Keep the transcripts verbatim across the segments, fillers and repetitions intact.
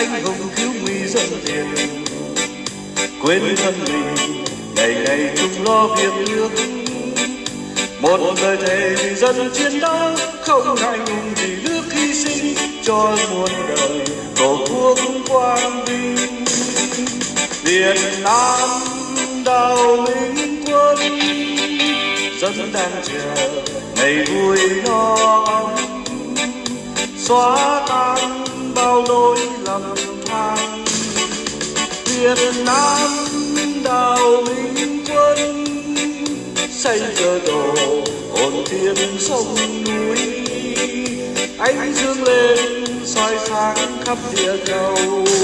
anh hùng cứu nguy dân tiền, quên thân mình ngày ngày chung lo việc nước. Một lời thề vì dân chiến đấu, không ngại ngùng vì nước hy sinh cho muôn đời tổ quốc quang vinh. Việt Nam đào minh quân, dân đang chờ ngày vui no ấm, xóa tan bao nỗi lầm than. Việt Nam đào minh quân, xây cơ đồ hồn thiên sông núi, ánh dương lên soi sáng khắp địa cầu.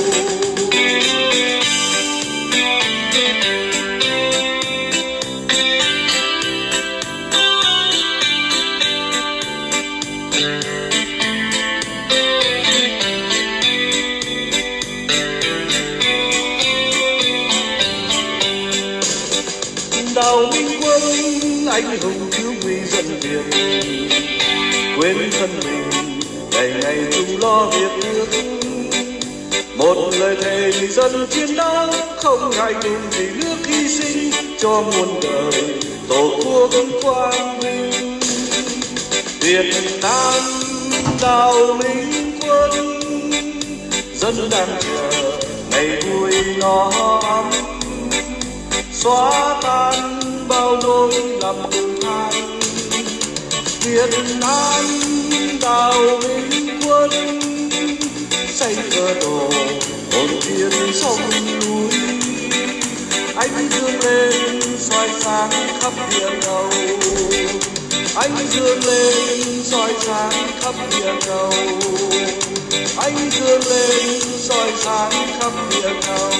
Đào minh quân anh hùng cứu nguy dân Việt, quên thân mình ngày ngày chung lo việc nước. Một lời thề vì dân chiến đấu, không ngại ngùng vì nước hy sinh cho muôn đời tổ quốc quang vinh. Việt Nam đào minh quân, dân đang chờ ngày vui no ấm, xóa tan bao nỗi lầm than. Việt Nam đào minh quân, xây cơ đồ hồn thiên sông núi, ánh dương lên soi sáng khắp địa cầu, ánh dương lên soi sáng khắp địa cầu, ánh dương lên soi sáng khắp địa cầu.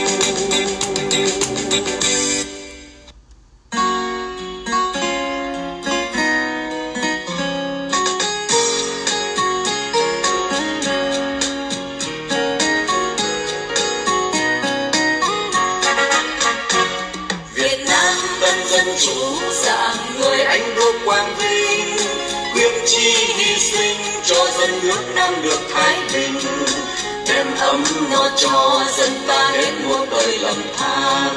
Chủ dạng người anh đô quang vinh, quyết chi hy sinh cho dân nước Nam được thái bình, đem ấm no cho dân ta hết muôn đời lầm than.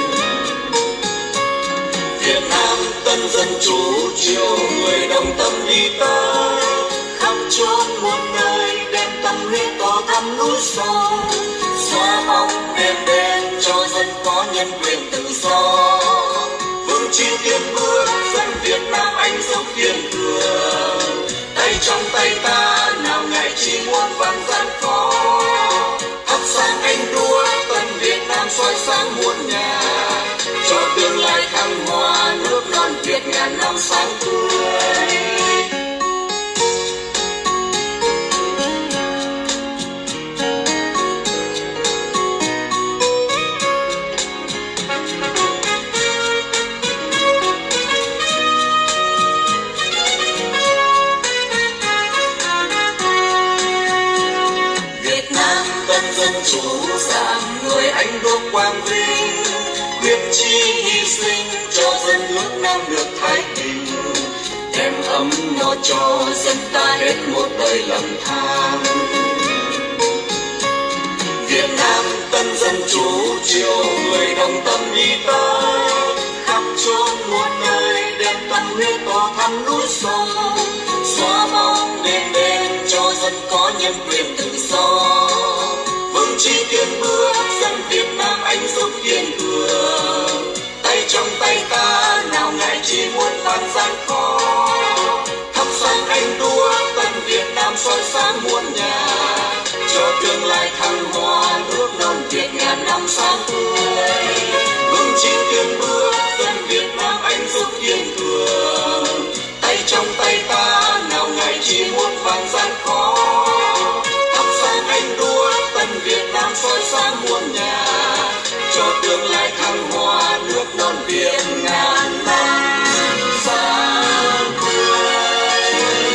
Việt Nam tân dân chủ chiều, người đồng tâm đi tới khắp chốn muôn nơi, đem tâm huyết to thắm núi sông, xóa bóng đêm đen cho dân có nhân quyền tự do. Chi tiến bước dân Việt Nam anh dũng kiên cường, tay trong tay ta nào ngại chi muôn vạn gian khó. Thắp sáng anh đuốc tân Việt Nam soi sáng muôn nhà, cho tương lai thăng hoa nước non Việt ngàn năm sáng tươi. Chủ dạng người anh đô quang vinh, quyết chi hy sinh cho dân nước Nam được thái bình, đem ấm no cho dân ta hết một đời lầm than. Việt Nam tân dân chủ chiều, người đồng tâm đi tới khắp chốn muôn nơi, đem tâm huyết to thắm núi sông, xóa bóng đêm đêm cho dân có nhân quyền tự do. Chi tiến bước dân Việt Nam anh dũng kiên cường, tay trong tay ta nào ngại chi muôn vạn gian khó. Thắp sáng anh đuốc tân Việt Nam soi sáng muôn nhà, cho tương lai thăng hoa nước non Việt ngàn năm sáng tươi. Vững chi tiến bước dân Việt Nam anh dũng kiên cường, tay trong tay ta nào ngại chi muôn vạn gian khó. Thắp sáng anh đuốc tân Việt Nam soi sáng muôn nhà, cho tương lai thăng hoa nước non Việt ngàn năm sáng tươi.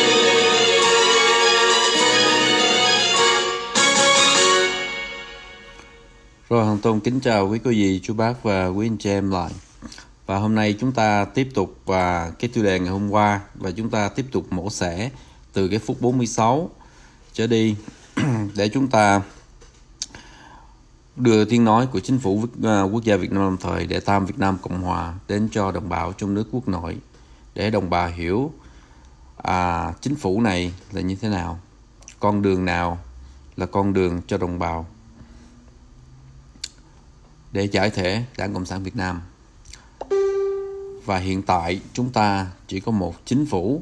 Rồi Hằng Tôn kính chào quý cô dì, chú bác và quý anh chị em lại. Và hôm nay chúng ta tiếp tục và cái tiêu đề ngày hôm qua, và chúng ta tiếp tục mổ xẻ từ cái phút bốn mươi sáu trở đi để chúng ta đưa tiếng nói của chính phủ quốc gia Việt Nam lâm thời để Tam Việt Nam Cộng Hòa đến cho đồng bào trong nước quốc nội, để đồng bào hiểu à, chính phủ này là như thế nào, con đường nào là con đường cho đồng bào để giải thể Đảng Cộng sản Việt Nam. Và hiện tại chúng ta chỉ có một chính phủ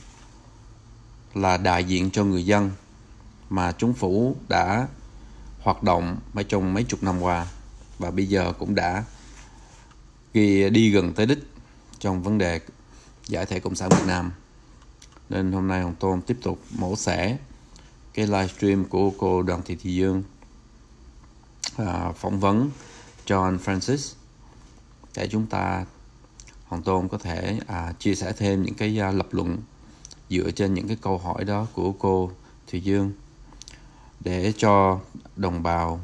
là đại diện cho người dân, mà chính phủ đã hoạt động trong mấy chục năm qua và bây giờ cũng đã đi, đi gần tới đích trong vấn đề giải thể Cộng sản Việt Nam. Nên hôm nay Hồng Tôn tiếp tục mổ xẻ cái livestream của cô Đoàn Thị Thị Dương à, phỏng vấn John Francis để chúng ta Hồng Tôn có thể à, chia sẻ thêm những cái à, lập luận dựa trên những cái câu hỏi đó của cô Thị Dương, để cho đồng bào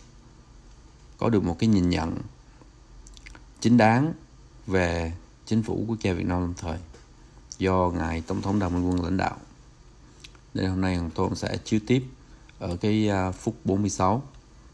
có được một cái nhìn nhận chính đáng về chính phủ quốc gia Việt Nam lâm thời do Ngài Tổng thống Đào Minh Quân lãnh đạo. Nên hôm nay Hồng Tôn sẽ chiếu tiếp ở cái uh, phút bốn mươi sáu.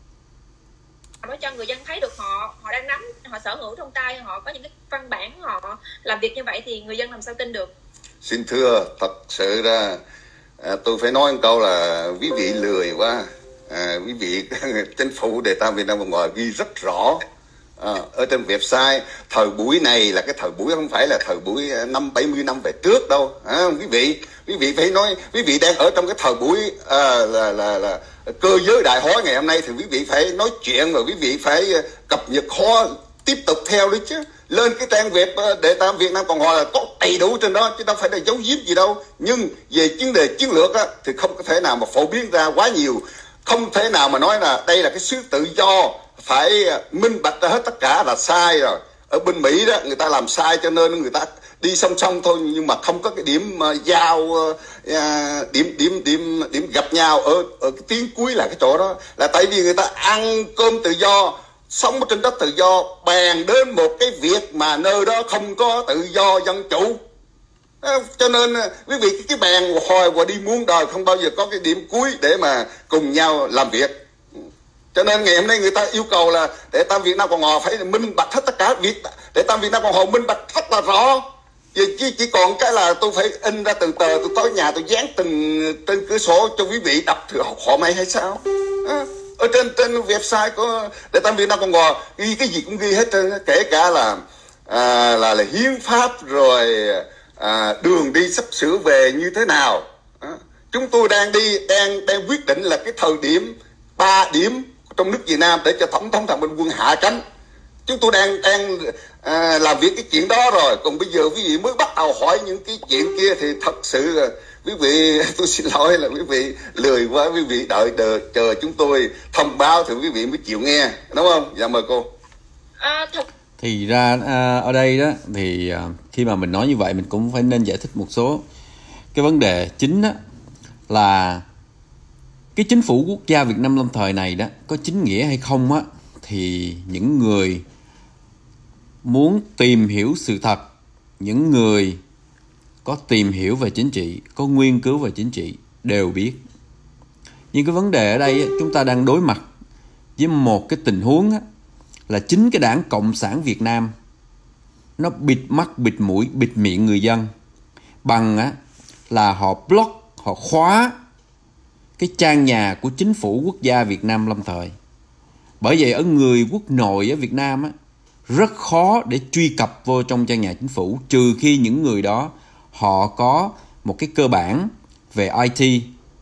Nó cho người dân thấy được họ họ đang nắm, họ sở hữu trong tay, họ có những cái văn bản, họ làm việc như vậy thì người dân làm sao tin được? Xin thưa, thật sự ra à, tôi phải nói một câu là quý vị lười quá. À, quý vị chính phủ Đệ Tam Việt Nam Cộng Hòa ghi rất rõ à, ở trên website. Thời buổi này là cái thời buổi không phải là thời buổi năm bảy mươi năm về trước đâu. À, quý vị quý vị phải nói, quý vị đang ở trong cái thời buổi à, là, là là cơ giới đại hóa ngày hôm nay thì quý vị phải nói chuyện và quý vị phải cập nhật kho tiếp tục theo đấy chứ. Lên cái trang web Đệ Tam Việt Nam Cộng Hòa là có đầy đủ trên đó chứ đâu phải là giấu giếm gì đâu. Nhưng về vấn đề chiến lược á, thì không có thể nào mà phổ biến ra quá nhiều, không thể nào mà nói là đây là cái xứ tự do phải minh bạch ra hết tất cả là sai rồi. Ở bên Mỹ đó người ta làm sai cho nên người ta đi song song thôi, nhưng mà không có cái điểm uh, giao uh, điểm điểm điểm điểm gặp nhau ở ở cái tiếng cuối là cái chỗ đó, là tại vì người ta ăn cơm tự do, sống trên đất tự do, bàn đến một cái việc mà nơi đó không có tự do dân chủ. À, cho nên quý vị cái, cái bàn hồi và đi muôn đời không bao giờ có cái điểm cuối để mà cùng nhau làm việc. Cho nên ngày hôm nay người ta yêu cầu là Đệ Tam Việt Nam Cộng Hòa phải minh bạch hết tất cả việc. Đệ Tam Việt Nam Cộng Hòa minh bạch rất là rõ. Vì chỉ, chỉ còn cái là tôi phải in ra từng tờ, tôi tới nhà tôi dán từng trên cửa sổ cho quý vị đọc thử họ may hay sao. À, ở trên trên website của Đệ Tam Việt Nam Cộng Hòa ghi cái gì cũng ghi hết trơn, kể cả là à, là là hiến pháp rồi à, đường đi sắp sửa về như thế nào. À, chúng tôi đang đi đang đang quyết định là cái thời điểm ba điểm trong nước Việt Nam để cho Tổng thống Đào Minh Quân hạ cánh. Chúng tôi đang đang à, làm việc cái chuyện đó rồi, còn bây giờ quý vị mới bắt đầu hỏi những cái chuyện kia thì thật sự là quý vị, tôi xin lỗi là quý vị lười quá, quý vị đợi đợi chờ chúng tôi thông báo thì quý vị mới chịu nghe, đúng không? Dạ mời cô. À, thật... Thì ra à, ở đây đó thì à, khi mà mình nói như vậy mình cũng phải nên giải thích một số cái vấn đề chính đó, là cái chính phủ quốc gia Việt Nam lâm thời này đó có chính nghĩa hay không á, thì những người muốn tìm hiểu sự thật, những người có tìm hiểu về chính trị, có nghiên cứu về chính trị đều biết. Nhưng cái vấn đề ở đây chúng ta đang đối mặt với một cái tình huống á, là chính cái Đảng Cộng sản Việt Nam nó bịt mắt, bịt mũi, bịt miệng người dân bằng á, là họ block, họ khóa cái trang nhà của chính phủ quốc gia Việt Nam lâm thời. Bởi vậy ở người quốc nội ở Việt Nam á, rất khó để truy cập vô trong trang nhà chính phủ, trừ khi những người đó họ có một cái cơ bản về i tê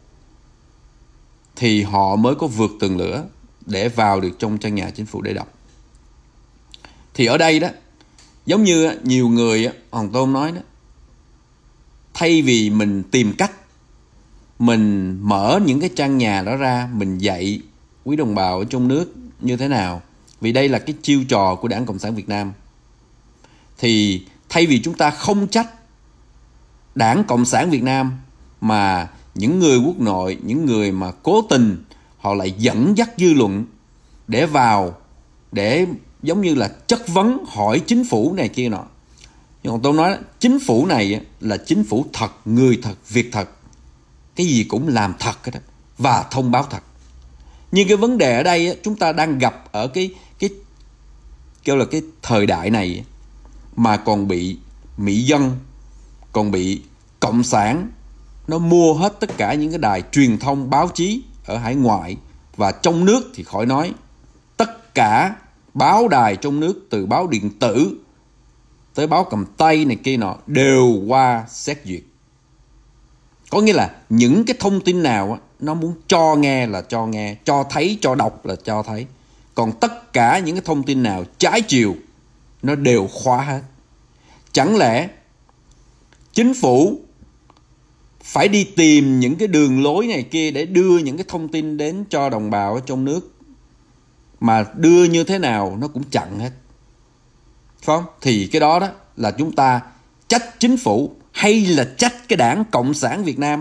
thì họ mới có vượt tường lửa để vào được trong trang nhà chính phủ để đọc. Thì ở đây đó, giống như nhiều người Hoàng Tôn nói đó, thay vì mình tìm cách mình mở những cái trang nhà đó ra, mình dạy quý đồng bào ở trong nước như thế nào, vì đây là cái chiêu trò của Đảng Cộng sản Việt Nam, thì thay vì chúng ta không trách Đảng Cộng sản Việt Nam mà những người quốc nội, những người mà cố tình họ lại dẫn dắt dư luận để vào, để giống như là chất vấn hỏi chính phủ này kia nọ. Nhưng mà tôi nói chính phủ này là chính phủ thật, người thật, việc thật, cái gì cũng làm thật hết đó, và thông báo thật. Nhưng cái vấn đề ở đây á, chúng ta đang gặp ở cái cái kêu là cái thời đại này mà còn bị mỹ dân, còn bị cộng sản nó mua hết tất cả những cái đài truyền thông báo chí ở hải ngoại, và trong nước thì khỏi nói. Tất cả báo đài trong nước, từ báo điện tử tới báo cầm tay này kia nọ, đều qua xét duyệt. Có nghĩa là những cái thông tin nào á, nó muốn cho nghe là cho nghe, cho thấy, cho đọc là cho thấy. Còn tất cả những cái thông tin nào trái chiều, nó đều khóa hết. Chẳng lẽ chính phủ phải đi tìm những cái đường lối này kia để đưa những cái thông tin đến cho đồng bào ở trong nước, mà đưa như thế nào nó cũng chặn hết, phải không? Thì cái đó đó là chúng ta trách chính phủ hay là trách cái đảng Cộng sản Việt Nam?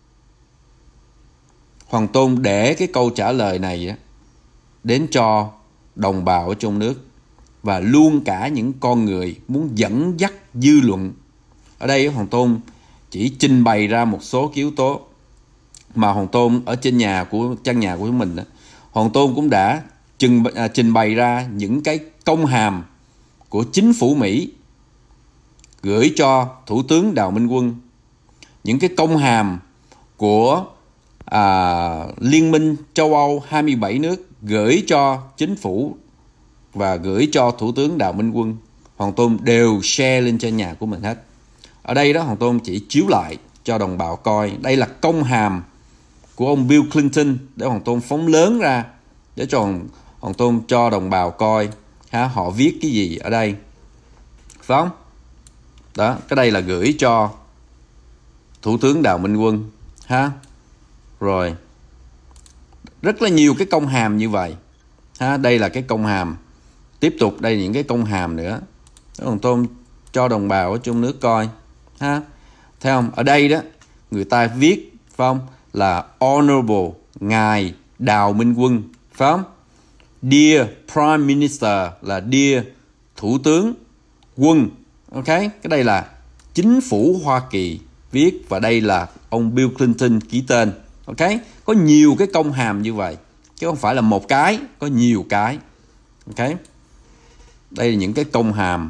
Hoàng Tôn để cái câu trả lời này á, đến cho đồng bào ở trong nước, và luôn cả những con người muốn dẫn dắt dư luận. Ở đây Hoàng Tôn chỉ trình bày ra một số cái yếu tố mà Hoàng Tôn ở trên nhà của căn nhà của chúng mình đó, Hoàng Tôn cũng đã trình, à, trình bày ra những cái công hàm của chính phủ Mỹ gửi cho Thủ tướng Đào Minh Quân, những cái công hàm của à, Liên minh châu Âu hai mươi bảy nước gửi cho chính phủ và gửi cho Thủ tướng Đào Minh Quân. Hoàng Tôn đều share lên trên nhà của mình hết. Ở đây đó Hoàng Tôn chỉ chiếu lại cho đồng bào coi. Đây là công hàm của ông Bill Clinton, để Hoàng Tôn phóng lớn ra để cho Hoàng Tôn cho đồng bào coi ha, họ viết cái gì ở đây, phải không? Đó, cái đây là gửi cho Thủ tướng Đào Minh Quân ha. Rồi rất là nhiều cái công hàm như vậy ha. Đây là cái công hàm. Tiếp tục đây là những cái công hàm nữa, Hoàng Tôn cho đồng bào ở trong nước coi ha. Thấy không? Ở đây đó người ta viết, phải không, là Honorable Ngài Đào Minh Quân, phải không? Dear Prime Minister là Dear Thủ tướng Quân. Ok, cái đây là chính phủ Hoa Kỳ viết, và đây là ông Bill Clinton ký tên. Ok, có nhiều cái công hàm như vậy, chứ không phải là một cái, có nhiều cái. Ok, đây là những cái công hàm.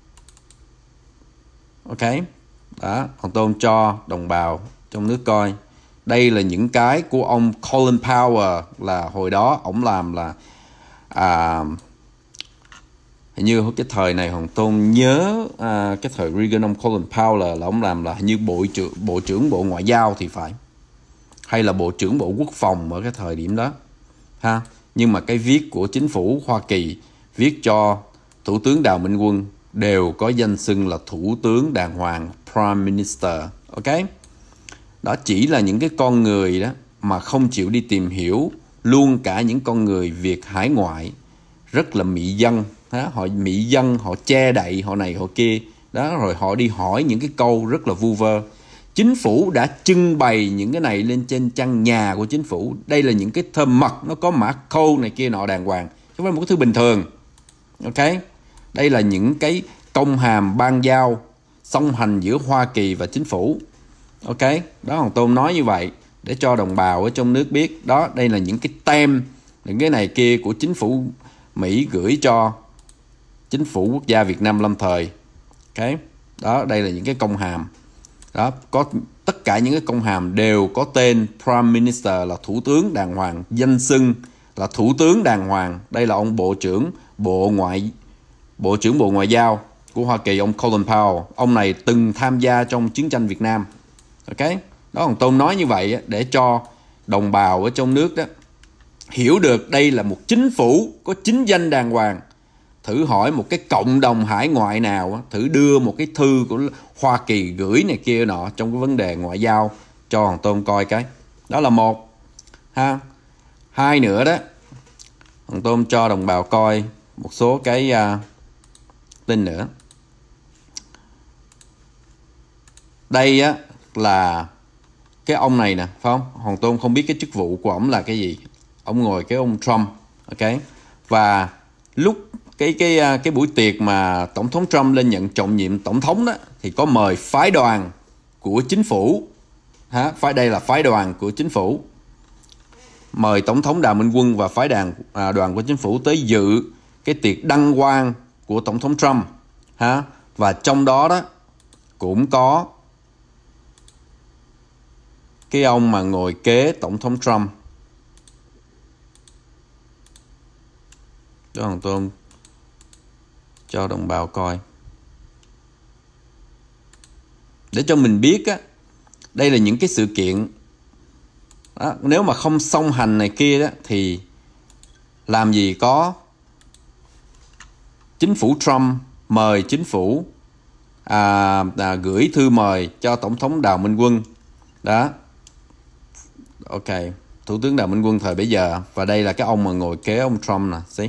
Ok, đó, Hoàng Tôn cho đồng bào trong nước coi. Đây là những cái của ông Colin Powell, là hồi đó ổng làm là à, hình như cái thời này Hoàng Tôn nhớ à, cái thời Reagan, ông Colin Powell là ông làm là hình như bộ trưởng bộ trưởng bộ ngoại giao thì phải, hay là bộ trưởng bộ quốc phòng ở cái thời điểm đó ha. Nhưng mà cái viết của chính phủ Hoa Kỳ viết cho Thủ tướng Đào Minh Quân đều có danh xưng là Thủ tướng đàng hoàng, Prime Minister. Ok, đó chỉ là những cái con người đó mà không chịu đi tìm hiểu. Luôn cả những con người Việt hải ngoại rất là mị dân, đó, họ mị dân, họ che đậy, họ này họ kia đó, rồi họ đi hỏi những cái câu rất là vu vơ. Chính phủ đã trưng bày những cái này lên trên trang nhà của chính phủ. Đây là những cái thơm mật, nó có mã code này kia nọ đàng hoàng, chứ không phải một cái thứ bình thường. Ok, đây là những cái công hàm ban giao song hành giữa Hoa Kỳ và chính phủ. Ok, đó Hoàng Tôn nói như vậy để cho đồng bào ở trong nước biết. Đó, đây là những cái tem, những cái này kia của chính phủ Mỹ gửi cho chính phủ quốc gia Việt Nam lâm thời. Ok, đó, đây là những cái công hàm. Đó, có tất cả những cái công hàm đều có tên Prime Minister là Thủ tướng đàng hoàng, danh xưng là Thủ tướng đàng hoàng. Đây là ông Bộ trưởng Bộ Ngoại Bộ trưởng Bộ Ngoại giao của Hoa Kỳ, ông Colin Powell. Ông này từng tham gia trong chiến tranh Việt Nam. Ok, đó Hoàng Tôn nói như vậy để cho đồng bào ở trong nước đó hiểu được đây là một chính phủ có chính danh đàng hoàng. Thử hỏi một cái cộng đồng hải ngoại nào thử đưa một cái thư của Hoa Kỳ gửi này kia nọ trong cái vấn đề ngoại giao cho Hoàng Tôn coi cái. Đó là một ha. Hai nữa đó, Hoàng Tôn cho đồng bào coi một số cái uh, tin nữa. Đây á là cái ông này nè, phải không? Hoàng Tôn không biết cái chức vụ của ổng là cái gì. Ông ngồi cái ông Trump. Ok, và lúc cái cái cái buổi tiệc mà tổng thống Trump lên nhận trọng nhiệm tổng thống đó thì có mời phái đoàn của chính phủ ha, phái đây là phái đoàn của chính phủ mời Tổng thống Đào Minh Quân và phái đoàn à, đoàn của chính phủ tới dự cái tiệc đăng quang của Tổng thống Trump ha, và trong đó đó cũng có cái ông mà ngồi kế Tổng thống Trump. Đó, Hoàng Tôn cho đồng bào coi để cho mình biết á, đây là những cái sự kiện đó, nếu mà không song hành này kia đó thì làm gì có chính phủ Trump mời chính phủ à, à, gửi thư mời cho Tổng thống Đào Minh Quân đó. Ok, Thủ tướng Đào Minh Quân thời bấy giờ, và đây là cái ông mà ngồi kế ông Trump nè, see?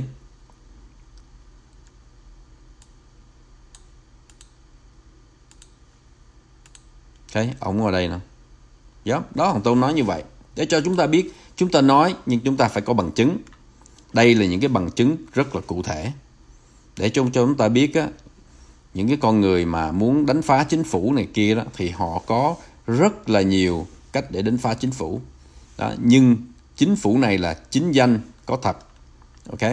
Thấy ông ngồi đây nè. Yep, đó, Hoàng Tôn nói như vậy để cho chúng ta biết. Chúng ta nói nhưng chúng ta phải có bằng chứng. Đây là những cái bằng chứng rất là cụ thể để cho, cho chúng ta biết á, những cái con người mà muốn đánh phá chính phủ này kia đó thì họ có rất là nhiều cách để đánh phá chính phủ đó, nhưng chính phủ này là chính danh có thật. Ok,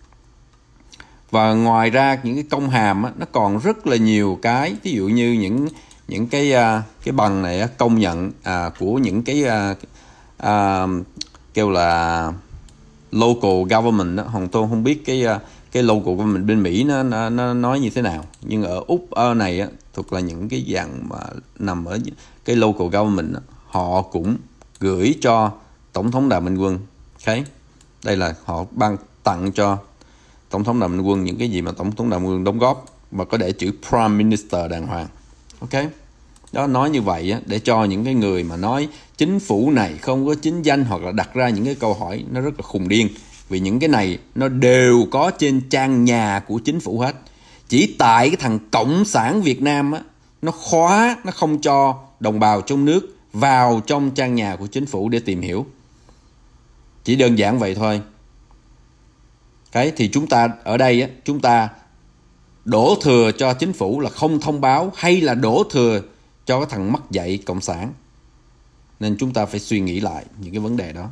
và ngoài ra những cái công hàm á, nó còn rất là nhiều cái, ví dụ như những những cái uh, cái bằng này uh, công nhận uh, của những cái uh, uh, kêu là local government đó. Hoàng Tôn không biết cái uh, cái local government bên Mỹ nó, nó, nó nói như thế nào, nhưng ở Úc ở này á, thuộc là những cái dạng mà nằm ở cái local government đó, họ cũng gửi cho Tổng thống Đào Minh Quân. Okay? Đây là họ ban tặng cho Tổng thống Đào Minh Quân những cái gì mà Tổng thống Đào Minh Quân đóng góp, mà có để chữ Prime Minister đàng hoàng. Ok, đó, nói như vậy á, để cho những cái người mà nói chính phủ này không có chính danh hoặc là đặt ra những cái câu hỏi nó rất là khùng điên, vì những cái này nó đều có trên trang nhà của chính phủ hết. Chỉ tại cái thằng Cộng sản Việt Nam á, nó khóa, nó không cho đồng bào trong nước vào trong trang nhà của chính phủ để tìm hiểu. Chỉ đơn giản vậy thôi. Cái thì chúng ta ở đây á, chúng ta đổ thừa cho chính phủ là không thông báo, hay là đổ thừa cho cái thằng mắc dạy cộng sản. Nên chúng ta phải suy nghĩ lại những cái vấn đề đó.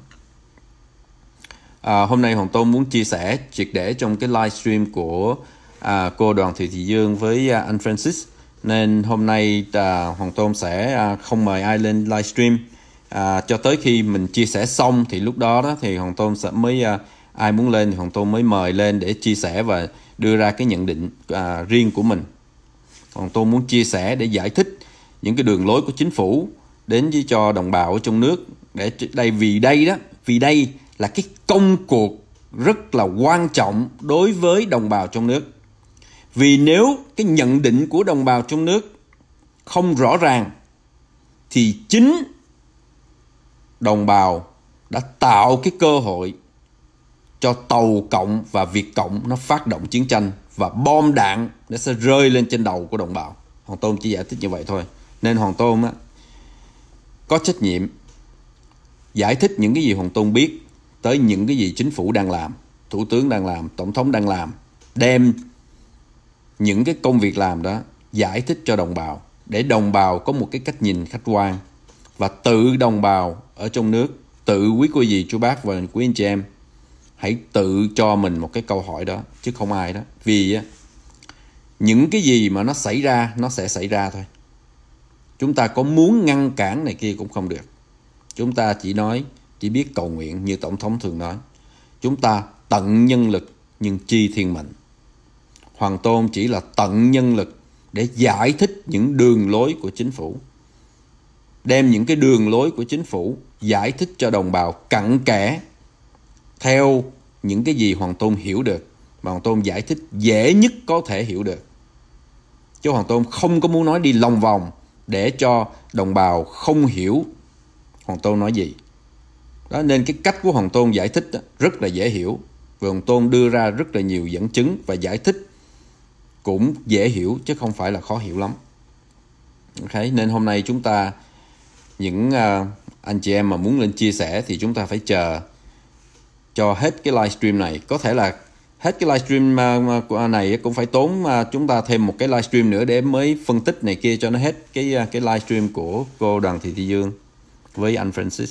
À, hôm nay Hoàng Tôn muốn chia sẻ triệt để trong cái livestream của à, cô Đoàn Thị Thị Dương với à, anh Francis. Nên hôm nay à, Hoàng Tôn sẽ à, không mời ai lên livestream à, cho tới khi mình chia sẻ xong, thì lúc đó đó thì Hoàng Tôn sẽ mới à, ai muốn lên thì Hoàng Tôn mới mời lên để chia sẻ và đưa ra cái nhận định à, riêng của mình. Hoàng Tôn muốn chia sẻ để giải thích những cái đường lối của chính phủ đến với cho đồng bào ở trong nước, để đây vì đây đó vì đây là cái công cuộc rất là quan trọng đối với đồng bào trong nước. Vì nếu cái nhận định của đồng bào trong nước không rõ ràng thì chính đồng bào đã tạo cái cơ hội cho Tàu Cộng và Việt Cộng nó phát động chiến tranh, và bom đạn nó sẽ rơi lên trên đầu của đồng bào. Hoàng Tôn chỉ giải thích như vậy thôi. Nên Hoàng Tôn á, có trách nhiệm giải thích những cái gì Hoàng Tôn biết tới những cái gì chính phủ đang làm, thủ tướng đang làm, tổng thống đang làm, đem những cái công việc làm đó giải thích cho đồng bào, để đồng bào có một cái cách nhìn khách quan, và tự đồng bào ở trong nước, tự quý cô dì chú bác và quý anh chị em hãy tự cho mình một cái câu hỏi đó, chứ không ai đó. Vì á, những cái gì mà nó xảy ra, nó sẽ xảy ra thôi. Chúng ta có muốn ngăn cản này kia cũng không được. Chúng ta chỉ nói, chỉ biết cầu nguyện như Tổng thống thường nói. Chúng ta tận nhân lực nhưng chi thiên mệnh. Hoàng Tôn chỉ là tận nhân lực để giải thích những đường lối của chính phủ. Đem những cái đường lối của chính phủ giải thích cho đồng bào cặn kẽ theo những cái gì Hoàng Tôn hiểu được, mà Hoàng Tôn giải thích dễ nhất có thể hiểu được. Chứ Hoàng Tôn không có muốn nói đi lòng vòng để cho đồng bào không hiểu Hoàng Tôn nói gì. Đó, nên cái cách của Hoàng Tôn giải thích đó, rất là dễ hiểu. Và Hoàng Tôn đưa ra rất là nhiều dẫn chứng và giải thích cũng dễ hiểu, chứ không phải là khó hiểu lắm. Okay? Nên hôm nay chúng ta, những uh, anh chị em mà muốn lên chia sẻ thì chúng ta phải chờ cho hết cái livestream này. Có thể là hết cái livestream này cũng phải tốn chúng ta thêm một cái livestream nữa để mới phân tích này kia cho nó hết cái cái livestream của cô Đoàn Thị Thị Dương với anh Francis.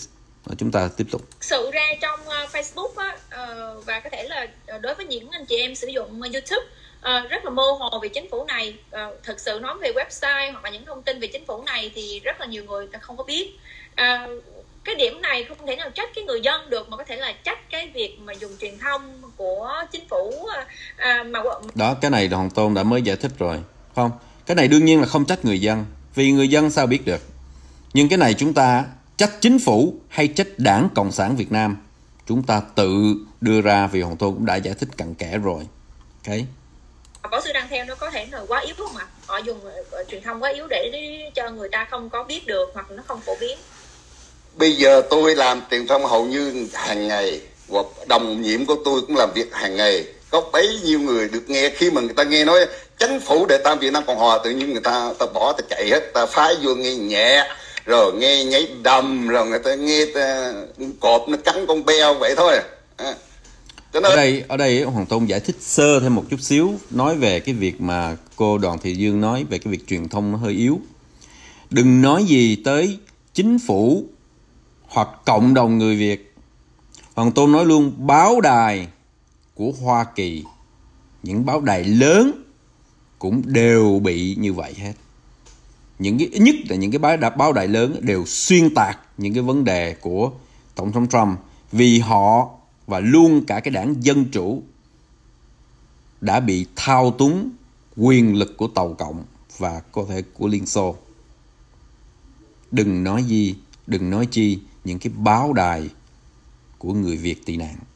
Chúng ta tiếp tục. Sự ra trong uh, Facebook á, uh, và có thể là uh, đối với những anh chị em sử dụng uh, YouTube uh, rất là mơ hồ về chính phủ này. Uh, thực sự nói về website hoặc là những thông tin về chính phủ này thì rất là nhiều người ta không có biết. Uh, cái điểm này không thể nào trách cái người dân được, mà có thể là trách cái việc mà dùng truyền thông của chính phủ. Uh, mà đó, cái này Hoàng Tôn đã mới giải thích rồi, không? Cái này đương nhiên là không trách người dân, vì người dân sao biết được. Nhưng cái này chúng ta trách chính phủ hay trách Đảng Cộng sản Việt Nam, chúng ta tự đưa ra, vì Hoàng Tôn cũng đã giải thích cặn kẽ rồi. Ok. Võ sư đang theo nó có thể là quá yếu không ạ? Họ dùng uh, truyền thông quá yếu để, để cho người ta không có biết được, hoặc nó không phổ biến. Bây giờ tôi làm truyền thông hầu như hàng ngày, và đồng nhiệm của tôi cũng làm việc hàng ngày. Có bấy nhiêu người được nghe, khi mà người ta nghe nói chính phủ để ta Việt Nam Cộng Hòa, tự nhiên người ta ta bỏ, ta chạy hết, ta phái vô nghe nhẹ, rồi nghe nhảy đầm, rồi người ta nghe ta, cọp nó cắn con beo vậy thôi. À. Nên... Ở đây ở đây Hoàng Tôn giải thích sơ thêm một chút xíu, nói về cái việc mà cô Đoàn Thị Dương nói về cái việc truyền thông nó hơi yếu. Đừng nói gì tới chính phủ hoặc cộng đồng người Việt. Hoàng Tôn nói luôn, báo đài của Hoa Kỳ, những báo đài lớn cũng đều bị như vậy hết. Những cái nhất là những cái báo, báo đài lớn đều xuyên tạc những cái vấn đề của Tổng thống Trump, vì họ và luôn cả cái đảng Dân Chủ đã bị thao túng quyền lực của Tàu Cộng và có thể của Liên Xô. Đừng nói gì, đừng nói chi những cái báo đài của người Việt tị nạn.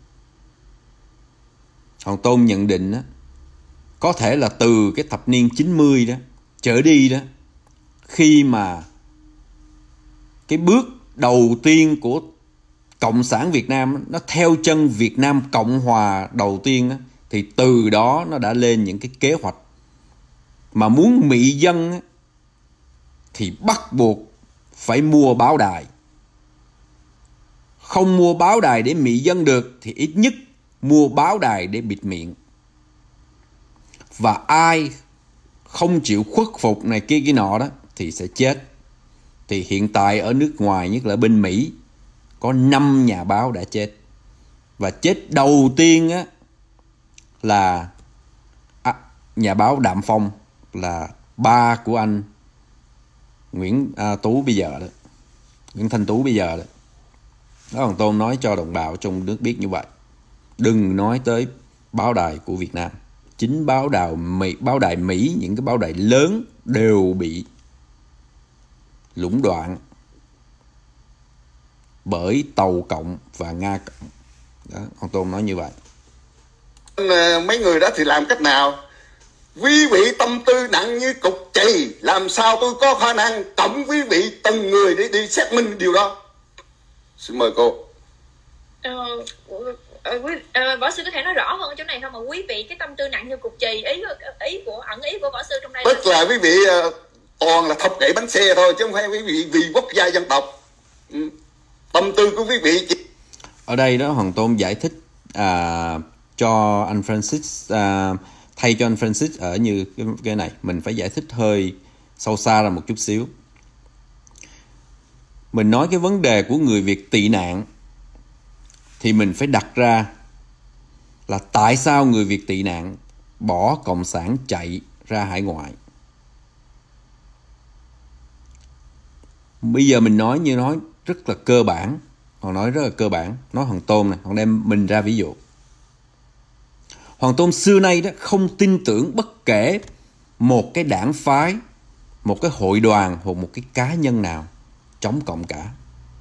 Hoàng Tôn nhận định đó, có thể là từ cái thập niên chín mươi đó trở đi đó, khi mà cái bước đầu tiên của Cộng sản Việt Nam nó theo chân Việt Nam Cộng Hòa đầu tiên đó, thì từ đó nó đã lên những cái kế hoạch mà muốn mị dân đó, thì bắt buộc phải mua báo đài. Không mua báo đài để mị dân được thì ít nhất mua báo đài để bịt miệng. Và ai không chịu khuất phục này kia kia nọ đó thì sẽ chết. Thì hiện tại ở nước ngoài, nhất là bên Mỹ, có năm nhà báo đã chết. Và chết đầu tiên á là à, nhà báo Đạm Phong, là ba của anh Nguyễn à, Tú bây giờ đó, Nguyễn Thanh Tú bây giờ đó. Đó, Hoàng Tôn nói cho đồng bào trong nước biết như vậy. Đừng nói tới báo đài của Việt Nam. Chính báo đài Mỹ, báo đài Mỹ, những cái báo đài lớn đều bị lũng đoạn bởi Tàu Cộng và Nga Cộng. Đó, Hoàng Tôn nói như vậy. Mấy người đó thì làm cách nào? Quý vị tâm tư nặng như cục chì, làm sao tôi có khả năng cộng quý vị từng người để đi xác minh điều đó? Xin mời cô. Ờ, quý, ờ, võ sư có thể nói rõ hơn ở chỗ này không mà quý vị cái tâm tư nặng như cục chì, ý ý của ẩn ý của võ sư trong đây? Tức là quý vị uh, toàn là thọc đẩy bánh xe thôi, chứ không phải quý vị vì quốc gia dân tộc. Ừ. Tâm tư của quý vị chỉ... Ở đây đó Hoàng Tôn giải thích à, cho anh Francis, à, thay cho anh Francis ở như cái, cái này, mình phải giải thích hơi sâu xa ra một chút xíu. Mình nói cái vấn đề của người Việt tị nạn thì mình phải đặt ra là tại sao người Việt tị nạn bỏ Cộng sản chạy ra hải ngoại. Bây giờ mình nói như nói rất là cơ bản, Hoàng nói rất là cơ bản, nói Hoàng Tôn này, Hoàng đem mình ra ví dụ. Hoàng Tôn xưa nay đó không tin tưởng bất kể một cái đảng phái, một cái hội đoàn hoặc một cái cá nhân nào chống cộng cả.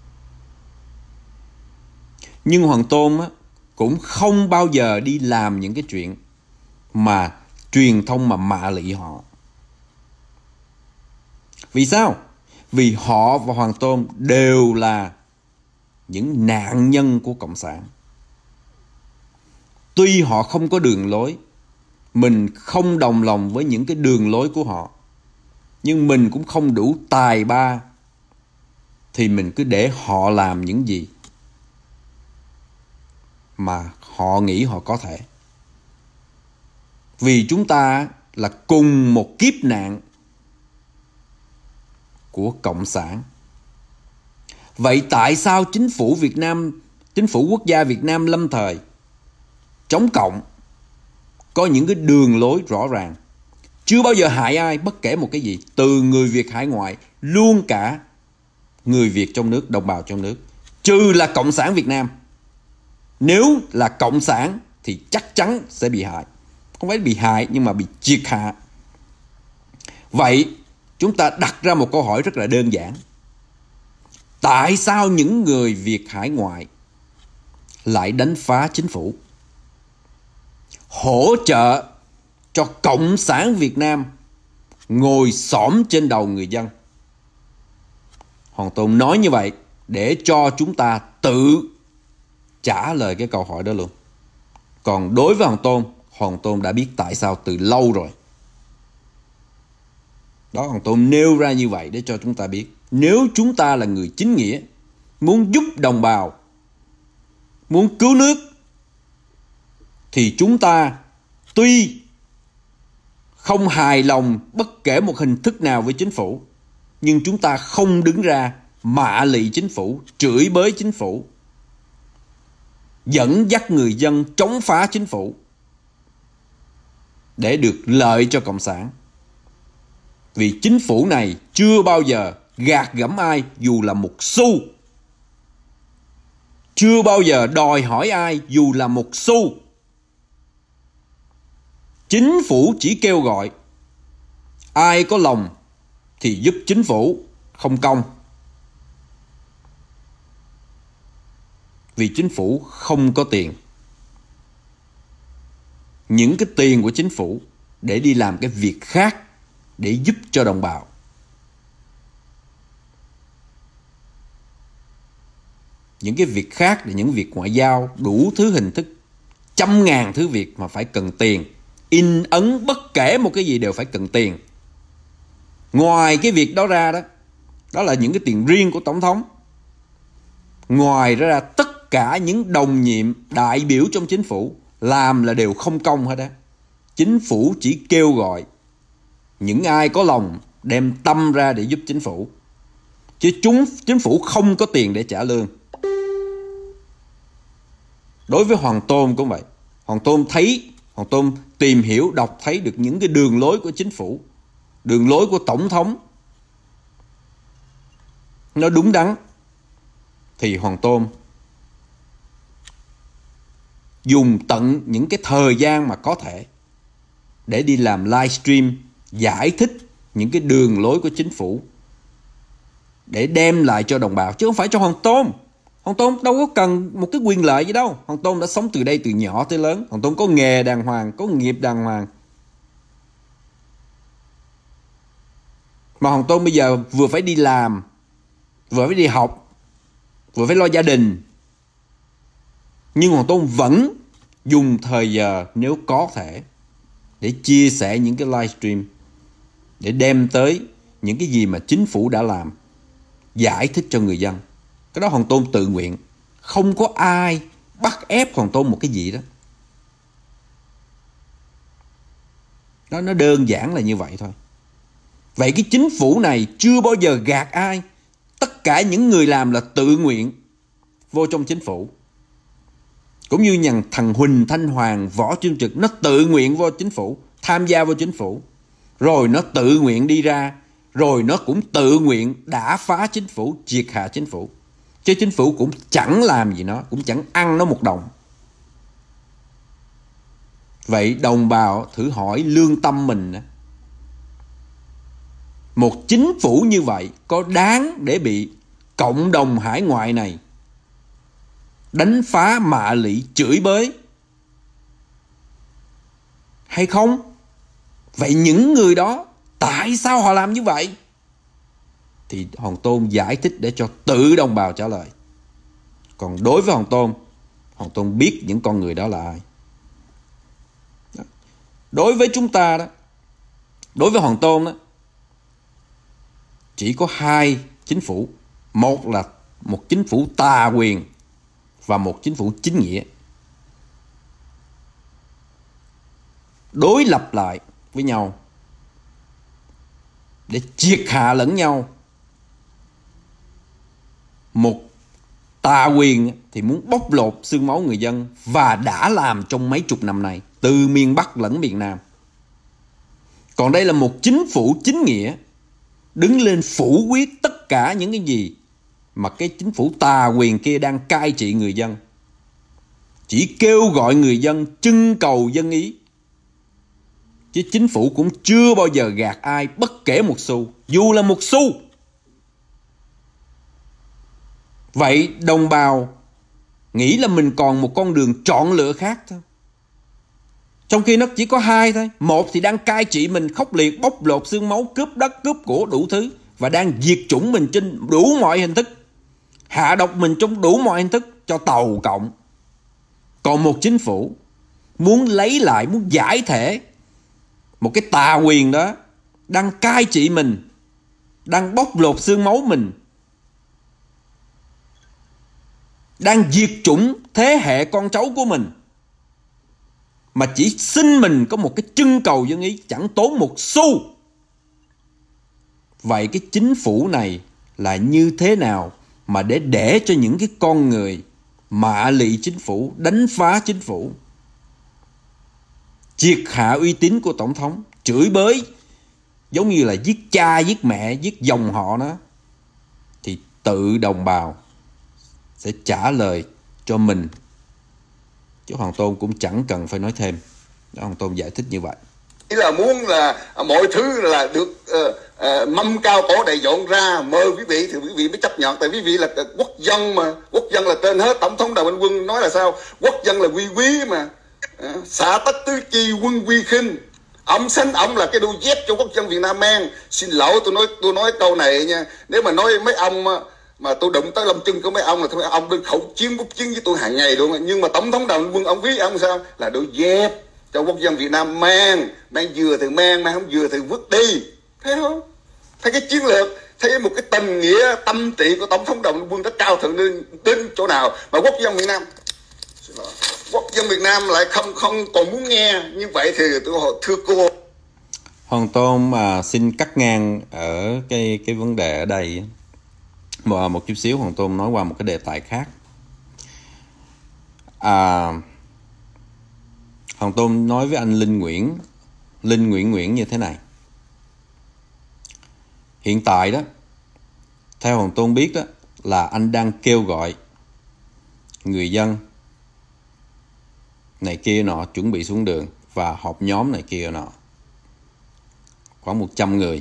Nhưng Hoàng Tôn á, cũng không bao giờ đi làm những cái chuyện mà truyền thông mà mạ lị họ. Vì sao? Vì họ và Hoàng Tôn đều là những nạn nhân của Cộng sản. Tuy họ không có đường lối, mình không đồng lòng với những cái đường lối của họ, nhưng mình cũng không đủ tài ba thì mình cứ để họ làm những gì mà họ nghĩ họ có thể. Vì chúng ta là cùng một kiếp nạn của Cộng sản. Vậy tại sao chính phủ Việt Nam, chính phủ quốc gia Việt Nam lâm thời chống cộng có những cái đường lối rõ ràng, chưa bao giờ hại ai bất kể một cái gì, từ người Việt hải ngoại luôn cả người Việt trong nước, đồng bào trong nước, trừ là Cộng sản Việt Nam. Nếu là Cộng sản thì chắc chắn sẽ bị hại. Không phải bị hại nhưng mà bị triệt hạ. Vậy chúng ta đặt ra một câu hỏi rất là đơn giản. Tại sao những người Việt hải ngoại lại đánh phá chính phủ, hỗ trợ cho Cộng sản Việt Nam ngồi xổm trên đầu người dân? Hoàng Tôn nói như vậy để cho chúng ta tự trả lời cái câu hỏi đó luôn. Còn đối với Hoàng Tôn, Hoàng Tôn đã biết tại sao từ lâu rồi. Đó, Hoàng Tôn nêu ra như vậy để cho chúng ta biết. Nếu chúng ta là người chính nghĩa, muốn giúp đồng bào, muốn cứu nước, thì chúng ta tuy không hài lòng bất kể một hình thức nào với chính phủ, nhưng chúng ta không đứng ra mạ lị chính phủ, chửi bới chính phủ, dẫn dắt người dân chống phá chính phủ để được lợi cho Cộng sản. Vì chính phủ này chưa bao giờ gạt gẫm ai dù là một xu, chưa bao giờ đòi hỏi ai dù là một xu. Chính phủ chỉ kêu gọi ai có lòng thì giúp chính phủ, không công. Vì chính phủ không có tiền. Những cái tiền của chính phủ để đi làm cái việc khác, để giúp cho đồng bào. Những cái việc khác là những việc ngoại giao, đủ thứ hình thức, trăm ngàn thứ việc mà phải cần tiền. In ấn bất kể một cái gì đều phải cần tiền. Ngoài cái việc đó ra đó, đó là những cái tiền riêng của Tổng thống. Ngoài ra tất cả những đồng nhiệm, đại biểu trong chính phủ làm là đều không công hết á. Chính phủ chỉ kêu gọi những ai có lòng đem tâm ra để giúp chính phủ. Chứ chúng chính phủ không có tiền để trả lương. Đối với Hoàng Tôn cũng vậy. Hoàng Tôn thấy, Hoàng Tôn tìm hiểu, đọc thấy được những cái đường lối của chính phủ, đường lối của Tổng thống nó đúng đắn, thì Hoàng Tôn dùng tận những cái thời gian mà có thể để đi làm livestream giải thích những cái đường lối của chính phủ để đem lại cho đồng bào, chứ không phải cho Hoàng Tôn. Hoàng Tôn đâu có cần một cái quyền lợi gì đâu. Hoàng Tôn đã sống từ đây từ nhỏ tới lớn. Hoàng Tôn có nghề đàng hoàng, có nghiệp đàng hoàng. Mà Hoàng Tôn bây giờ vừa phải đi làm, vừa phải đi học, vừa phải lo gia đình. Nhưng Hoàng Tôn vẫn dùng thời giờ nếu có thể để chia sẻ những cái livestream, để đem tới những cái gì mà chính phủ đã làm, giải thích cho người dân. Cái đó Hoàng Tôn tự nguyện, không có ai bắt ép Hoàng Tôn một cái gì đó. Đó, nó đơn giản là như vậy thôi. Vậy cái chính phủ này chưa bao giờ gạt ai. Tất cả những người làm là tự nguyện vô trong chính phủ. Cũng như nhằng thằng Huỳnh Thanh Hoàng, Võ Chương Trực, nó tự nguyện vô chính phủ, tham gia vô chính phủ. Rồi nó tự nguyện đi ra, rồi nó cũng tự nguyện đã phá chính phủ, triệt hạ chính phủ. Chứ chính phủ cũng chẳng làm gì nó, cũng chẳng ăn nó một đồng. Vậy đồng bào thử hỏi lương tâm mình, một chính phủ như vậy có đáng để bị cộng đồng hải ngoại này đánh phá, mạ lị, chửi bới hay không? Vậy những người đó tại sao họ làm như vậy? Thì Hoàng Tôn giải thích để cho tự đồng bào trả lời. Còn đối với Hoàng Tôn, Hoàng Tôn biết những con người đó là ai. Đối với chúng ta đó, đối với Hoàng Tôn đó, chỉ có hai chính phủ. Một là một chính phủ tà quyền và một chính phủ chính nghĩa. Đối lập lại với nhau để triệt hạ lẫn nhau. một tà quyền thì muốn bóc lột xương máu người dân, và đã làm trong mấy chục năm nay, từ miền Bắc lẫn miền Nam. Còn đây là một chính phủ chính nghĩa đứng lên phủ quyết tất cả những cái gì mà cái chính phủ tà quyền kia đang cai trị người dân. Chỉ kêu gọi người dân trưng cầu dân ý, chứ chính phủ cũng chưa bao giờ gạt ai bất kể một xu, dù là một xu. Vậy đồng bào nghĩ là mình còn một con đường chọn lựa khác thôi, trong khi nó chỉ có hai thôi. Một thì đang cai trị mình khốc liệt, bóc lột xương máu, cướp đất, cướp của đủ thứ, và đang diệt chủng mình trên đủ mọi hình thức, hạ độc mình trong đủ mọi hình thức cho tàu cộng. Còn một chính phủ muốn lấy lại, muốn giải thể một cái tà quyền đó, đang cai trị mình, đang bóc lột xương máu mình, đang diệt chủng thế hệ con cháu của mình, mà chỉ xin mình có một cái trưng cầu dân ý, chẳng tốn một xu. Vậy cái chính phủ này là như thế nào mà để để cho những cái con người mạ lị chính phủ, đánh phá chính phủ, triệt hạ uy tín của tổng thống, chửi bới giống như là giết cha, giết mẹ, giết dòng họ nó, thì tự đồng bào sẽ trả lời cho mình. Chứ Hoàng Tôn cũng chẳng cần phải nói thêm. Đó, Hoàng Tôn giải thích như vậy. Chỉ là muốn là mọi thứ là được uh, uh, mâm cao cổ đầy dọn ra mời quý vị thì quý vị mới chấp nhận. Tại quý vị là quốc dân mà, quốc dân là trên hết. Tổng thống Đào Minh Quân nói là sao? Quốc dân là quy quý mà. Uh, xả tất tứ chi quân quy khinh. Ông sanh ông là cái đôi dép cho quốc dân Việt Nam mang. Xin lỗi tôi nói tôi nói câu này nha. Nếu mà nói mấy ông mà tôi đụng tới lâm chân của mấy ông là thôi, ông đừng khẩu chiến bút chiến với tôi hàng ngày luôn. Nhưng mà tổng thống Đào Minh Quân ông ví ông sao? Là đôi dép cho quốc dân Việt Nam mang, mang vừa thì mang, mang không vừa thì vứt đi. Thấy không? Thấy cái chiến lược, thấy một cái tình nghĩa tâm trị của tổng thống Đào Minh Quân đã cao thượng đến, đến chỗ nào mà quốc dân Việt Nam quốc dân Việt Nam lại không không còn muốn nghe. Như vậy thì tôi thưa cô Hoàng Tôn mà xin cắt ngang ở cái cái vấn đề ở đây một, một chút xíu. Hoàng Tôn nói qua một cái đề tài khác. À, Hoàng Tôn nói với anh Linh Nguyễn Linh Nguyễn Nguyễn như thế này. Hiện tại đó, theo Hoàng Tôn biết đó, là anh đang kêu gọi người dân này kia nọ chuẩn bị xuống đường và họp nhóm này kia nọ, khoảng một trăm người.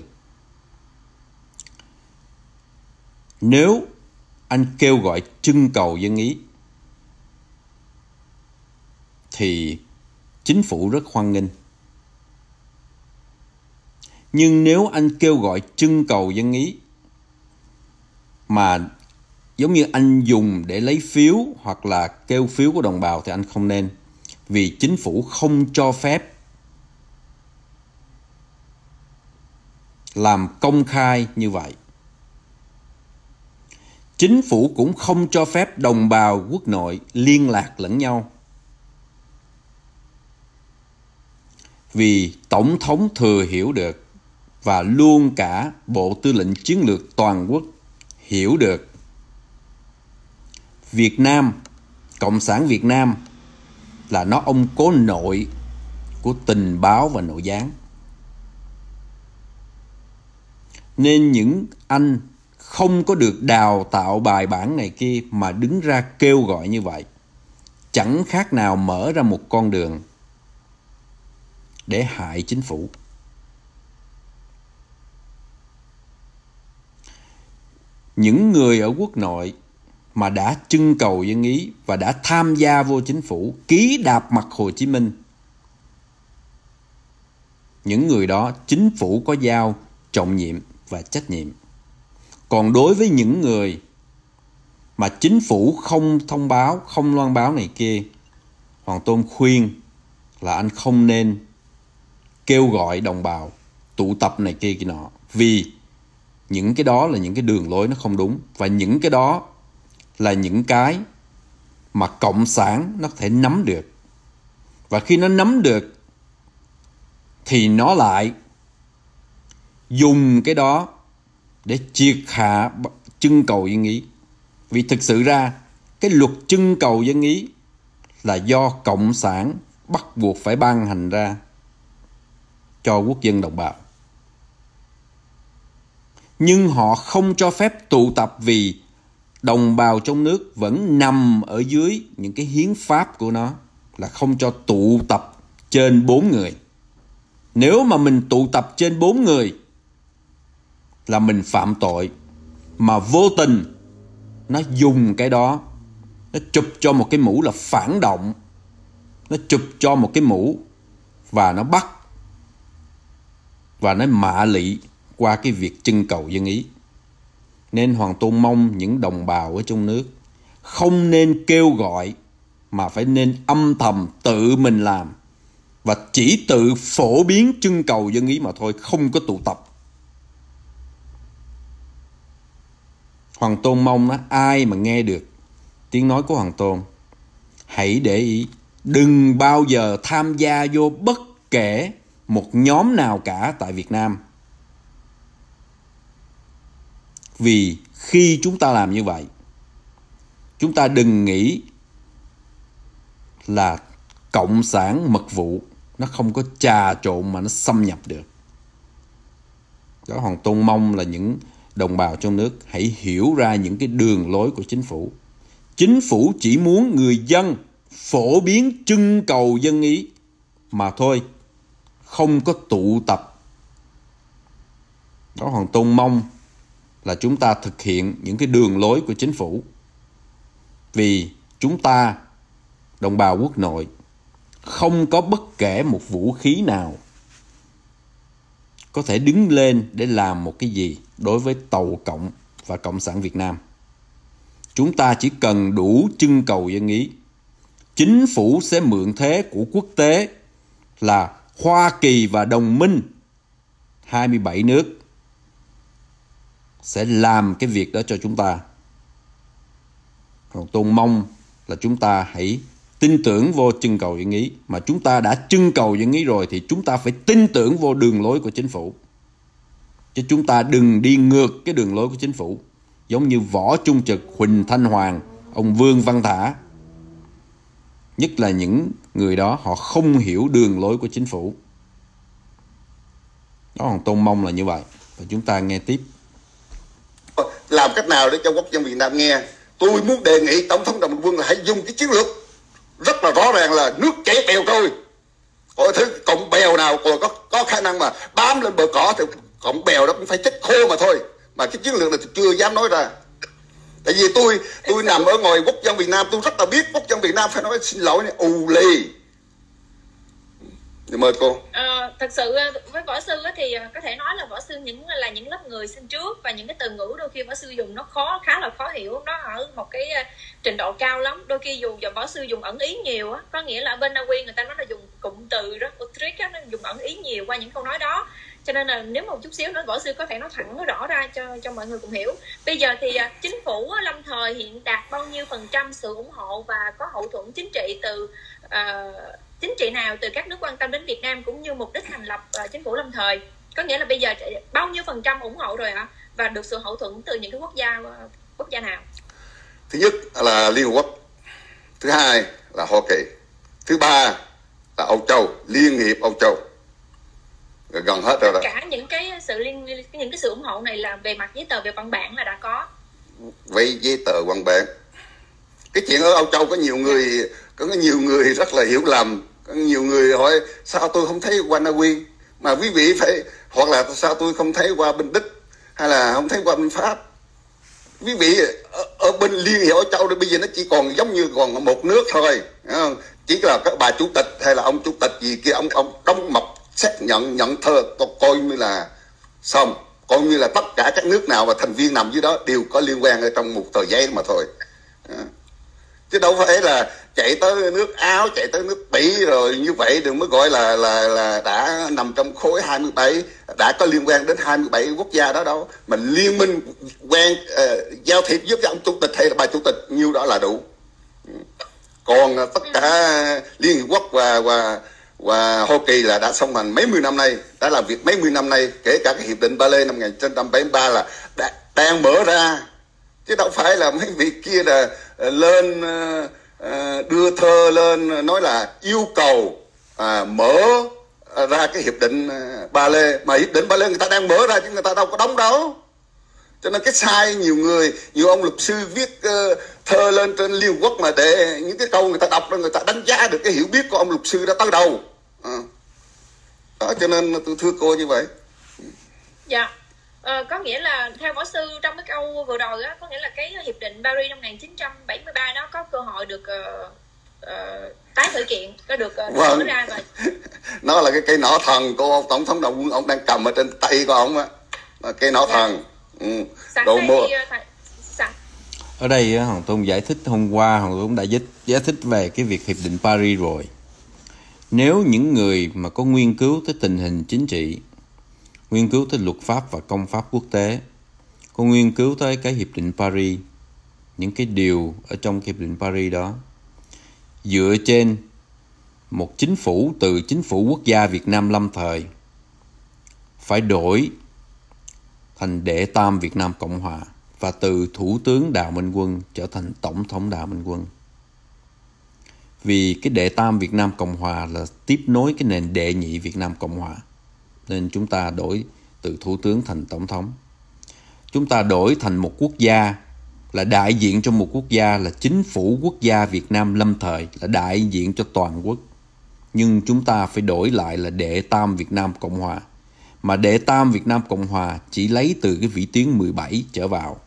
Nếu anh kêu gọi trưng cầu dân ý thì chính phủ rất hoan nghênh. Nhưng nếu anh kêu gọi trưng cầu dân ý mà giống như anh dùng để lấy phiếu hoặc là kêu phiếu của đồng bào thì anh không nên. Vì chính phủ không cho phép làm công khai như vậy. Chính phủ cũng không cho phép đồng bào quốc nội liên lạc lẫn nhau. Vì Tổng thống thừa hiểu được, và luôn cả Bộ Tư lệnh Chiến lược Toàn quốc hiểu được, Việt Nam, Cộng sản Việt Nam là nó ông cố nội của tình báo và nội gián. Nên những anh không có được đào tạo bài bản này kia mà đứng ra kêu gọi như vậy, chẳng khác nào mở ra một con đường để hại chính phủ. Những người ở quốc nội mà đã trưng cầu dân ý và đã tham gia vô chính phủ, ký đạp mặt Hồ Chí Minh, những người đó chính phủ có giao trọng nhiệm và trách nhiệm. Còn đối với những người mà chính phủ không thông báo, không loan báo này kia, Hoàng Tôn khuyên là anh không nên kêu gọi đồng bào tụ tập này kia kia nọ. Vì những cái đó là những cái đường lối nó không đúng. Và những cái đó là những cái mà Cộng sản nó có thể nắm được. Và khi nó nắm được thì nó lại dùng cái đó để triệt hạ trưng cầu dân ý. Vì thực sự ra cái luật trưng cầu dân Ý là do Cộng sản bắt buộc phải ban hành ra cho quốc dân đồng bào. Nhưng họ không cho phép tụ tập vì đồng bào trong nước vẫn nằm ở dưới những cái hiến pháp của nó là không cho tụ tập trên bốn người. Nếu mà mình tụ tập trên bốn người là mình phạm tội, mà vô tình nó dùng cái đó, nó chụp cho một cái mũ là phản động, nó chụp cho một cái mũ và nó bắt và nó mạ lị qua cái việc trưng cầu dân Ý. Nên Hoàng Tôn mong những đồng bào ở trong nước không nên kêu gọi mà phải nên âm thầm tự mình làm và chỉ tự phổ biến trưng cầu dân Ý mà thôi, không có tụ tập. Hoàng Tôn mong đó, ai mà nghe được tiếng nói của Hoàng Tôn hãy để ý, đừng bao giờ tham gia vô bất kể một nhóm nào cả tại Việt Nam. Vì khi chúng ta làm như vậy, chúng ta đừng nghĩ là cộng sản mật vụ nó không có trà trộn mà nó xâm nhập được. Đó, Hoàng Tôn mong là những đồng bào trong nước hãy hiểu ra những cái đường lối của chính phủ. Chính phủ chỉ muốn người dân phổ biến trưng cầu dân Ý mà thôi, không có tụ tập. Đó, Hoàng Tôn mong là chúng ta thực hiện những cái đường lối của chính phủ. Vì chúng ta, đồng bào quốc nội, không có bất kể một vũ khí nào có thể đứng lên để làm một cái gì đối với Tàu Cộng và Cộng sản Việt Nam. Chúng ta chỉ cần đủ trưng cầu dân Ý, chính phủ sẽ mượn thế của quốc tế là Hoa Kỳ và đồng minh hai mươi bảy nước sẽ làm cái việc đó cho chúng ta. Còn Tôn mong là chúng ta hãy tin tưởng vô trưng cầu dân Ý. Mà chúng ta đã trưng cầu dân Ý rồi thì chúng ta phải tin tưởng vô đường lối của chính phủ. Chứ chúng ta đừng đi ngược cái đường lối của chính phủ. Giống như Võ Trung Trực, Huỳnh Thanh Hoàng, ông Vương Văn Thả. Nhất là những người đó họ không hiểu đường lối của chính phủ. Đó, Hoàng Tôn mong là như vậy. Và chúng ta nghe tiếp. Làm cách nào để cho quốc dân Việt Nam nghe? Tôi muốn đề nghị Tổng thống Đồng Quân là hãy dùng cái chiến lược rất là rõ ràng là nước chảy bèo trôi. Có thứ cọng bèo nào còn có, có khả năng mà bám lên bờ cỏ thì cọng bèo đó cũng phải chết khô mà thôi. Mà cái chiến lược này tôi chưa dám nói ra. Tại vì tôi tôi nằm ở ngoài quốc dân Việt Nam, tôi rất là biết quốc dân Việt Nam phải nói xin lỗi này, ù lì. Mời cô. À, thật sự với võ sư thì có thể nói là võ sư những là những lớp người sinh trước, và những cái từ ngữ đôi khi võ sư dùng nó khó khá là khó hiểu, nó ở một cái trình độ cao lắm. Đôi khi dù giờ võ sư dùng ẩn ý nhiều á, có nghĩa là ở bên Na Uy người ta nói là dùng cụm từ đó, trick á, nó dùng ẩn ý nhiều qua những câu nói đó. Cho nên là nếu một chút xíu nữa võ sư có thể nói thẳng nó rõ ra cho cho mọi người cùng hiểu. Bây giờ thì chính phủ lâm thời hiện đạt bao nhiêu phần trăm sự ủng hộ và có hậu thuẫn chính trị từ uh, chính trị nào từ các nước quan tâm đến Việt Nam cũng như mục đích thành lập uh, chính phủ lâm thời? Có nghĩa là bây giờ bao nhiêu phần trăm ủng hộ rồi ạ? Và được sự hậu thuẫn từ những cái quốc gia uh, quốc gia nào? Thứ nhất là Liên Hợp Quốc, thứ hai là Hoa Kỳ, thứ ba là Âu Châu, Liên hiệp Âu Châu. Gần hết rồi đó. Cả những cái sự liên những cái sự ủng hộ này là về mặt giấy tờ, về văn bản là đã có. Vậy giấy tờ văn bản. Cái chuyện ở Âu Châu có nhiều người có nhiều người rất là hiểu lầm, có nhiều người hỏi sao tôi không thấy qua Na Uy, mà quý vị phải, hoặc là sao tôi không thấy qua bên Đức hay là không thấy qua bên Pháp. Quý vị ở, ở bên Liên hiệp Âu Châu thì bây giờ nó chỉ còn giống như còn một nước thôi, không? Chỉ là các bà chủ tịch hay là ông chủ tịch gì kia, ông ông đóng mộc xác nhận nhận thơ, coi như là xong, coi như là tất cả các nước nào và thành viên nằm dưới đó đều có liên quan ở trong một tờ giấy mà thôi. Chứ đâu phải là chạy tới nước Áo, chạy tới nước Bỉ rồi như vậy đừng mới gọi là là là đã nằm trong khối hai mươi bảy, đã có liên quan đến hai mươi bảy quốc gia đó đâu. Mình liên minh quen uh, giao thiệp với ông chủ tịch hay là bà chủ tịch nhiêu đó là đủ. Còn uh, tất cả Liên Hiệp Quốc và và và Hoa Kỳ là đã song hành mấy mươi năm nay, đã làm việc mấy mươi năm nay, kể cả cái hiệp định Ba Lê năm một nghìn chín trăm bảy mươi ba là đã, đang mở ra chứ đâu phải là mấy vị kia là lên đưa thơ lên nói là yêu cầu à, mở ra cái hiệp định Ba Lê, mà hiệp định Ba Lê người ta đang mở ra chứ người ta đâu có đóng đâu. Cho nên cái sai nhiều người, nhiều ông luật sư viết uh, thơ lên trên Liên Hợp Quốc mà để những cái câu người ta đọc ra người ta đánh giá được cái hiểu biết của ông luật sư đã tới đâu. À. Đó, cho nên tôi thưa cô như vậy. Dạ. Ờ, có nghĩa là theo võ sư trong cái câu vừa rồi á, có nghĩa là cái hiệp định Paris năm một nghìn chín trăm bảy mươi ba nó có cơ hội được uh, uh, tái khởi kiện, có được uh, vâng. mở ra rồi. Nó là cái cây nỏ thần của ông tổng thống Đồng Quân, ông đang cầm ở trên tay của ông á, cây nỏ dạ. thần. Ừ. Đồ mua. Ở đây Hoàng Tôn giải thích hôm qua, Hoàng Tôn đã giải, giải thích về cái việc hiệp định Paris rồi. Nếu những người mà có nghiên cứu tới tình hình chính trị, nghiên cứu tới luật pháp và công pháp quốc tế, có nghiên cứu tới cái hiệp định Paris, những cái điều ở trong hiệp định Paris đó, dựa trên một chính phủ từ chính phủ quốc gia Việt Nam lâm thời phải đổi thành Đệ Tam Việt Nam Cộng Hòa, và từ Thủ tướng Đào Minh Quân trở thành Tổng thống Đào Minh Quân. Vì cái Đệ Tam Việt Nam Cộng Hòa là tiếp nối cái nền Đệ Nhị Việt Nam Cộng Hòa, nên chúng ta đổi từ Thủ tướng thành Tổng thống. Chúng ta đổi thành một quốc gia, là đại diện cho một quốc gia, là chính phủ quốc gia Việt Nam lâm thời, là đại diện cho toàn quốc. Nhưng chúng ta phải đổi lại là Đệ Tam Việt Nam Cộng Hòa. Mà Đệ Tam Việt Nam Cộng Hòa chỉ lấy từ cái vĩ tuyến mười bảy trở vào.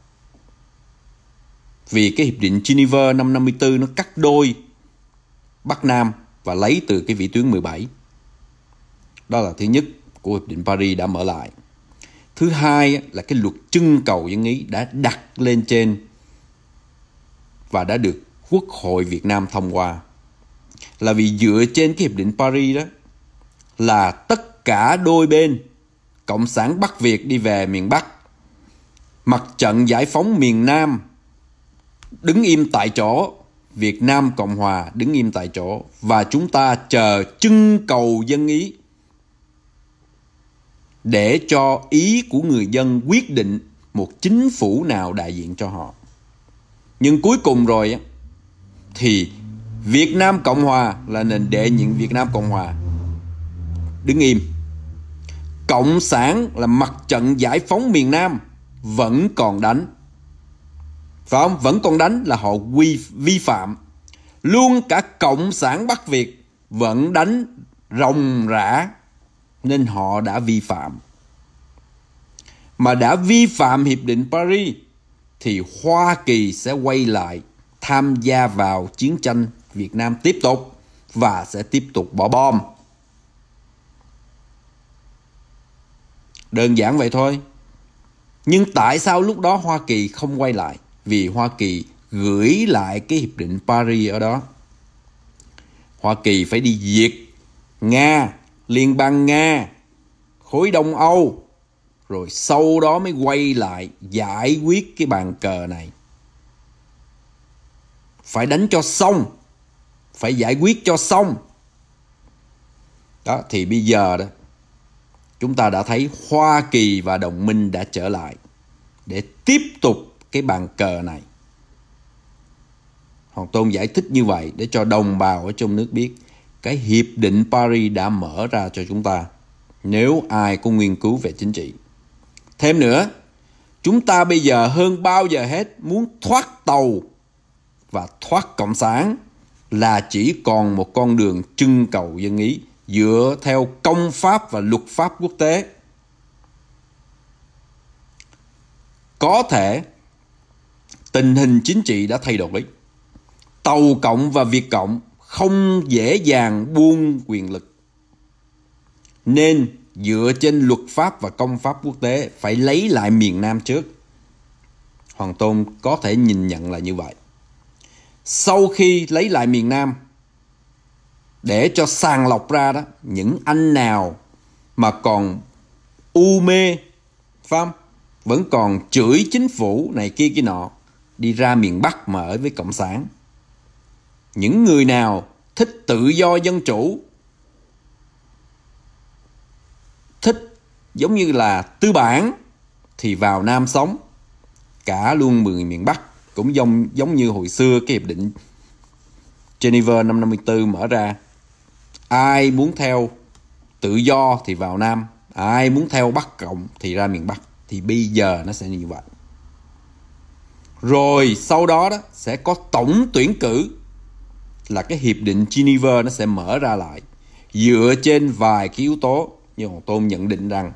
Vì cái hiệp định Geneva năm năm mươi tư nó cắt đôi Bắc Nam và lấy từ cái vĩ tuyến mười bảy. Đó là thứ nhất của hiệp định Paris đã mở lại. Thứ hai là cái luật trưng cầu dân ý đã đặt lên trên và đã được Quốc hội Việt Nam thông qua. Là vì dựa trên cái hiệp định Paris đó là tất cả đôi bên, Cộng sản Bắc Việt đi về miền Bắc, Mặt trận Giải phóng miền Nam đứng im tại chỗ, Việt Nam Cộng Hòa đứng im tại chỗ, và chúng ta chờ trưng cầu dân ý để cho ý của người dân quyết định một chính phủ nào đại diện cho họ. Nhưng cuối cùng rồi thì Việt Nam Cộng Hòa là nền đệ nhị Việt Nam Cộng Hòa đứng im. Cộng sản là Mặt trận Giải phóng miền Nam vẫn còn đánh. Phải không? Vẫn còn đánh là họ vi, vi phạm. Luôn cả Cộng sản Bắc Việt vẫn đánh ròng rã, nên họ đã vi phạm. Mà đã vi phạm hiệp định Paris thì Hoa Kỳ sẽ quay lại tham gia vào chiến tranh Việt Nam tiếp tục và sẽ tiếp tục bỏ bom. Đơn giản vậy thôi. Nhưng tại sao lúc đó Hoa Kỳ không quay lại? Vì Hoa Kỳ gửi lại cái hiệp định Paris ở đó. Hoa Kỳ phải đi diệt Nga, Liên bang Nga, khối Đông Âu, rồi sau đó mới quay lại giải quyết cái bàn cờ này. Phải đánh cho xong, phải giải quyết cho xong. Đó, thì bây giờ đó, chúng ta đã thấy Hoa Kỳ và đồng minh đã trở lại để tiếp tục cái bàn cờ này. Hoàng Tôn giải thích như vậy để cho đồng bào ở trong nước biết cái hiệp định Paris đã mở ra cho chúng ta, nếu ai có nghiên cứu về chính trị. Thêm nữa, chúng ta bây giờ hơn bao giờ hết muốn thoát tàu và thoát cộng sản là chỉ còn một con đường trưng cầu dân ý dựa theo công pháp và luật pháp quốc tế. Có thể tình hình chính trị đã thay đổi. Tàu Cộng và Việt Cộng không dễ dàng buông quyền lực. Nên dựa trên luật pháp và công pháp quốc tế phải lấy lại miền Nam trước. Hoàng Tôn có thể nhìn nhận là như vậy. Sau khi lấy lại miền Nam, để cho sàng lọc ra đó, những anh nào mà còn u mê, phải không? Vẫn còn chửi chính phủ này kia kia nọ, đi ra miền Bắc mà ở với Cộng sản. Những người nào thích tự do dân chủ, thích giống như là tư bản, thì vào Nam sống. cả luôn người miền Bắc. Cũng giống, giống như hồi xưa cái hiệp định Geneva năm năm mươi tư mở ra. Ai muốn theo tự do thì vào Nam, ai muốn theo Bắc Cộng thì ra miền Bắc. Thì bây giờ nó sẽ như vậy. Rồi sau đó đó sẽ có tổng tuyển cử, là cái hiệp định Geneva nó sẽ mở ra lại dựa trên vài cái yếu tố. Như Hoàng Tôn nhận định rằng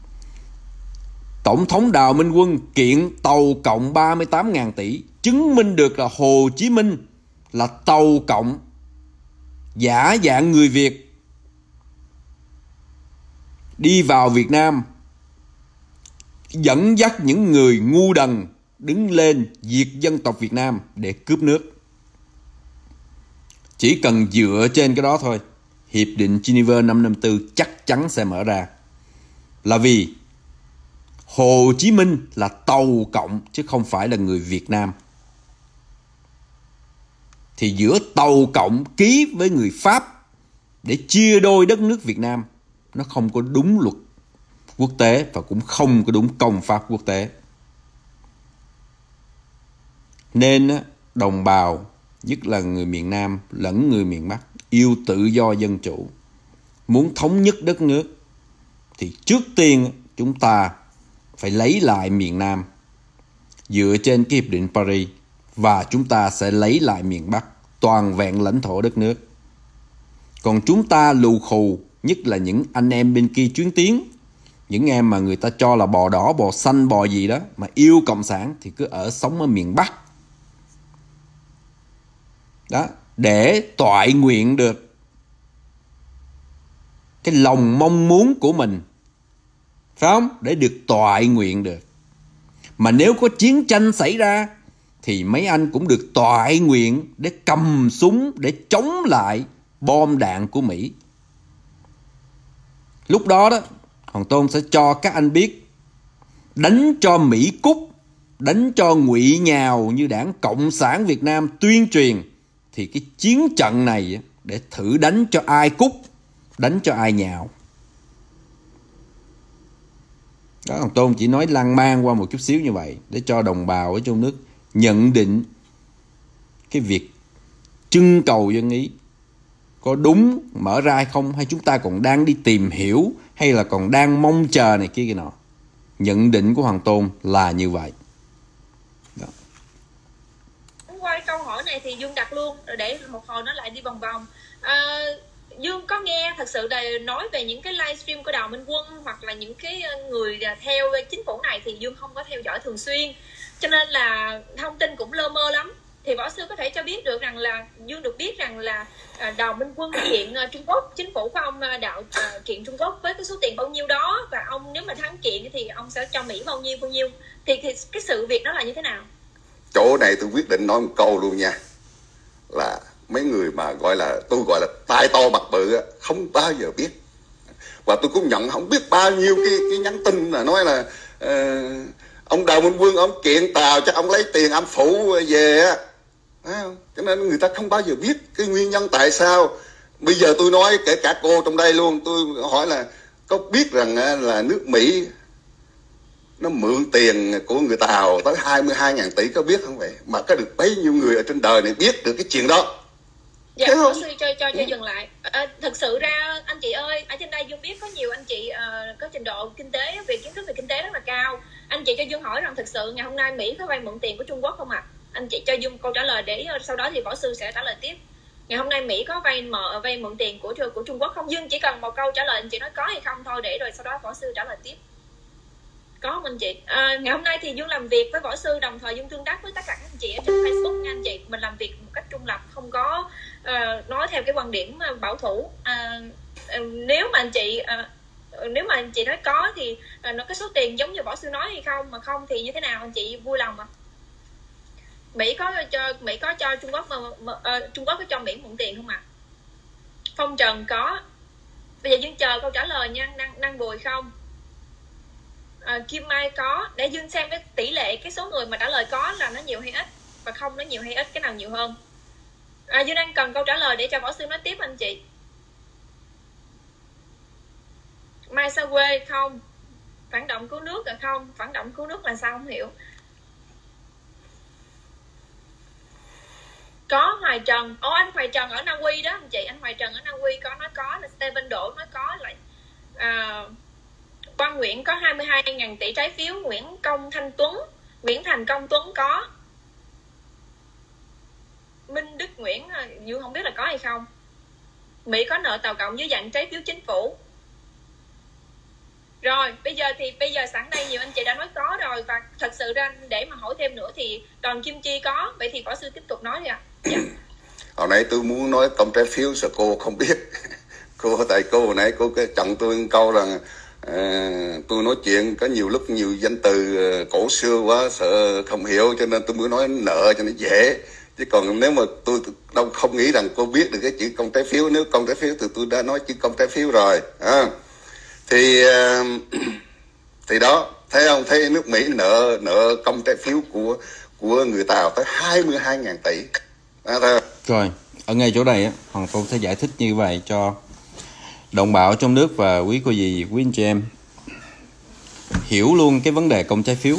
Tổng thống Đào Minh Quân kiện tàu cộng ba mươi tám nghìn tỷ, chứng minh được là Hồ Chí Minh là tàu cộng giả dạng người Việt đi vào Việt Nam, dẫn dắt những người ngu đần đứng lên diệt dân tộc Việt Nam để cướp nước. Chỉ cần dựa trên cái đó thôi, hiệp định Geneva năm năm tư chắc chắn sẽ mở ra. Là vì Hồ Chí Minh là tàu cộng chứ không phải là người Việt Nam. Thì giữa tàu cộng ký với người Pháp để chia đôi đất nước Việt Nam, nó không có đúng luật quốc tế và cũng không có đúng công pháp quốc tế. Nên đồng bào, nhất là người miền Nam lẫn người miền Bắc, yêu tự do dân chủ, muốn thống nhất đất nước, thì trước tiên chúng ta phải lấy lại miền Nam dựa trên cái hiệp định Paris, và chúng ta sẽ lấy lại miền Bắc toàn vẹn lãnh thổ đất nước. Còn chúng ta lù khù, nhất là những anh em bên kia chuyến tiếng, những em mà người ta cho là bò đỏ, bò xanh, bò gì đó, mà yêu cộng sản thì cứ ở sống ở miền Bắc đó, để toại nguyện được cái lòng mong muốn của mình, phải không? Để được toại nguyện được. Mà nếu có chiến tranh xảy ra thì mấy anh cũng được toại nguyện để cầm súng để chống lại bom đạn của Mỹ. Lúc đó đó, Hoàng Tôn sẽ cho các anh biết, đánh cho Mỹ cút, đánh cho ngụy nhào như Đảng Cộng sản Việt Nam tuyên truyền, thì cái chiến trận này để thử đánh cho ai cút, đánh cho ai nhào. Đó, Hoàng Tôn chỉ nói lan man qua một chút xíu như vậy để cho đồng bào ở trong nước nhận định cái việc trưng cầu dân ý có đúng mở ra hay không, hay chúng ta còn đang đi tìm hiểu, hay là còn đang mong chờ này kia kia nọ. Nhận định của Hoàng Tôn là như vậy. Đó. Qua câu hỏi này thì Dương đặt luôn để một hồi nó lại đi vòng vòng. à, Dương có nghe thật sự là nói về những cái livestream của Đào Minh Quân hoặc là những cái người theo chính phủ này thì Dương không có theo dõi thường xuyên, cho nên là thông tin cũng lơ mơ lắm. Thì võ sư có thể cho biết được rằng là Dương được biết rằng là Đào Minh Quân kiện Trung Quốc, chính phủ của ông đạo kiện Trung Quốc với cái số tiền bao nhiêu đó, và ông nếu mà thắng kiện thì ông sẽ cho Mỹ bao nhiêu bao nhiêu. Thì, thì cái sự việc đó là như thế nào? Chỗ này tôi quyết định nói một câu luôn nha, là mấy người mà gọi là tôi gọi là tai to mặt bự không bao giờ biết. Và tôi cũng nhận không biết bao nhiêu cái, cái nhắn tin là nói là uh, ông Đào Minh Quân ông kiện Tàu chắc ông lấy tiền âm phủ về á, cho nên người ta không bao giờ biết cái nguyên nhân tại sao. Bây giờ tôi nói kể cả cô trong đây luôn, tôi hỏi là có biết rằng là nước Mỹ nó mượn tiền của người Tàu tới hai mươi hai nghìn tỷ, có biết không vậy? Mà có được bấy nhiêu người ở trên đời này biết được cái chuyện đó. Dạ, võ sư cho cho cho dừng lại. À, thực sự ra anh chị ơi, ở trên đây Dương biết có nhiều anh chị uh, có trình độ kinh tế, về kiến thức về kinh tế rất là cao. Anh chị cho Dương hỏi rằng thực sự ngày hôm nay Mỹ có vay mượn tiền của Trung Quốc không ạ? À? Anh chị cho Dương câu trả lời để sau đó thì võ sư sẽ trả lời tiếp. Ngày hôm nay Mỹ có vay mở vay mượn tiền của của Trung Quốc không? Dương chỉ cần một câu trả lời anh chị nói có hay không thôi, để rồi sau đó võ sư trả lời tiếp. Có không anh chị? À, ngày hôm nay thì Dương làm việc với võ sư, đồng thời Dương tương tác với tất cả các anh chị ở trên Facebook nha anh chị. Mình làm việc một cách trung lập, không có uh, nói theo cái quan điểm bảo thủ. Uh, uh, nếu mà anh chị uh, nếu mà anh chị nói có thì uh, nó cái số tiền giống như võ sư nói hay không, mà không thì như thế nào anh chị vui lòng mà. Mỹ có cho Mỹ có cho Trung Quốc mà, mà uh, Trung Quốc có cho Mỹ mượn tiền không ạ? À? Phong Trần có. Bây giờ Dương chờ câu trả lời nha. Năng năng Bùi không? À, Kim Mai có. Để Dương xem cái tỷ lệ cái số người mà trả lời có là nó nhiều hay ít, và không nó nhiều hay ít, cái nào nhiều hơn. à, Dương đang cần câu trả lời để cho võ sư nói tiếp anh chị. Mai Sa Quê không. Phản động cứu nước là không. Phản động cứu nước là sao không hiểu. Có Hoài Trần, ô anh Hoài Trần ở Na Uy đó anh chị, anh Hoài Trần ở Na Uy có nói có, là Steven Đỗ nói có, lại à, Quang Nguyễn có hai mươi hai nghìn tỷ trái phiếu, Nguyễn Công Thanh Tuấn, Nguyễn Thành Công Tuấn có, Minh Đức Nguyễn như không biết là có hay không. Mỹ có nợ Tàu Cộng dưới dạng trái phiếu chính phủ. Rồi bây giờ thì bây giờ sẵn đây nhiều anh chị đã nói có rồi, và thật sự ra để mà hỏi thêm nữa thì Đoàn Kim Chi có, vậy thì võ sư tiếp tục nói đi ạ. Dạ. Hồi nãy tôi muốn nói công trái phiếu sợ cô không biết. Cô tại cô hồi nãy cô chặn tôi một câu rằng uh, tôi nói chuyện có nhiều lúc nhiều danh từ uh, cổ xưa quá sợ không hiểu, cho nên tôi mới nói nợ cho nó dễ. Chứ còn nếu mà tôi đâu không nghĩ rằng cô biết được cái chữ công trái phiếu, nếu công trái phiếu thì tôi đã nói chữ công trái phiếu rồi. À, thì uh, thì đó, thấy không, thấy nước Mỹ nợ nợ công trái phiếu của của người Tàu tới hai mươi hai nghìn tỷ. À, rồi ở ngay chỗ này Hoàng Tôn sẽ giải thích như vậy cho đồng bào trong nước và quý cô dì, quý anh chị em hiểu luôn cái vấn đề công trái phiếu.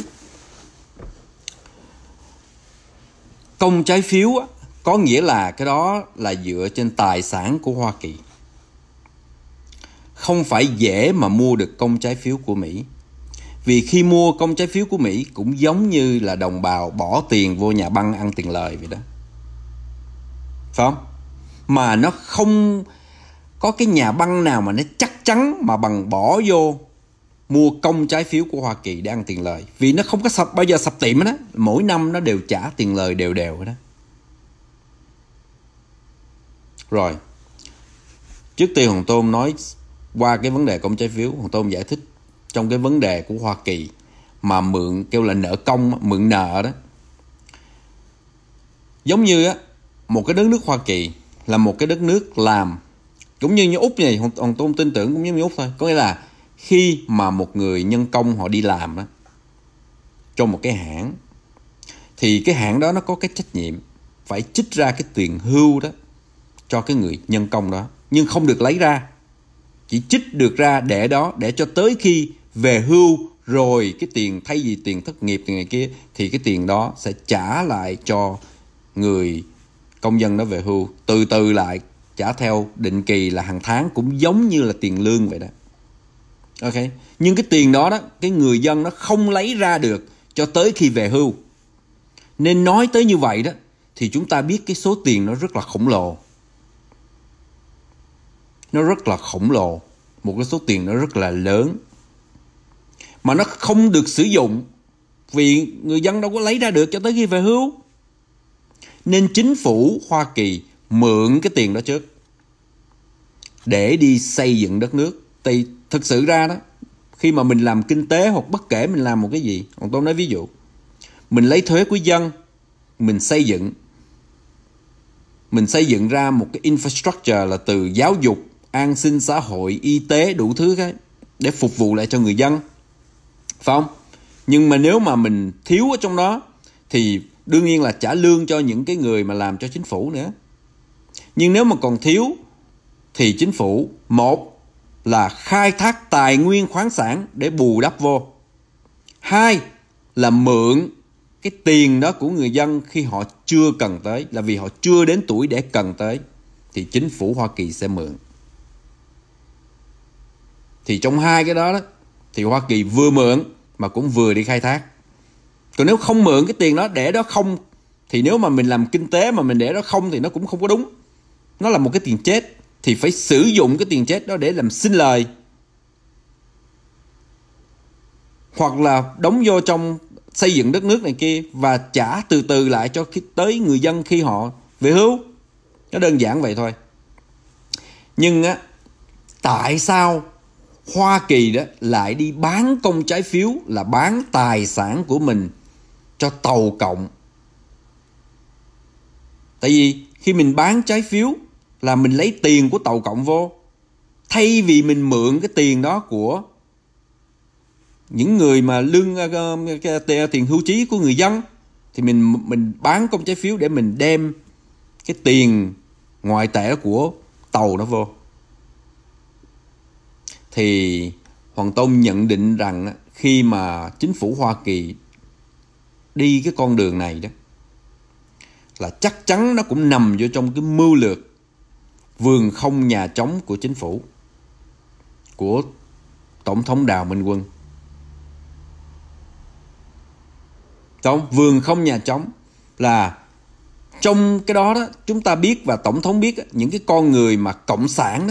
Công trái phiếu có nghĩa là cái đó là dựa trên tài sản của Hoa Kỳ. Không phải dễ mà mua được công trái phiếu của Mỹ. Vì khi mua công trái phiếu của Mỹ cũng giống như là đồng bào bỏ tiền vô nhà băng ăn tiền lời vậy đó. Phải không? Mà nó không có cái nhà băng nào mà nó chắc chắn mà bằng bỏ vô mua công trái phiếu của Hoa Kỳ để ăn tiền lời. Vì nó không có sập, bao giờ sập tiệm đó. Mỗi năm nó đều trả tiền lời đều đều đó. Rồi, trước tiên Hoàng Tôn nói qua cái vấn đề công trái phiếu, Hoàng Tôn giải thích trong cái vấn đề của Hoa Kỳ mà mượn, kêu là nợ công, mượn nợ đó. Giống như á, một cái đất nước Hoa Kỳ là một cái đất nước làm cũng như như Úc này, Hoàng Tôn tin tưởng cũng giống như Úc thôi. Có nghĩa là khi mà một người nhân công họ đi làm á, cho một cái hãng, thì cái hãng đó nó có cái trách nhiệm phải trích ra cái tiền hưu đó cho cái người nhân công đó, nhưng không được lấy ra, chỉ trích được ra để đó, để cho tới khi về hưu rồi cái tiền, thay vì tiền thất nghiệp tiền này kia, thì cái tiền đó sẽ trả lại cho người công dân đó về hưu, từ từ lại trả theo định kỳ là hàng tháng, cũng giống như là tiền lương vậy đó. Ok, nhưng cái tiền đó đó, cái người dân nó không lấy ra được cho tới khi về hưu. Nên nói tới như vậy đó, thì chúng ta biết cái số tiền nó rất là khổng lồ. Nó rất là khổng lồ. Một cái số tiền nó rất là lớn. Mà nó không được sử dụng vì người dân đâu có lấy ra được cho tới khi về hưu. Nên chính phủ Hoa Kỳ mượn cái tiền đó trước để đi xây dựng đất nước. Thì thực sự ra đó, khi mà mình làm kinh tế hoặc bất kể mình làm một cái gì, còn tôi nói ví dụ, mình lấy thuế của dân, mình xây dựng mình xây dựng ra một cái infrastructure là từ giáo dục, an sinh xã hội, y tế, đủ thứ cái để phục vụ lại cho người dân, phải không? Nhưng mà nếu mà mình thiếu ở trong đó thì đương nhiên là trả lương cho những cái người mà làm cho chính phủ nữa. Nhưng nếu mà còn thiếu thì chính phủ, một là khai thác tài nguyên khoáng sản để bù đắp vô, hai là mượn cái tiền đó của người dân khi họ chưa cần tới, là vì họ chưa đến tuổi để cần tới, thì chính phủ Hoa Kỳ sẽ mượn. Thì trong hai cái đó, đó thì Hoa Kỳ vừa mượn mà cũng vừa đi khai thác. Còn nếu không mượn cái tiền đó, để đó không, thì nếu mà mình làm kinh tế mà mình để đó không thì nó cũng không có đúng. Nó là một cái tiền chết, thì phải sử dụng cái tiền chết đó để làm sinh lời, hoặc là đóng vô trong xây dựng đất nước này kia và trả từ từ lại cho tới người dân khi họ về hưu. Nó đơn giản vậy thôi. Nhưng á, tại sao Hoa Kỳ đó lại đi bán công trái phiếu, là bán tài sản của mình cho Tàu Cộng? Tại vì khi mình bán trái phiếu là mình lấy tiền của Tàu Cộng vô, thay vì mình mượn cái tiền đó của những người mà lương uh, tiền hưu trí của người dân, thì mình mình bán công trái phiếu để mình đem cái tiền ngoại tệ của tàu nó vô. Thì Hoàng Tôn nhận định rằng khi mà chính phủ Hoa Kỳ đi cái con đường này đó, là chắc chắn nó cũng nằm vô trong cái mưu lược vườn không nhà trống của chính phủ, của Tổng thống Đào Minh Quân. Tổng vườn không nhà trống là trong cái đó đó, chúng ta biết và Tổng thống biết những cái con người mà cộng sản đó,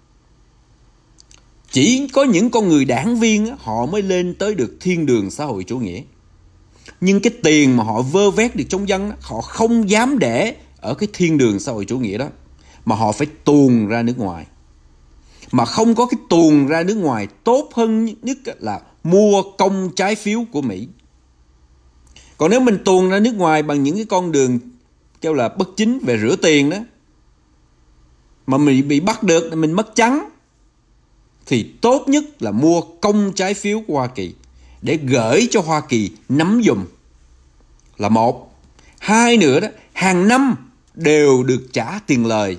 chỉ có những con người đảng viên đó, họ mới lên tới được thiên đường xã hội chủ nghĩa. Nhưng cái tiền mà họ vơ vét được trong dân đó, họ không dám để ở cái thiên đường xã hội chủ nghĩa đó, mà họ phải tuồn ra nước ngoài. Mà không có cái tuồn ra nước ngoài tốt hơn nhất là mua công trái phiếu của Mỹ. Còn nếu mình tuồn ra nước ngoài bằng những cái con đường kêu là bất chính về rửa tiền đó, mà mình bị bắt được, mình mất trắng, thì tốt nhất là mua công trái phiếu của Hoa Kỳ để gửi cho Hoa Kỳ nắm giùm là một. Hai nữa đó, hàng năm đều được trả tiền lời.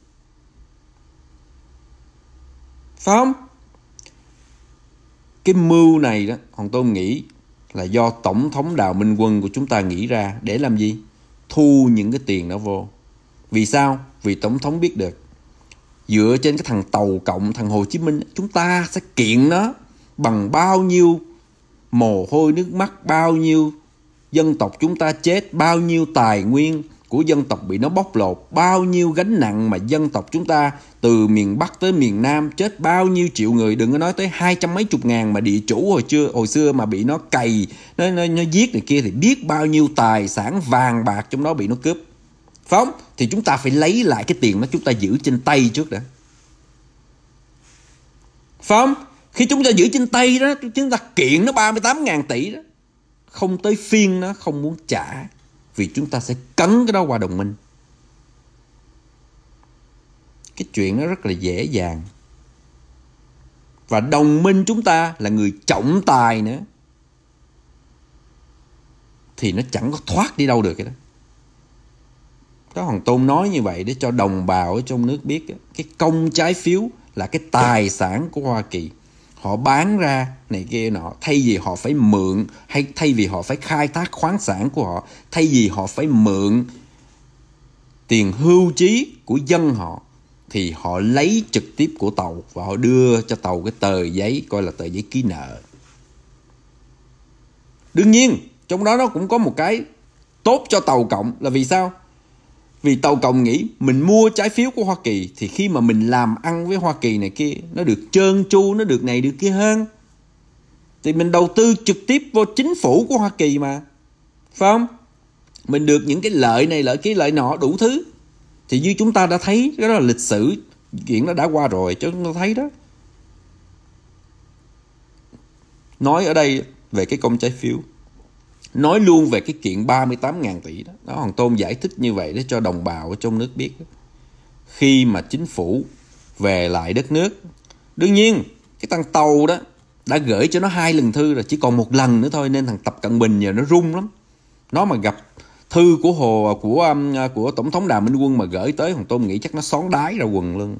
Phải không? Cái mưu này đó, Hoàng Tôn nghĩ là do Tổng thống Đào Minh Quân của chúng ta nghĩ ra để làm gì? Thu những cái tiền đó vô. Vì sao? Vì Tổng thống biết được dựa trên cái thằng Tàu Cộng, thằng Hồ Chí Minh, chúng ta sẽ kiện nó bằng bao nhiêu mồ hôi nước mắt, bao nhiêu dân tộc chúng ta chết, bao nhiêu tài nguyên của dân tộc bị nó bóc lột, bao nhiêu gánh nặng mà dân tộc chúng ta từ miền Bắc tới miền Nam chết bao nhiêu triệu người, đừng có nói tới hai trăm mấy chục ngàn mà địa chủ hồi xưa hồi xưa mà bị nó cày, nó, nó, nó giết này kia, thì biết bao nhiêu tài sản vàng bạc trong đó bị nó cướp. Phải không? Thì chúng ta phải lấy lại cái tiền đó, chúng ta giữ trên tay trước đã. Phải không? Khi chúng ta giữ trên tay đó, chúng ta kiện nó ba mươi tám ngàn tỷ đó, không tới phiên nó không muốn trả, vì chúng ta sẽ cấn cái đó qua đồng minh. Cái chuyện nó rất là dễ dàng. Và đồng minh chúng ta là người trọng tài nữa, thì nó chẳng có thoát đi đâu được cái đó. Đó, Hoàng Tôn nói như vậy để cho đồng bào ở trong nước biết cái công trái phiếu là cái tài sản của Hoa Kỳ. Họ bán ra này kia nọ, thay vì họ phải mượn, hay thay vì họ phải khai thác khoáng sản của họ, thay vì họ phải mượn tiền hưu trí của dân họ, thì họ lấy trực tiếp của Tàu và họ đưa cho Tàu cái tờ giấy, coi là tờ giấy ký nợ. Đương nhiên trong đó nó cũng có một cái tốt cho Tàu Cộng là vì sao? Vì Tàu Cộng nghĩ mình mua trái phiếu của Hoa Kỳ thì khi mà mình làm ăn với Hoa Kỳ này kia, nó được trơn tru, nó được này được kia hơn. Thì mình đầu tư trực tiếp vô chính phủ của Hoa Kỳ mà. Phải không? Mình được những cái lợi này, lợi kia, lợi nọ, đủ thứ. Thì như chúng ta đã thấy, cái đó là lịch sử, chuyện đó đã qua rồi, cho chúng ta thấy đó. Nói ở đây về cái công trái phiếu, nói luôn về cái kiện ba mươi tám ngàn tỷ đó. Đó, Hoàng Tôn giải thích như vậy để cho đồng bào ở trong nước biết. Khi mà chính phủ về lại đất nước, đương nhiên cái thằng Tàu đó đã gửi cho nó hai lần thư rồi, chỉ còn một lần nữa thôi, nên thằng Tập Cận Bình giờ nó run lắm. Nó mà gặp thư của Hồ của um, của Tổng thống Đào Minh Quân mà gửi tới, Hoàng Tôn nghĩ chắc nó xón đái ra quần luôn.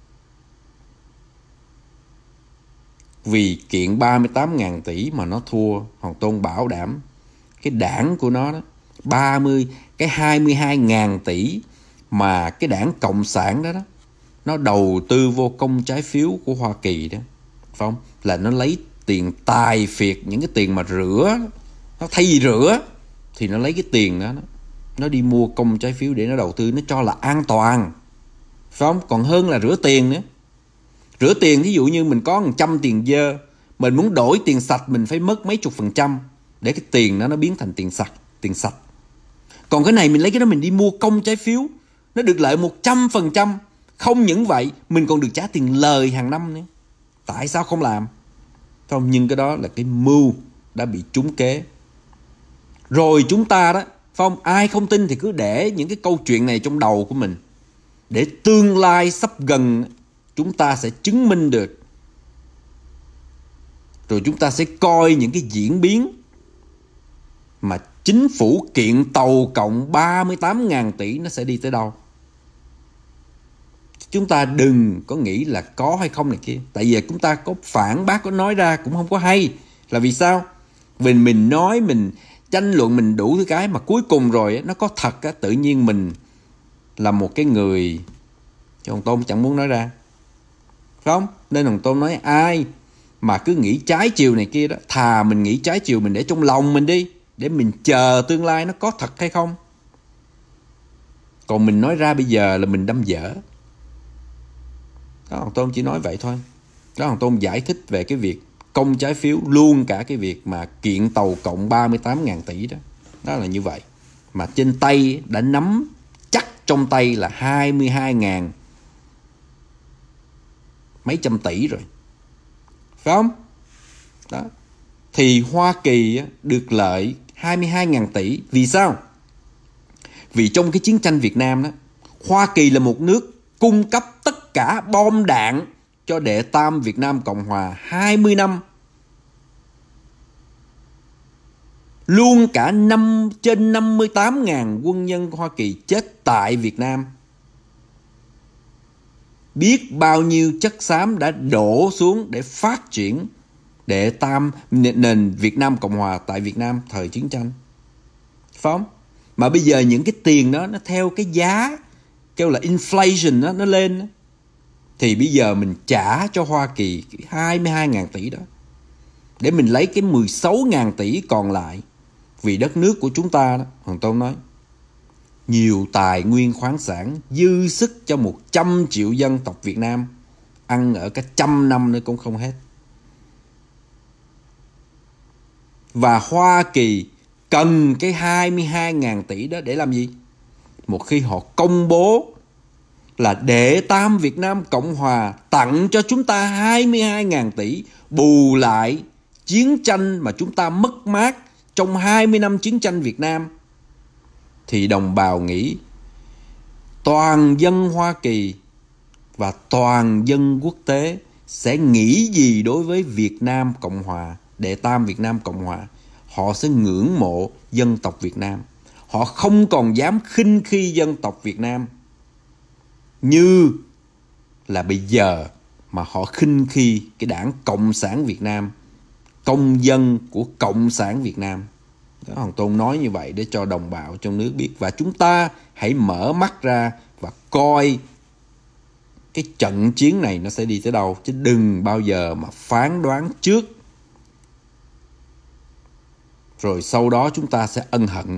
Vì kiện ba mươi tám ngàn tỷ mà nó thua, Hoàng Tôn bảo đảm cái đảng của nó đó, ba mươi, cái hai mươi hai ngàn tỷ mà cái đảng Cộng sản đó đó, nó đầu tư vô công trái phiếu của Hoa Kỳ đó, phải không? Là nó lấy tiền tài phiệt, những cái tiền mà rửa, nó thay vì rửa thì nó lấy cái tiền đó, nó, nó đi mua công trái phiếu để nó đầu tư, nó cho là an toàn, phải không? Còn hơn là rửa tiền nữa. Rửa tiền, ví dụ như mình có một trăm tiền dơ, mình muốn đổi tiền sạch mình phải mất mấy chục phần trăm để cái tiền đó nó biến thành tiền sạch, tiền sạch. Còn cái này mình lấy cái đó mình đi mua công trái phiếu, nó được lợi một trăm phần trăm. Không những vậy, mình còn được trả tiền lời hàng năm nữa. Tại sao không làm? Không, nhưng cái đó là cái mưu đã bị trúng kế. Rồi chúng ta đó, không, ai không tin thì cứ để những cái câu chuyện này trong đầu của mình, để tương lai sắp gần chúng ta sẽ chứng minh được. Rồi chúng ta sẽ coi những cái diễn biến mà chính phủ kiện Tàu Cộng ba mươi tám ngàn tỷ nó sẽ đi tới đâu. Chúng ta đừng có nghĩ là có hay không này kia. Tại vì chúng ta có phản bác, có nói ra cũng không có hay. Là vì sao? Vì mình nói, mình tranh luận, mình đủ thứ cái, mà cuối cùng rồi nó có thật á, tự nhiên mình là một cái người, chứ Hồng Tôn chẳng muốn nói ra, phải không? Nên Hồng Tôn nói ai mà cứ nghĩ trái chiều này kia đó, thà mình nghĩ trái chiều mình để trong lòng mình đi, để mình chờ tương lai nó có thật hay không. Còn mình nói ra bây giờ là mình đâm dở. Đó, Hồng Tôn chỉ nói vậy thôi. Đó, Hồng Tôn giải thích về cái việc công trái phiếu, luôn cả cái việc mà kiện tàu cộng ba mươi tám nghìn tỷ đó. Đó là như vậy. Mà trên tay đã nắm chắc trong tay là hai mươi hai nghìn mấy trăm tỷ rồi. Phải không? Đó. Thì Hoa Kỳ được lợi hai mươi hai nghìn tỷ. Vì sao? Vì trong cái chiến tranh Việt Nam đó, Hoa Kỳ là một nước cung cấp tất cả bom đạn cho Đệ Tam Việt Nam Cộng Hòa hai mươi năm. Luôn cả năm, trên năm mươi tám nghìn quân nhân Hoa Kỳ chết tại Việt Nam. Biết bao nhiêu chất xám đã đổ xuống để phát triển Đệ Tam nền Việt Nam Cộng Hòa tại Việt Nam thời chiến tranh. Phải không? Mà bây giờ những cái tiền đó nó theo cái giá kêu là inflation đó, nó lên đó. Thì bây giờ mình trả cho Hoa Kỳ hai mươi hai nghìn tỷ đó, để mình lấy cái mười sáu nghìn tỷ còn lại. Vì đất nước của chúng ta đó, Hồng Tôn nói, nhiều tài nguyên khoáng sản dư sức cho một trăm triệu dân tộc Việt Nam ăn ở cả trăm năm nữa cũng không hết. Và Hoa Kỳ cần cái hai mươi hai nghìn tỷ đó để làm gì? Một khi họ công bố là Đệ Tam Việt Nam Cộng Hòa tặng cho chúng ta hai mươi hai nghìn tỷ, bù lại chiến tranh mà chúng ta mất mát trong hai mươi năm chiến tranh Việt Nam, thì đồng bào nghĩ toàn dân Hoa Kỳ và toàn dân quốc tế sẽ nghĩ gì đối với Việt Nam Cộng Hòa, Đệ Tam Việt Nam Cộng Hòa? Họ sẽ ngưỡng mộ dân tộc Việt Nam. Họ không còn dám khinh khi dân tộc Việt Nam như là bây giờ mà họ khinh khi cái đảng Cộng sản Việt Nam, công dân của Cộng sản Việt Nam. Đó, Hồng Tôn nói như vậy để cho đồng bào trong nước biết. Và chúng ta hãy mở mắt ra và coi cái trận chiến này nó sẽ đi tới đâu, chứ đừng bao giờ mà phán đoán trước rồi sau đó chúng ta sẽ ân hận.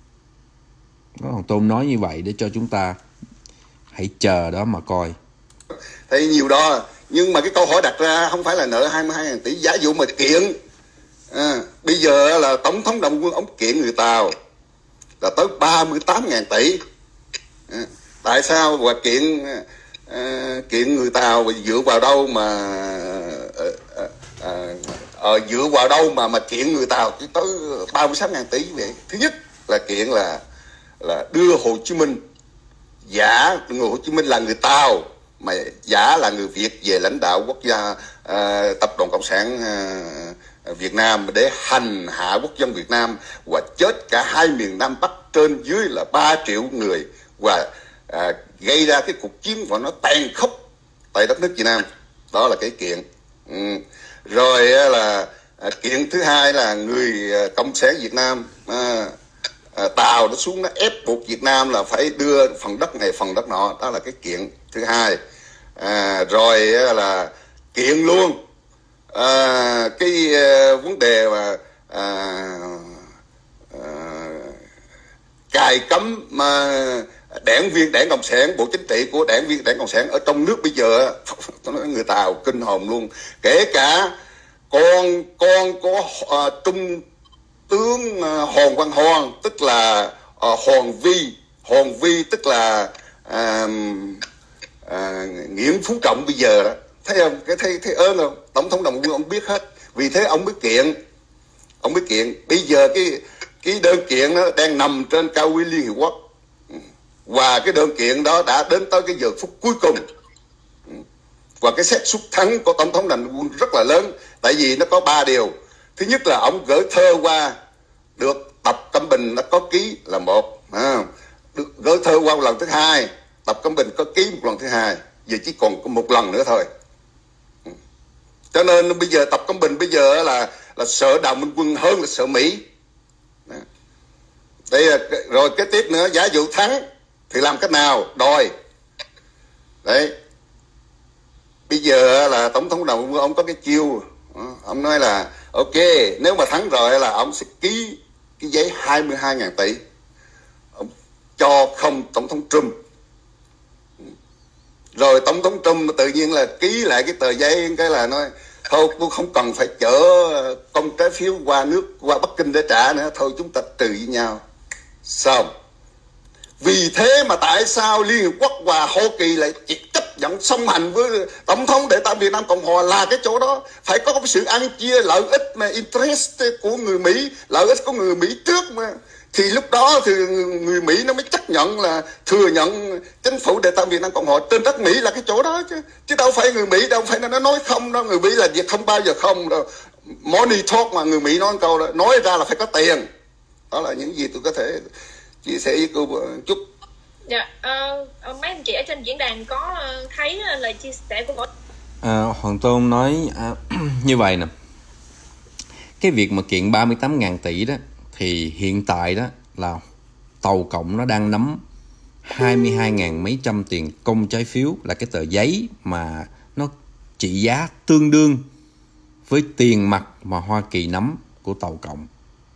Đó, Hồng Tôn nói như vậy để cho chúng ta hãy chờ đó mà coi. Thấy nhiều đó, nhưng mà cái câu hỏi đặt ra không phải là nợ hai mươi hai nghìn tỷ, giả dụ mà kiện à, bây giờ là Tổng thống Đồng Quân ông kiện người Tàu là tới ba mươi tám nghìn tỷ. À, tại sao và kiện à, kiện người Tàu dựa vào đâu mà à, à, à, à, dựa vào đâu mà mà kiện người Tàu tới ba mươi sáu nghìn tỷ vậy? Thứ nhất là kiện là là đưa Hồ Chí Minh, giả người Hồ Chí Minh là người Tàu mà giả là người Việt về lãnh đạo quốc gia uh, tập đoàn Cộng sản uh, Việt Nam để hành hạ quốc dân Việt Nam và chết cả hai miền Nam Bắc trên dưới là ba triệu người và uh, gây ra cái cuộc chiến và nó tàn khốc tại đất nước Việt Nam. Đó là cái kiện. Ừ. Rồi uh, là uh, kiện thứ hai là người uh, Cộng sản Việt Nam uh, À, Tàu nó xuống nó ép buộc Việt Nam là phải đưa phần đất này phần đất nọ. Đó là cái kiện thứ hai. À, rồi là kiện luôn à, cái uh, vấn đề mà à, à, cài cấm mà đảng viên đảng Cộng sản, bộ chính trị của đảng viên đảng Cộng sản ở trong nước bây giờ người Tàu kinh hồn luôn. Kể cả con con có uh, Trung tướng uh, Hòn Văn Hoan, tức là uh, Hòn Vi Hòn Vi tức là uh, uh, Nguyễn Phú Trọng bây giờ đó, thấy không? Cái thấy thấy ơn không? Tổng thống Đồng Quân ông biết hết, vì thế ông mới kiện, ông mới kiện. Bây giờ cái cái đơn kiện nó đang nằm trên cao ủy Liên Hiệp Quốc và cái đơn kiện đó đã đến tới cái giờ phút cuối cùng và cái xác suất thắng của tổng thống Đồng Quân rất là lớn, tại vì nó có ba điều. Thứ nhất là ông gửi thơ qua được Tập Cận Bình nó có ký là một, à, được gửi thơ qua một lần thứ hai, Tập Cận Bình có ký một lần thứ hai, giờ chỉ còn có một lần nữa thôi. Cho nên bây giờ Tập Cận Bình bây giờ là là sợ Đào Minh Quân hơn là sợ Mỹ. Đây là, rồi kế tiếp nữa, giả dụ thắng thì làm cách nào? Đòi. Đấy. Bây giờ là tổng thống đồng ông có cái chiêu, ông nói là ok, nếu mà thắng rồi là ông sẽ ký cái giấy hai mươi hai ngàn tỷ, ông cho không tổng thống Trump. Rồi tổng thống Trump tự nhiên là ký lại cái tờ giấy, cái là nói thôi tôi không cần phải chở công trái phiếu qua nước, qua Bắc Kinh để trả nữa, thôi chúng ta trừ với nhau. Xong. Vì thế mà tại sao Liên Hiệp Quốc và Hoa Kỳ lại chỉ chấp nhận song hành với tổng thống để tại Việt Nam Cộng Hòa là cái chỗ đó phải có cái sự ăn chia lợi ích mà interest của người Mỹ, lợi ích của người Mỹ trước mà. Thì lúc đó thì người Mỹ nó mới chấp nhận là thừa nhận chính phủ để tại Việt Nam Cộng Hòa trên đất Mỹ là cái chỗ đó chứ. Chứ đâu phải người Mỹ, đâu phải nó nói không đâu. Người Mỹ là việc không bao giờ không đâu. Money talk mà người Mỹ nói một câu đó, nói ra là phải có tiền. Đó là những gì tôi có thể chia sẻ với cô chút. Dạ, uh, mấy anh chị ở trên diễn đàn có uh, thấy uh, lời chia sẻ của à, Hoàng Tôn nói à, như vậy nè. Cái việc mà kiện ba mươi tám ngàn tỷ đó thì hiện tại đó là Tàu Cộng nó đang nắm hai mươi hai ngàn mấy trăm tiền công trái phiếu, là cái tờ giấy mà nó trị giá tương đương với tiền mặt mà Hoa Kỳ nắm của Tàu Cộng.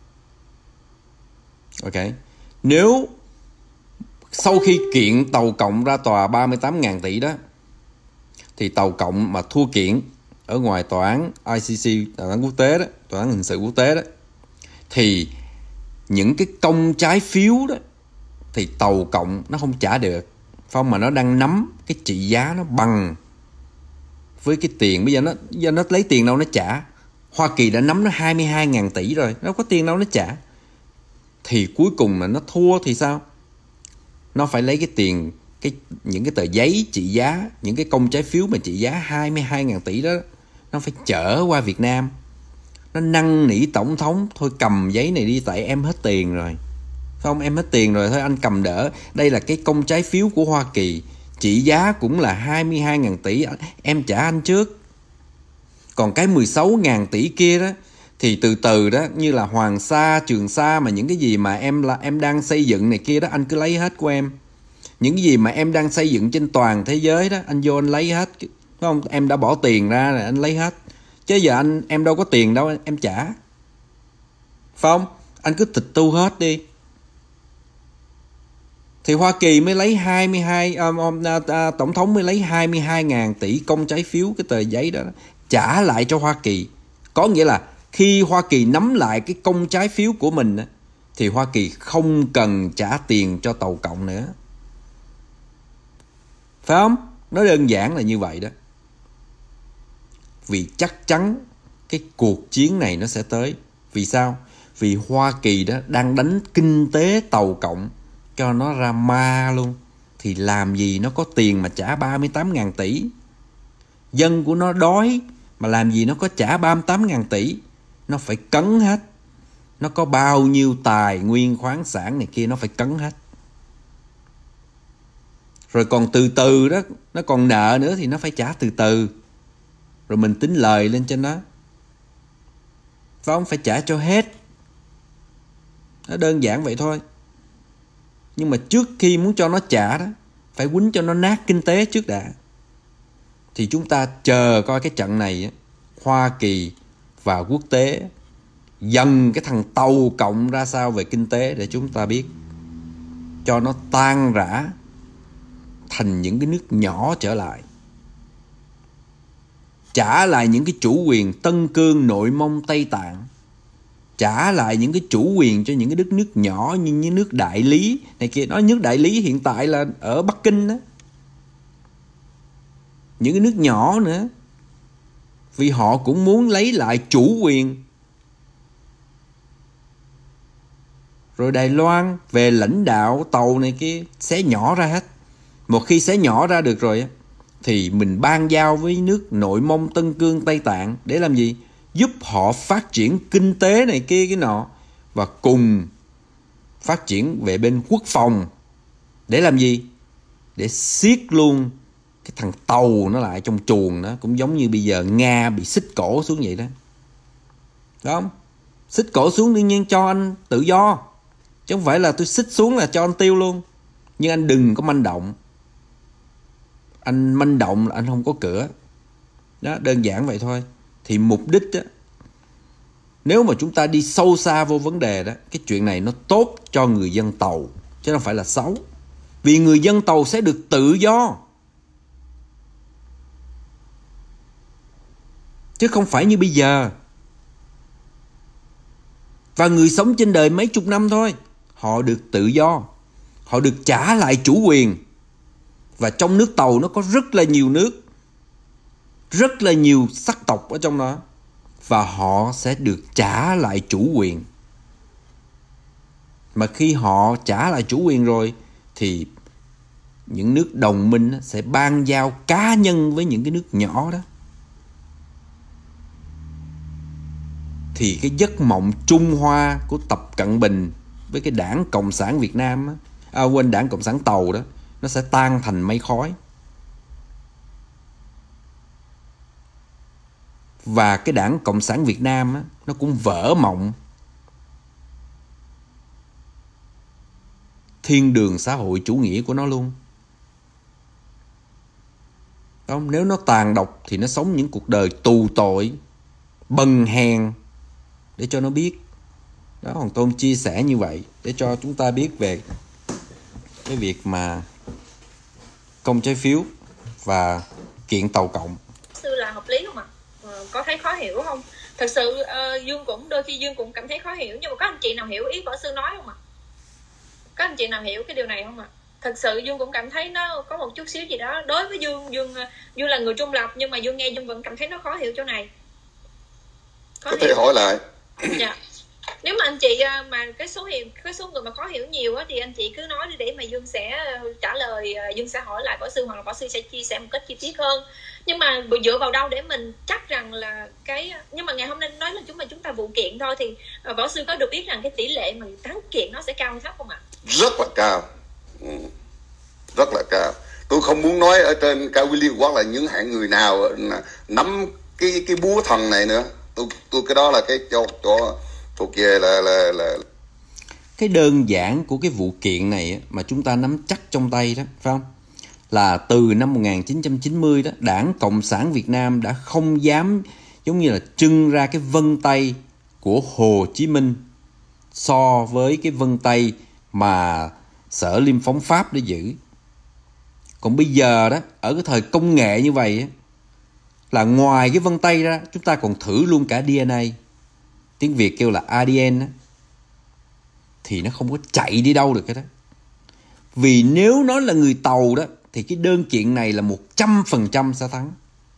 Ok. Nếu sau khi kiện Tàu Cộng ra tòa ba mươi tám ngàn tỷ đó, thì Tàu Cộng mà thua kiện ở ngoài tòa án I C C, tòa án quốc tế đó, tòa án hình sự quốc tế đó, thì những cái công trái phiếu đó thì Tàu Cộng nó không trả được, không, mà nó đang nắm cái trị giá nó bằng với cái tiền. Bây giờ nó giờ nó lấy tiền đâu nó trả. Hoa Kỳ đã nắm nó hai mươi hai ngàn tỷ rồi, nó có tiền đâu nó trả. Thì cuối cùng mà nó thua thì sao? Nó phải lấy cái tiền, cái những cái tờ giấy trị giá, những cái công trái phiếu mà trị giá hai mươi hai ngàn tỷ đó, nó phải chở qua Việt Nam. Nó năn nỉ tổng thống thôi cầm giấy này đi, tại em hết tiền rồi. Không, em hết tiền rồi, thôi anh cầm đỡ. Đây là cái công trái phiếu của Hoa Kỳ, trị giá cũng là hai mươi hai ngàn tỷ, em trả anh trước. Còn cái mười sáu ngàn tỷ kia đó thì từ từ đó, như là Hoàng Sa, Trường Sa, mà những cái gì mà em là em đang xây dựng này kia đó, anh cứ lấy hết của em. Những cái gì mà em đang xây dựng trên toàn thế giới đó, anh vô anh lấy hết. Phải không? Em đã bỏ tiền ra rồi, anh lấy hết. Chứ giờ anh em đâu có tiền đâu, em trả. Phải không? Anh cứ tịch thu hết đi. Thì Hoa Kỳ mới lấy hai mươi hai, um, um, uh, uh, tổng thống mới lấy hai mươi hai ngàn tỷ công trái phiếu, cái tờ giấy đó, đó trả lại cho Hoa Kỳ. Có nghĩa là khi Hoa Kỳ nắm lại cái công trái phiếu của mình á, thì Hoa Kỳ không cần trả tiền cho Tàu Cộng nữa. Phải không? Nó đơn giản là như vậy đó. Vì chắc chắn cái cuộc chiến này nó sẽ tới. Vì sao? Vì Hoa Kỳ đó đang đánh kinh tế Tàu Cộng cho nó ra ma luôn. Thì làm gì nó có tiền mà trả ba mươi tám ngàn tỷ. Dân của nó đói mà làm gì nó có trả ba mươi tám ngàn tỷ. Nó phải cấn hết. Nó có bao nhiêu tài nguyên khoáng sản này kia nó phải cấn hết. Rồi còn từ từ đó, nó còn nợ nữa thì nó phải trả từ từ. Rồi mình tính lời lên trên đó. Phải không? Phải trả cho hết. Nó đơn giản vậy thôi. Nhưng mà trước khi muốn cho nó trả đó, phải quýnh cho nó nát kinh tế trước đã. Thì chúng ta chờ coi cái trận này, Hoa Kỳ và quốc tế dần cái thằng Tàu Cộng ra sao về kinh tế để chúng ta biết. Cho nó tan rã thành những cái nước nhỏ trở lại. Trả lại những cái chủ quyền Tân Cương, Nội Mông, Tây Tạng. Trả lại những cái chủ quyền cho những cái đất nước nhỏ như, như nước Đại Lý này kia. Nói nước Đại Lý hiện tại là ở Bắc Kinh đó. Những cái nước nhỏ nữa. Vì họ cũng muốn lấy lại chủ quyền. Rồi Đài Loan về lãnh đạo tàu này kia xé nhỏ ra hết. Một khi xé nhỏ ra được rồi thì mình ban giao với nước Nội Mông, Tân Cương, Tây Tạng để làm gì? Giúp họ phát triển kinh tế này kia cái nọ. Và cùng phát triển về bên quốc phòng. Để làm gì? Để siết luôn cái thằng Tàu nó lại trong chuồng đó. Cũng giống như bây giờ Nga bị xích cổ xuống vậy đó. Đúng không? Xích cổ xuống đương nhiên cho anh tự do. Chứ không phải là tôi xích xuống là cho anh tiêu luôn. Nhưng anh đừng có manh động. Anh manh động là anh không có cửa. Đó, đơn giản vậy thôi. Thì mục đích á, nếu mà chúng ta đi sâu xa vô vấn đề đó, cái chuyện này nó tốt cho người dân Tàu, chứ không phải là xấu. Vì người dân Tàu sẽ được tự do, chứ không phải như bây giờ. Và người sống trên đời mấy chục năm thôi, họ được tự do, họ được trả lại chủ quyền. Và trong nước Tàu nó có rất là nhiều nước, rất là nhiều sắc tộc ở trong đó, và họ sẽ được trả lại chủ quyền. Mà khi họ trả lại chủ quyền rồi thì những nước đồng minh sẽ ban giao cá nhân với những cái nước nhỏ đó. Thì cái giấc mộng Trung Hoa của Tập Cận Bình với cái đảng Cộng sản Việt Nam á, à, quên đảng Cộng sản Tàu đó, nó sẽ tan thành mây khói. Và cái đảng Cộng sản Việt Nam á, nó cũng vỡ mộng thiên đường xã hội chủ nghĩa của nó luôn. Không? Nếu nó tàn độc thì nó sống những cuộc đời tù tội, bần hèn, để cho nó biết. Đó, Hoàng Tôn chia sẻ như vậy để cho chúng ta biết về cái việc mà công trái phiếu và kiện Tàu Cộng. Sư là hợp lý không ạ? Ờ, có thấy khó hiểu không? Thật sự uh, Dương cũng đôi khi Dương cũng cảm thấy khó hiểu, nhưng mà có anh chị nào hiểu ý võ sư nói không ạ? Có anh chị nào hiểu cái điều này không ạ? Thật sự Dương cũng cảm thấy nó có một chút xíu gì đó. Đối với Dương, Dương Dương là người trung lập, nhưng mà Dương nghe Dương vẫn cảm thấy nó khó hiểu chỗ này. Khó có thể hiểu. Hỏi lại. Dạ. Nếu mà anh chị mà cái số hiểu, cái số người mà khó hiểu nhiều á, thì anh chị cứ nói đi để mà Dương sẽ trả lời, Dương sẽ hỏi lại võ sư, hoặc là võ sư sẽ chia sẻ một cách chi tiết hơn. Nhưng mà dựa vào đâu để mình chắc rằng là cái, nhưng mà ngày hôm nay nói là chúng mà chúng ta vụ kiện thôi, thì võ sư có được biết rằng cái tỷ lệ mà thắng kiện nó sẽ cao hay thấp không ạ? Rất là cao. Ừ. Rất là cao. Tôi không muốn nói ở trên cao quy liên quốc là những hạng người nào nắm cái cái búa thần này nữa. Tôi tôi cái đó là cái cho cho thuộc về là là là cái đơn giản của cái vụ kiện này mà chúng ta nắm chắc trong tay đó, phải không? Là từ năm một nghìn chín trăm chín mươi đó, Đảng Cộng sản Việt Nam đã không dám giống như là trưng ra cái vân tay của Hồ Chí Minh so với cái vân tay mà Sở Liêm Phóng Pháp để giữ. Còn bây giờ đó, ở cái thời công nghệ như vậy á, là ngoài cái vân tay ra, chúng ta còn thử luôn cả đê en a. Tiếng Việt kêu là a đê en á, thì nó không có chạy đi đâu được hết đó. Vì nếu nó là người Tàu đó, thì cái đơn kiện này là một trăm phần trăm sẽ thắng.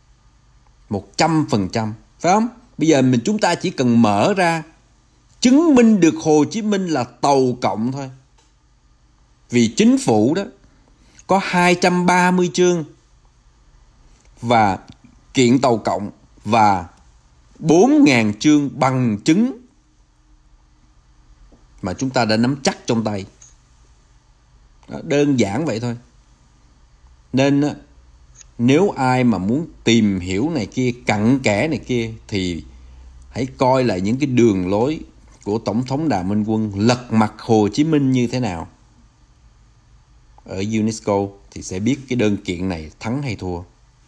một trăm phần trăm, phải không? Bây giờ mình chúng ta chỉ cần mở ra, chứng minh được Hồ Chí Minh là Tàu Cộng thôi. Vì chính phủ đó có hai trăm ba mươi chương và kiện Tàu Cộng và bốn nghìn chương bằng chứng mà chúng ta đã nắm chắc trong tay. Đó, đơn giản vậy thôi. Nên nếu ai mà muốn tìm hiểu này kia, cặn kẽ này kia, thì hãy coi lại những cái đường lối của Tổng thống Đào Minh Quân lật mặt Hồ Chí Minh như thế nào ở UNESCO, thì sẽ biết cái đơn kiện này thắng hay thua.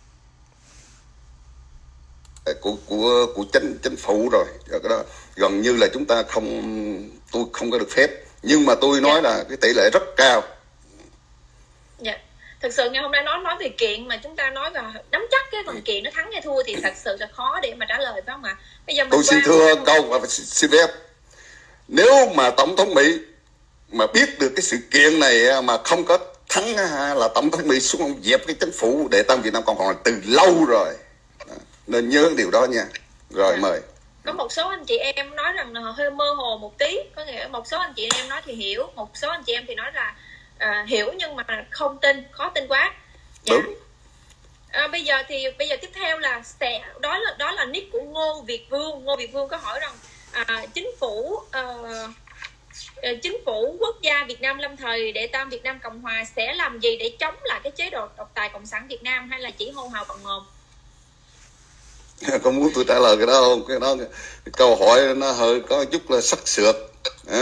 của của của chính chính phủ rồi, cái đó gần như là chúng ta không, tôi không có được phép, nhưng mà tôi nói dạ. là cái tỷ lệ rất cao. Dạ. Thực sự ngày hôm nay nói nói về kiện mà chúng ta nói và nắm chắc cái phần kiện nó thắng hay thua thì thật sự là khó để mà trả lời, phải không ạ? Bây giờ tôi xin thưa câu và xin phép, nếu mà Tổng thống Mỹ mà biết được cái sự kiện này mà không có thắng là Tổng thống Mỹ xuống dẹp cái chính phủ để tăng Việt Nam Cộng hòa từ lâu rồi. Nên nhớ điều đó nha. Rồi, mời. Có một số anh chị em nói rằng là hơi mơ hồ một tí. Có nghĩa một số anh chị em nói thì hiểu, một số anh chị em thì nói là à, hiểu nhưng mà không tin, khó tin quá. Dạ. Đúng. À, bây giờ thì bây giờ tiếp theo là sẽ, đó là đó là nick của Ngô Việt Vương. Ngô Việt Vương có hỏi rằng à, chính phủ uh, chính phủ quốc gia Việt Nam lâm thời đệ tam Việt Nam Cộng hòa sẽ làm gì để chống lại cái chế độ độc tài cộng sản Việt Nam, hay là chỉ hô hào bằng mồm? Không muốn tôi trả lời cái đó không? Cái đó cái câu hỏi nó hơi có chút là sắc sược. À,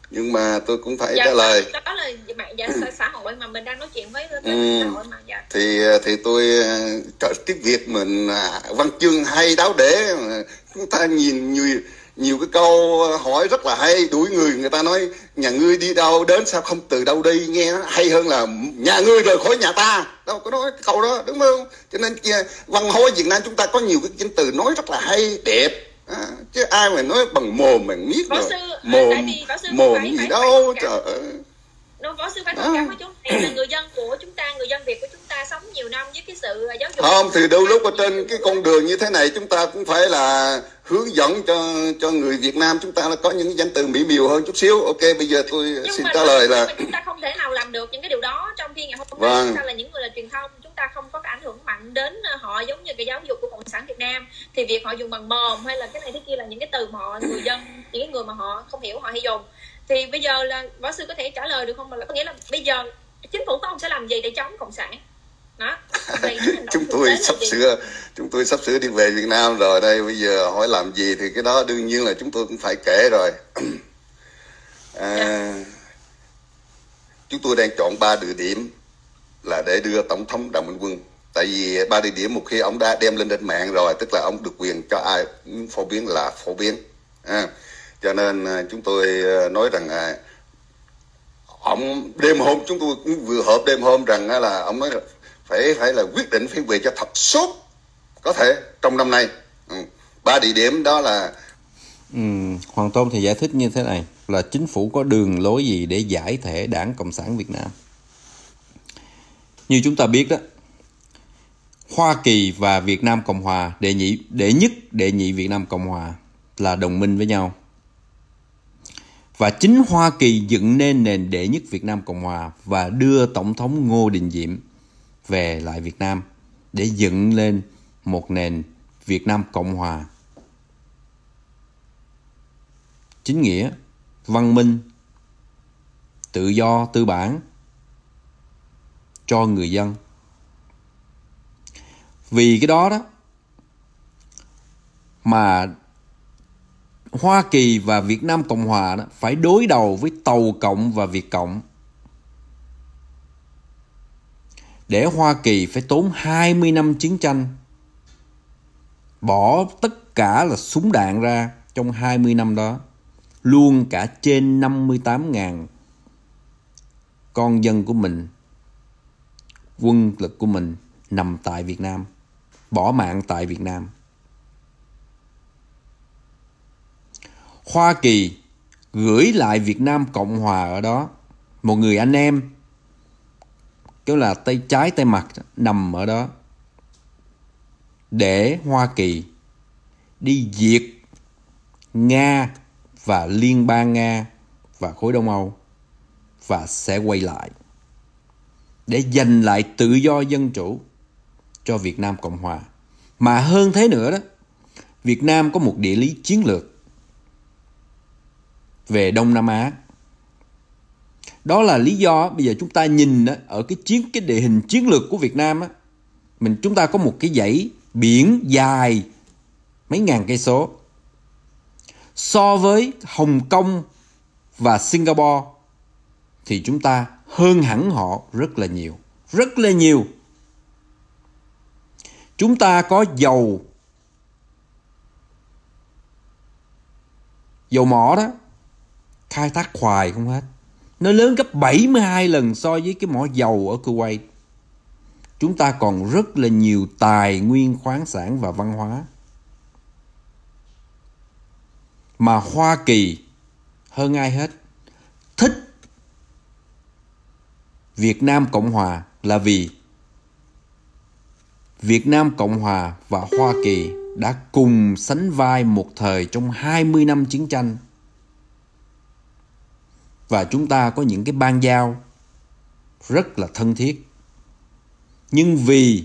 nhưng mà tôi cũng phải dạ, trả lời. Đó là mạng dạ, xã hội mà mình đang nói chuyện với, với ừ. xã hội mà dạ. Thì thì tôi trời, tiếng Việt mình văn chương hay đáo để, chúng ta nhìn nhiều nhiều cái câu hỏi rất là hay, đuổi người người ta nói nhà ngươi đi đâu đến sao không từ đâu đi, nghe nó hay hơn là nhà ngươi rời khỏi nhà ta, đâu có nói cái câu đó, đúng không? Cho nên văn hóa Việt Nam chúng ta có nhiều cái danh từ nói rất là hay đẹp, à, chứ ai mà nói bằng mồm mình biết rồi, mồm mồm gì phải, đâu phải, trời ơi. Nó võ sư phải thông cảm với chúng ta là người dân của chúng ta, người dân Việt của chúng ta sống nhiều năm với cái sự giáo dục. Không thì đôi lúc ở trên cái con đường như thế này chúng ta cũng phải là hướng dẫn cho cho người Việt Nam chúng ta là có những danh từ mỹ miều hơn chút xíu. Ok, bây giờ tôi nhưng xin trả lời là chúng ta không thể nào làm được những cái điều đó trong khi ngày hôm nay vâng. Chúng ta là những người là truyền thông, chúng ta không có cái ảnh hưởng mạnh đến họ giống như cái giáo dục của Cộng sản Việt Nam, thì việc họ dùng bằng mồm hay là cái này thế kia là những cái từ mà họ, người dân, những cái người mà họ không hiểu họ hay dùng. Thì bây giờ là võ sư có thể trả lời được không, mà là có nghĩa là bây giờ chính phủ của ông sẽ làm gì để chống cộng sản đó? chúng tôi sắp sửa chúng tôi sắp sửa đi về Việt Nam rồi đây, bây giờ hỏi làm gì thì cái đó đương nhiên là chúng tôi cũng phải kể rồi. à, dạ. Chúng tôi đang chọn ba địa điểm là để đưa tổng thống Đặng Minh Quân, tại vì ba địa điểm một khi ông đã đem lên trên mạng rồi tức là ông được quyền cho ai phổ biến là phổ biến, à, cho nên chúng tôi nói rằng à, ông đêm hôm chúng tôi cũng vừa họp đêm hôm rằng là ông nói là phải phải là quyết định phải về cho thật sốt có thể trong năm nay. ừ. Ba địa điểm đó là ừ, Hoàng Tôn thì giải thích như thế này là chính phủ có đường lối gì để giải thể Đảng Cộng sản Việt Nam. Như chúng ta biết đó, Hoa Kỳ và Việt Nam Cộng Hòa, đệ nhị đệ nhất đệ nhị Việt Nam Cộng Hòa là đồng minh với nhau. Và chính Hoa Kỳ dựng nên nền đệ nhất Việt Nam Cộng Hòa và đưa Tổng thống Ngô Đình Diệm về lại Việt Nam để dựng lên một nền Việt Nam Cộng Hòa chính nghĩa, văn minh, tự do, tư bản cho người dân. Vì cái đó đó mà Hoa Kỳ và Việt Nam Cộng Hòa đó phải đối đầu với Tàu Cộng và Việt Cộng. Để Hoa Kỳ phải tốn hai mươi năm chiến tranh, bỏ tất cả là súng đạn ra trong hai mươi năm đó, luôn cả trên năm mươi tám nghìn con dân của mình, quân lực của mình nằm tại Việt Nam, bỏ mạng tại Việt Nam. Hoa Kỳ gửi lại Việt Nam Cộng Hòa ở đó một người anh em, kiểu là tay trái tay mặt nằm ở đó, để Hoa Kỳ đi diệt Nga và Liên bang Nga và khối Đông Âu, và sẽ quay lại để giành lại tự do dân chủ cho Việt Nam Cộng Hòa. Mà hơn thế nữa đó, Việt Nam có một địa lý chiến lược về Đông Nam Á. Đó là lý do bây giờ chúng ta nhìn đó, ở cái chiến cái địa hình chiến lược của Việt Nam á, mình chúng ta có một cái dãy biển dài mấy ngàn cây số. So với Hồng Kông và Singapore thì chúng ta hơn hẳn họ rất là nhiều, rất là nhiều. Chúng ta có dầu dầu mỏ đó, khai thác hoài không hết. Nó lớn gấp bảy mươi hai lần so với cái mỏ dầu ở Kuwait. Chúng ta còn rất là nhiều tài nguyên khoáng sản và văn hóa. Mà Hoa Kỳ hơn ai hết thích Việt Nam Cộng Hòa là vì Việt Nam Cộng Hòa và Hoa Kỳ đã cùng sánh vai một thời trong hai mươi năm chiến tranh. Và chúng ta có những cái ban giao rất là thân thiết. Nhưng vì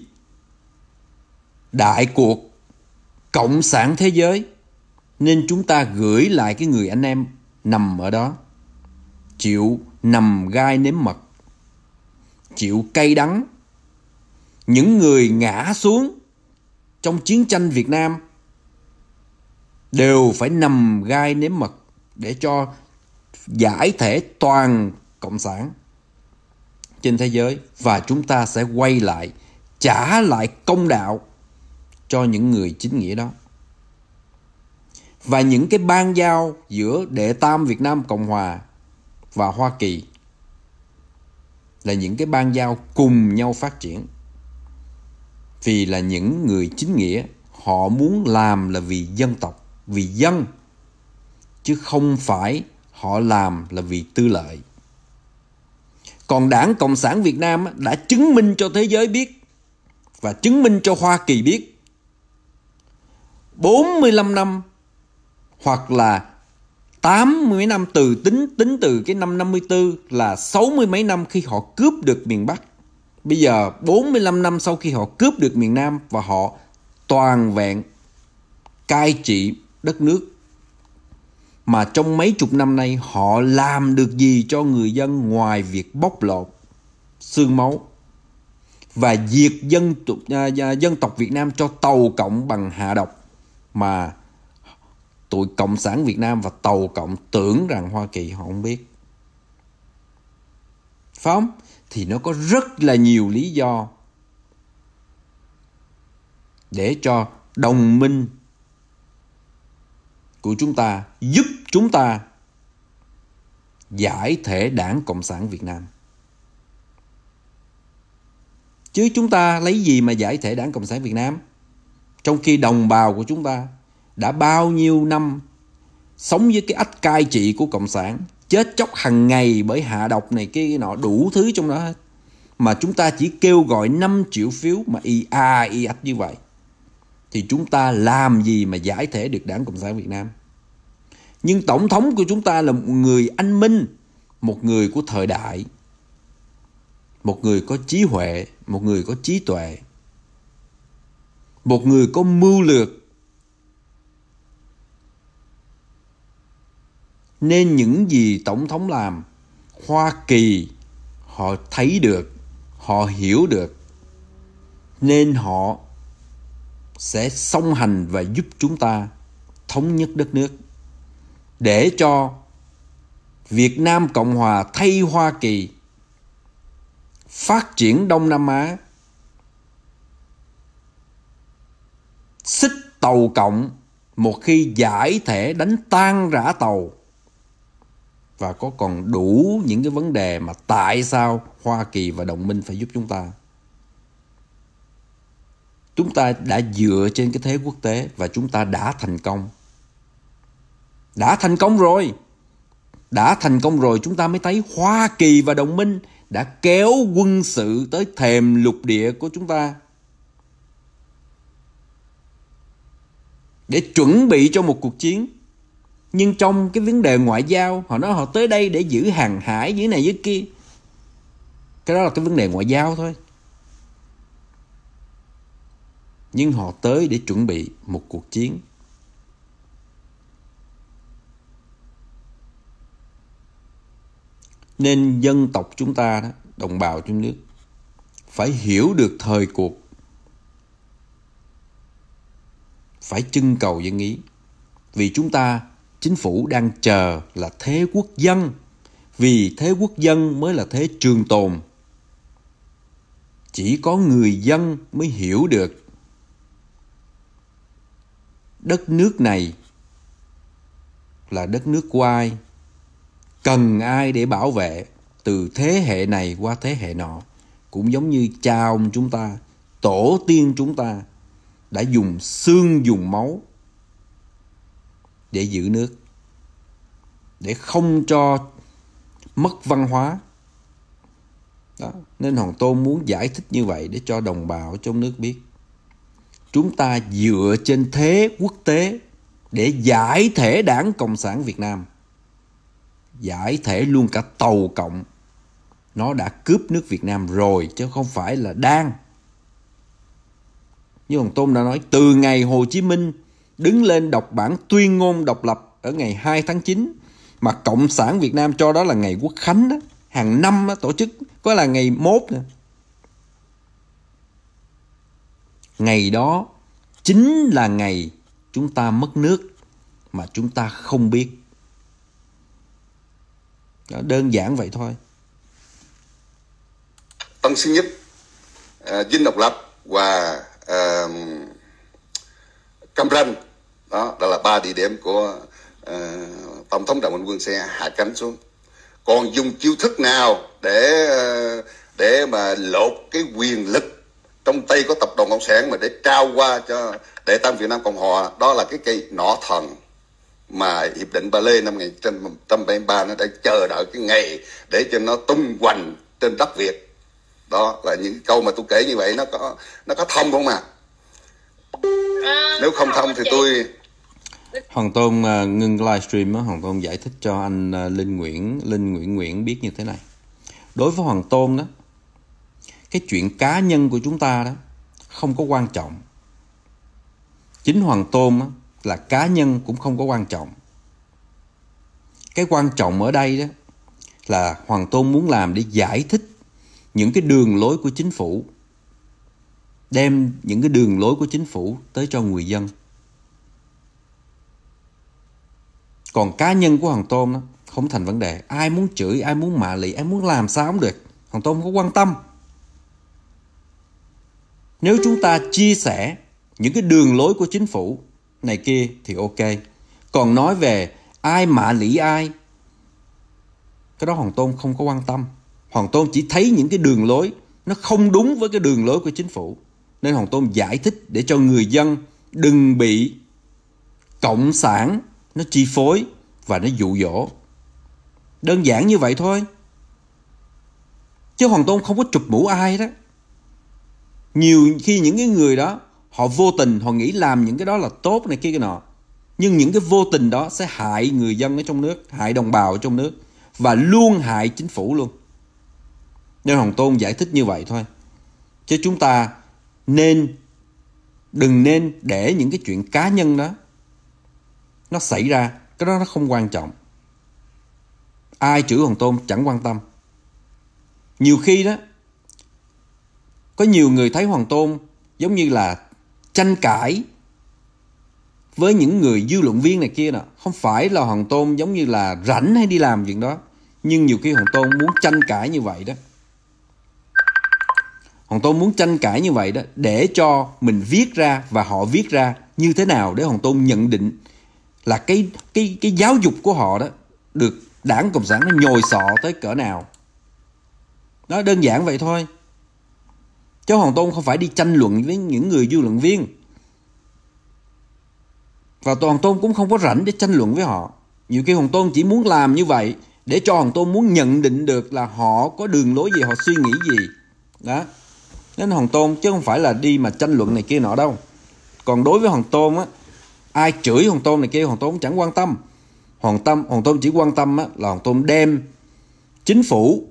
đại cuộc cộng sản thế giới nên chúng ta gửi lại cái người anh em nằm ở đó, chịu nằm gai nếm mật, chịu cay đắng. Những người ngã xuống trong chiến tranh Việt Nam đều phải nằm gai nếm mật để cho giải thể toàn cộng sản trên thế giới, và chúng ta sẽ quay lại trả lại công đạo cho những người chính nghĩa đó. Và những cái ban giao giữa Đệ Tam Việt Nam Cộng Hòa và Hoa Kỳ là những cái ban giao cùng nhau phát triển. Vì là những người chính nghĩa, họ muốn làm là vì dân tộc, vì dân, chứ không phải họ làm là vì tư lợi. Còn Đảng Cộng sản Việt Nam đã chứng minh cho thế giới biết và chứng minh cho Hoa Kỳ biết bốn mươi lăm năm hoặc là tám mươi năm, từ tính tính từ cái năm năm mươi tư là sáu mươi mấy năm khi họ cướp được miền Bắc. Bây giờ bốn mươi lăm năm sau khi họ cướp được miền Nam và họ toàn vẹn cai trị đất nước, mà trong mấy chục năm nay họ làm được gì cho người dân ngoài việc bóc lột xương máu và diệt dân, dân tộc Việt Nam cho Tàu Cộng bằng hạ độc, mà tụi Cộng sản Việt Nam và Tàu Cộng tưởng rằng Hoa Kỳ họ không biết. Phải không? Thì nó có rất là nhiều lý do để cho đồng minh của chúng ta giúp chúng ta giải thể Đảng Cộng sản Việt Nam. Chứ chúng ta lấy gì mà giải thể Đảng Cộng sản Việt Nam? Trong khi đồng bào của chúng ta đã bao nhiêu năm sống với cái ách cai trị của Cộng sản, chết chóc hàng ngày bởi hạ độc này kia cái nọ, đủ thứ trong đó hết. Mà chúng ta chỉ kêu gọi năm triệu phiếu mà y a y ách như vậy, thì chúng ta làm gì mà giải thể được Đảng Cộng sản Việt Nam? Nhưng tổng thống của chúng ta là một người anh minh, một người của thời đại, một người có trí huệ, một người có trí tuệ, một người có mưu lược. Nên những gì tổng thống làm, Hoa Kỳ họ thấy được, họ hiểu được, nên họ sẽ song hành và giúp chúng ta thống nhất đất nước, để cho Việt Nam Cộng Hòa thay Hoa Kỳ phát triển Đông Nam Á, xích Tàu Cộng một khi giải thể đánh tan rã Tàu. Và có còn đủ những cái vấn đề mà tại sao Hoa Kỳ và đồng minh phải giúp chúng ta. Chúng ta đã dựa trên cái thế quốc tế và chúng ta đã thành công. Đã thành công rồi. Đã thành công rồi chúng ta mới thấy Hoa Kỳ và đồng minh đã kéo quân sự tới thềm lục địa của chúng ta để chuẩn bị cho một cuộc chiến. Nhưng trong cái vấn đề ngoại giao, họ nói họ tới đây để giữ hàng hải, giữ này giữ kia. Cái đó là cái vấn đề ngoại giao thôi. Nhưng họ tới để chuẩn bị một cuộc chiến. Nên dân tộc chúng ta đó, đồng bào trong nước, phải hiểu được thời cuộc, phải trưng cầu dân ý. Vì chúng ta, chính phủ đang chờ là thế quốc dân. Vì thế quốc dân mới là thế trường tồn. Chỉ có người dân mới hiểu được đất nước này là đất nước của ai, cần ai để bảo vệ từ thế hệ này qua thế hệ nọ. Cũng giống như cha ông chúng ta, tổ tiên chúng ta đã dùng xương dùng máu để giữ nước, để không cho mất văn hóa. Đó. Nên Hoàng Tôn muốn giải thích như vậy để cho đồng bào trong nước biết. Chúng ta dựa trên thế quốc tế để giải thể Đảng Cộng sản Việt Nam, giải thể luôn cả Tàu Cộng. Nó đã cướp nước Việt Nam rồi chứ không phải là đang. Như Hoàng Tôn đã nói, từ ngày Hồ Chí Minh đứng lên đọc bản tuyên ngôn độc lập ở ngày hai tháng chín, mà Cộng sản Việt Nam cho đó là ngày quốc khánh đó, hàng năm đó, tổ chức, có là ngày mốt nữa. Ngày đó chính là ngày chúng ta mất nước mà chúng ta không biết. Đó, đơn giản vậy thôi. Tân Sơn Nhất, uh, Dinh Độc Lập và uh, Cam Ranh, đó, đó là ba địa điểm của uh, Tổng thống Đào Minh Quân sẽ hạ cánh xuống. Còn dùng chiêu thức nào để uh, để mà lột cái quyền lực trong tay của tập đoàn Cộng sản mà để trao qua cho Đệ tam Việt Nam Cộng Hòa, đó là cái cây nỏ thần mà Hiệp định Ba Lê năm một nghìn chín trăm bảy mươi ba nó đã chờ đợi cái ngày để cho nó tung hoành trên đất Việt. Đó là những câu mà tôi kể như vậy, nó có nó có thông không ạ? À, nếu không thông thì tôi... Hoàng Tôn uh, ngưng livestream á, Hoàng Tôn giải thích cho anh uh, Linh Nguyễn Linh Nguyễn Nguyễn biết như thế này. Đối với Hoàng Tôn đó, cái chuyện cá nhân của chúng ta đó không có quan trọng. Chính Hoàng Tôn đó, là cá nhân cũng không có quan trọng. Cái quan trọng ở đây đó là Hoàng Tôn muốn làm để giải thích những cái đường lối của chính phủ, đem những cái đường lối của chính phủ tới cho người dân. Còn cá nhân của Hoàng Tôn đó không thành vấn đề. Ai muốn chửi, ai muốn mạ lị, ai muốn làm sao cũng được, Hoàng Tôn không có quan tâm. Nếu chúng ta chia sẻ những cái đường lối của chính phủ này kia thì ok. Còn nói về ai mạ lị ai, cái đó Hoàng Tôn không có quan tâm. Hoàng Tôn chỉ thấy những cái đường lối nó không đúng với cái đường lối của chính phủ, nên Hoàng Tôn giải thích để cho người dân đừng bị cộng sản nó chi phối và nó dụ dỗ. Đơn giản như vậy thôi. Chứ Hoàng Tôn không có chụp mũ ai đó. Nhiều khi những cái người đó họ vô tình, họ nghĩ làm những cái đó là tốt này kia cái nọ, nhưng những cái vô tình đó sẽ hại người dân ở trong nước, hại đồng bào ở trong nước, và luôn hại chính phủ luôn. Nên Hoàng Tôn giải thích như vậy thôi. Chứ chúng ta nên đừng nên để những cái chuyện cá nhân đó nó xảy ra. Cái đó nó không quan trọng. Ai chửi Hoàng Tôn chẳng quan tâm. Nhiều khi đó có nhiều người thấy Hoàng Tôn giống như là tranh cãi với những người dư luận viên này kia nè. Không phải là Hoàng Tôn giống như là rảnh hay đi làm chuyện đó, nhưng nhiều khi Hoàng Tôn muốn tranh cãi như vậy đó. Hoàng Tôn muốn tranh cãi như vậy đó để cho mình viết ra và họ viết ra như thế nào để Hoàng Tôn nhận định là cái cái cái giáo dục của họ đó được Đảng Cộng sản nó nhồi sọ tới cỡ nào. Đó, đơn giản vậy thôi. Chứ Hoàng Tôn không phải đi tranh luận với những người dư luận viên. Và Hoàng Tôn cũng không có rảnh để tranh luận với họ. Nhiều khi Hoàng Tôn chỉ muốn làm như vậy để cho Hoàng Tôn muốn nhận định được là họ có đường lối gì, họ suy nghĩ gì. Đó. Nên Hoàng Tôn chứ không phải là đi mà tranh luận này kia nọ đâu. Còn đối với Hoàng Tôn á, ai chửi Hoàng Tôn này kia Hoàng Tôn cũng chẳng quan tâm. Hoàng Tâm, Hoàng Tôn chỉ quan tâm á, là Hoàng Tôn đem chính phủ,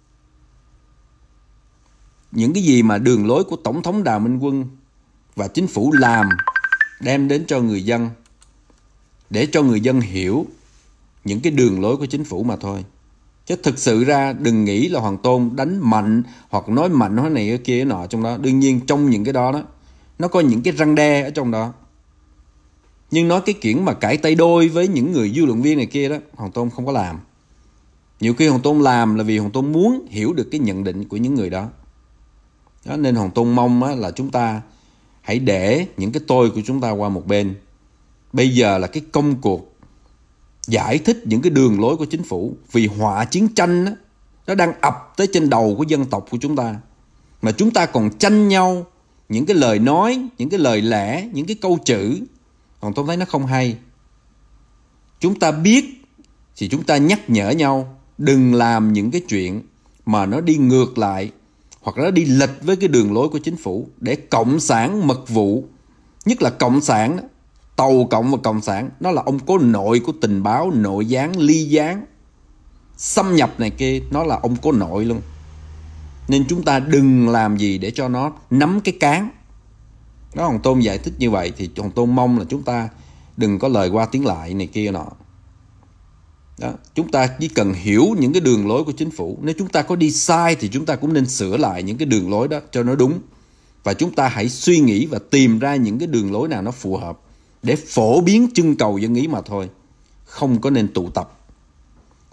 những cái gì mà đường lối của Tổng thống Đào Minh Quân và chính phủ làm, đem đến cho người dân, để cho người dân hiểu những cái đường lối của chính phủ mà thôi. Chứ thực sự ra đừng nghĩ là Hoàng Tôn đánh mạnh hoặc nói mạnh nói này cái kia nọ trong đó. Đương nhiên trong những cái đó đó nó có những cái răn đe ở trong đó. Nhưng nói cái chuyện mà cãi tay đôi với những người dư luận viên này kia đó, Hoàng Tôn không có làm. Nhiều khi Hoàng Tôn làm là vì Hoàng Tôn muốn hiểu được cái nhận định của những người đó. Đó, nên Hoàng Tôn mong á, là chúng ta hãy để những cái tôi của chúng ta qua một bên. Bây giờ là cái công cuộc giải thích những cái đường lối của chính phủ. Vì họa chiến tranh á, nó đang ập tới trên đầu của dân tộc của chúng ta. Mà chúng ta còn tranh nhau những cái lời nói, những cái lời lẽ, những cái câu chữ. Hoàng Tôn thấy nó không hay. Chúng ta biết thì chúng ta nhắc nhở nhau đừng làm những cái chuyện mà nó đi ngược lại hoặc nó đi lệch với cái đường lối của chính phủ, để cộng sản mật vụ, nhất là cộng sản đó, Tàu Cộng và Cộng sản, nó là ông cố nội của tình báo, nội gián, ly gián, xâm nhập này kia, nó là ông cố nội luôn. Nên chúng ta đừng làm gì để cho nó nắm cái cán. Đó, Hoàng Tôn giải thích như vậy thì Hoàng Tôn mong là chúng ta đừng có lời qua tiếng lại này kia nọ. Đó, chúng ta chỉ cần hiểu những cái đường lối của chính phủ. Nếu chúng ta có đi sai thì chúng ta cũng nên sửa lại những cái đường lối đó cho nó đúng. Và chúng ta hãy suy nghĩ và tìm ra những cái đường lối nào nó phù hợp để phổ biến trưng cầu dân ý mà thôi. Không có nên tụ tập.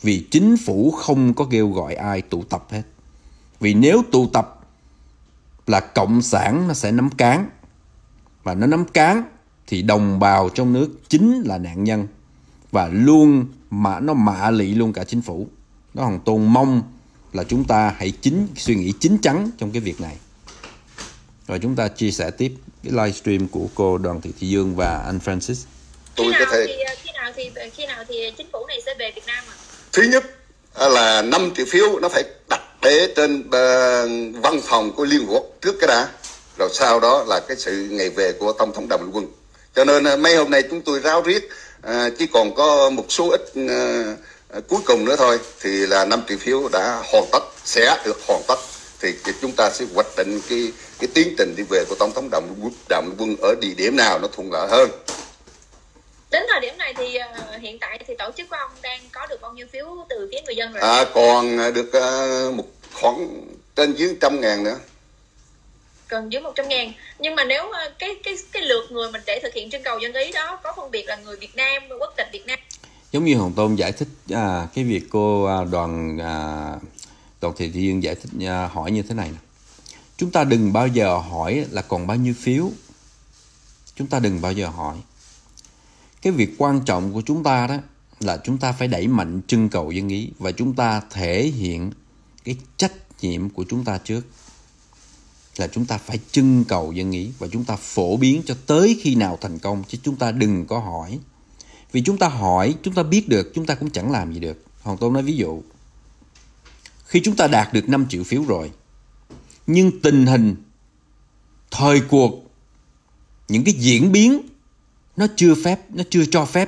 Vì chính phủ không có kêu gọi ai tụ tập hết. Vì nếu tụ tập là cộng sản nó sẽ nắm cán. Và nó nắm cán thì đồng bào trong nước chính là nạn nhân. Và luôn mà nó mạ lị luôn cả chính phủ. Đó, Hồng Tôn mong là chúng ta hãy chính suy nghĩ chín chắn trong cái việc này. Rồi chúng ta chia sẻ tiếp cái livestream của cô Đoàn Thị Thị Dương và anh Francis. Khi nào thì khi nào thì khi nào thì chính phủ này sẽ về Việt Nam ạ? Thứ nhất là năm triệu phiếu nó phải đặt để trên uh, văn phòng của Liên Hợp Quốc trước cái đã, rồi sau đó là cái sự ngày về của Tổng thống Đàm Vĩnh Quân. Cho nên uh, mấy hôm nay chúng tôi ráo riết, uh, chỉ còn có một số ít uh, uh, cuối cùng nữa thôi thì là năm triệu phiếu đã hoàn tất, sẽ được hoàn tất, thì chúng ta sẽ hoạch định cái cái tiến trình đi về của Tổng thống Đàm Vĩnh Quân ở địa điểm nào nó thuận lợi hơn. Đến thời điểm này thì uh, hiện tại thì tổ chức của ông đang có được bao nhiêu phiếu từ phía người dân rồi? À, còn được uh, một khoảng trên dưới trăm ngàn nữa. Còn dưới một trăm ngàn. Nhưng mà nếu uh, cái cái cái lượt người mình để thực hiện trưng cầu dân ý đó có phân biệt là người Việt Nam, quốc tịch Việt Nam. Giống như Hồng Tôn giải thích à, cái việc cô à, đoàn à, Đoàn Thị Thị Dương giải thích à, hỏi như thế này nè. Chúng ta đừng bao giờ hỏi là còn bao nhiêu phiếu. Chúng ta đừng bao giờ hỏi. Cái việc quan trọng của chúng ta đó là chúng ta phải đẩy mạnh trưng cầu dân ý và chúng ta thể hiện cái trách nhiệm của chúng ta trước. Là chúng ta phải trưng cầu dân ý và chúng ta phổ biến cho tới khi nào thành công, chứ chúng ta đừng có hỏi. Vì chúng ta hỏi, chúng ta biết được, chúng ta cũng chẳng làm gì được. Hoàng Tôn nói ví dụ, khi chúng ta đạt được năm triệu phiếu rồi, nhưng tình hình, thời cuộc, những cái diễn biến nó chưa phép, nó chưa cho phép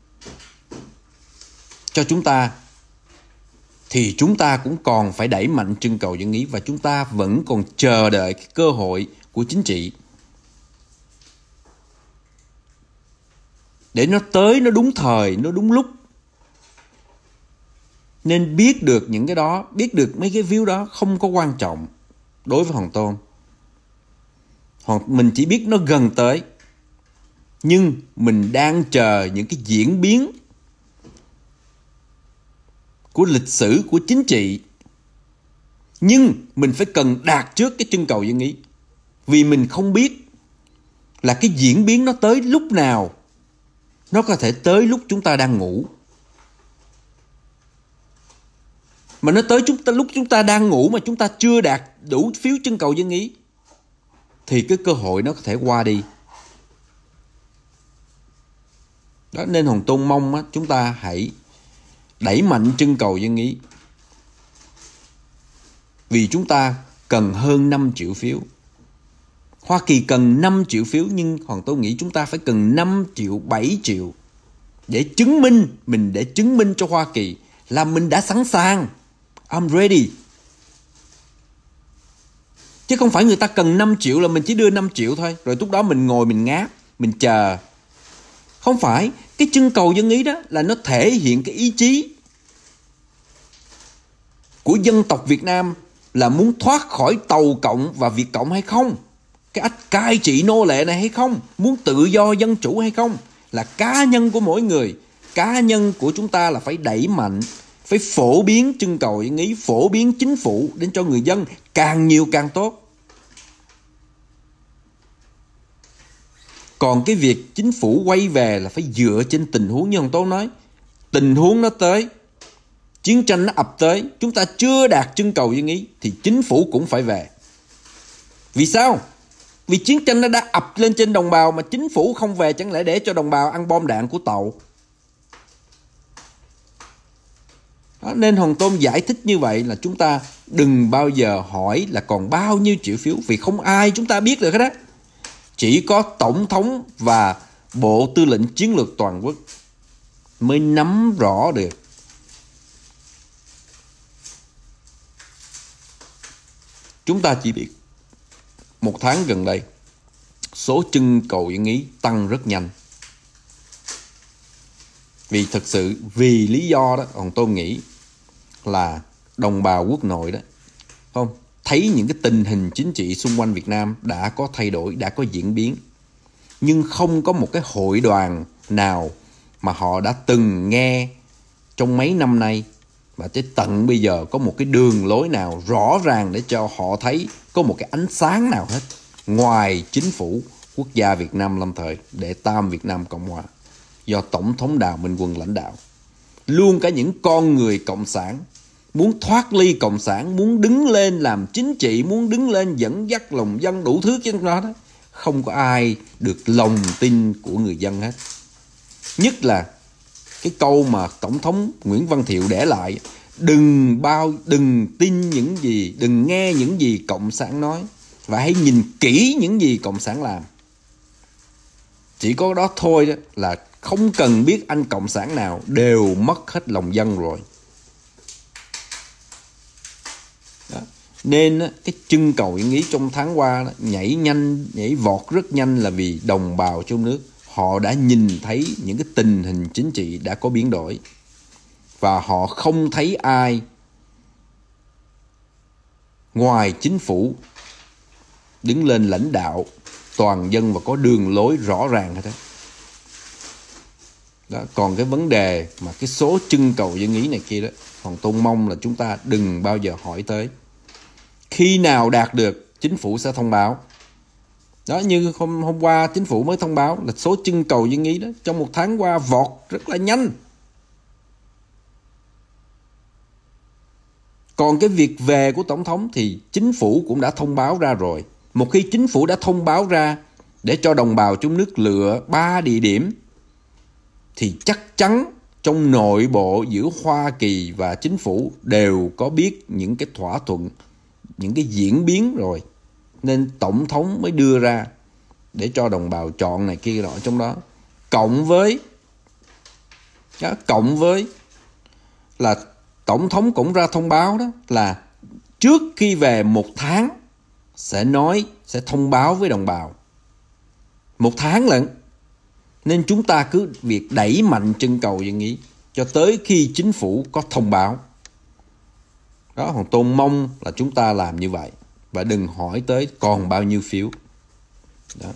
cho chúng ta, thì chúng ta cũng còn phải đẩy mạnh trưng cầu dân ý và chúng ta vẫn còn chờ đợi cái cơ hội của chính trị để nó tới, nó đúng thời, nó đúng lúc. Nên biết được những cái đó, biết được mấy cái view đó không có quan trọng đối với Hoàng Tôn. Hoàng, mình chỉ biết nó gần tới, nhưng mình đang chờ những cái diễn biến của lịch sử, của chính trị. Nhưng mình phải cần đạt trước cái trưng cầu dân ý. Vì mình không biết là cái diễn biến nó tới lúc nào. Nó có thể tới lúc chúng ta đang ngủ. Mà nó tới chúng ta, lúc chúng ta đang ngủ mà chúng ta chưa đạt đủ phiếu trưng cầu dân ý, thì cái cơ hội nó có thể qua đi. Đó, nên Hồng Tôn mong á, chúng ta hãy đẩy mạnh trưng cầu dân ý. Vì chúng ta cần hơn năm triệu phiếu. Hoa Kỳ cần năm triệu phiếu, nhưng Hoàng Tôn nghĩ chúng ta phải cần năm triệu, bảy triệu để chứng minh, mình để chứng minh cho Hoa Kỳ là mình đã sẵn sàng. I'm ready. Chứ không phải người ta cần năm triệu là mình chỉ đưa năm triệu thôi, rồi lúc đó mình ngồi mình ngáp, mình chờ. Không phải, cái trưng cầu dân ý đó là nó thể hiện cái ý chí của dân tộc Việt Nam là muốn thoát khỏi Tàu Cộng và Việt Cộng hay không, cái ách cai trị nô lệ này hay không, muốn tự do dân chủ hay không, là cá nhân của mỗi người. Cá nhân của chúng ta là phải đẩy mạnh, phải phổ biến trưng cầu dân ý, phổ biến chính phủ đến cho người dân, càng nhiều càng tốt. Còn cái việc chính phủ quay về là phải dựa trên tình huống, như Hồng Tôn nói. Tình huống nó tới, chiến tranh nó ập tới, chúng ta chưa đạt trưng cầu dân ý thì chính phủ cũng phải về. Vì sao? Vì chiến tranh nó đã ập lên trên đồng bào mà chính phủ không về, chẳng lẽ để cho đồng bào ăn bom đạn của Tàu? Đó, nên Hồng Tôn giải thích như vậy là chúng ta đừng bao giờ hỏi là còn bao nhiêu triệu phiếu, vì không ai chúng ta biết được hết á. Chỉ có Tổng thống và Bộ Tư lệnh Chiến lược Toàn quốc mới nắm rõ được. Chúng ta chỉ biết một tháng gần đây, số trưng cầu dân ý tăng rất nhanh. Vì thật sự, vì lý do đó, còn tôi nghĩ là đồng bào quốc nội đó, không thấy những cái tình hình chính trị xung quanh Việt Nam đã có thay đổi, đã có diễn biến. Nhưng không có một cái hội đoàn nào mà họ đã từng nghe trong mấy năm nay mà tới tận bây giờ có một cái đường lối nào rõ ràng để cho họ thấy có một cái ánh sáng nào hết, ngoài chính phủ quốc gia Việt Nam lâm thời Đệ Tam Việt Nam Cộng Hòa do Tổng thống Đào Minh Quân lãnh đạo. Luôn cả những con người cộng sản muốn thoát ly cộng sản, muốn đứng lên làm chính trị, muốn đứng lên dẫn dắt lòng dân đủ thứ trên đó đó, không có ai được lòng tin của người dân hết. Nhất là cái câu mà Tổng thống Nguyễn Văn Thiệu để lại: đừng bao đừng tin những gì, đừng nghe những gì cộng sản nói, và hãy nhìn kỹ những gì cộng sản làm. Chỉ có đó thôi đó là không cần biết anh cộng sản nào đều mất hết lòng dân rồi. Đó. Nên cái trưng cầu dân ý trong tháng qua đó, nhảy nhanh, nhảy vọt rất nhanh là vì đồng bào trong nước họ đã nhìn thấy những cái tình hình chính trị đã có biến đổi, và họ không thấy ai ngoài chính phủ đứng lên lãnh đạo toàn dân và có đường lối rõ ràng hết đó. Đó, còn cái vấn đề mà cái số trưng cầu dân ý này kia đó, còn tôi mong là chúng ta đừng bao giờ hỏi tới. Khi nào đạt được chính phủ sẽ thông báo. Đó, như hôm, hôm qua chính phủ mới thông báo là số trưng cầu dân ý đó trong một tháng qua vọt rất là nhanh. Còn cái việc về của Tổng thống thì chính phủ cũng đã thông báo ra rồi. Một khi chính phủ đã thông báo ra để cho đồng bào trong nước lựa ba địa điểm, thì chắc chắn trong nội bộ giữa Hoa Kỳ và chính phủ đều có biết những cái thỏa thuận, những cái diễn biến rồi. Nên Tổng thống mới đưa ra để cho đồng bào chọn này kia nọ trong đó. Cộng với đó, cộng với là Tổng thống cũng ra thông báo đó là trước khi về một tháng sẽ nói, sẽ thông báo với đồng bào. Một tháng lận. Nên chúng ta cứ việc đẩy mạnh trưng cầu dân ý cho tới khi chính phủ có thông báo. Đó, Hoàng Tôn mong là chúng ta làm như vậy và đừng hỏi tới còn bao nhiêu phiếu. Đó.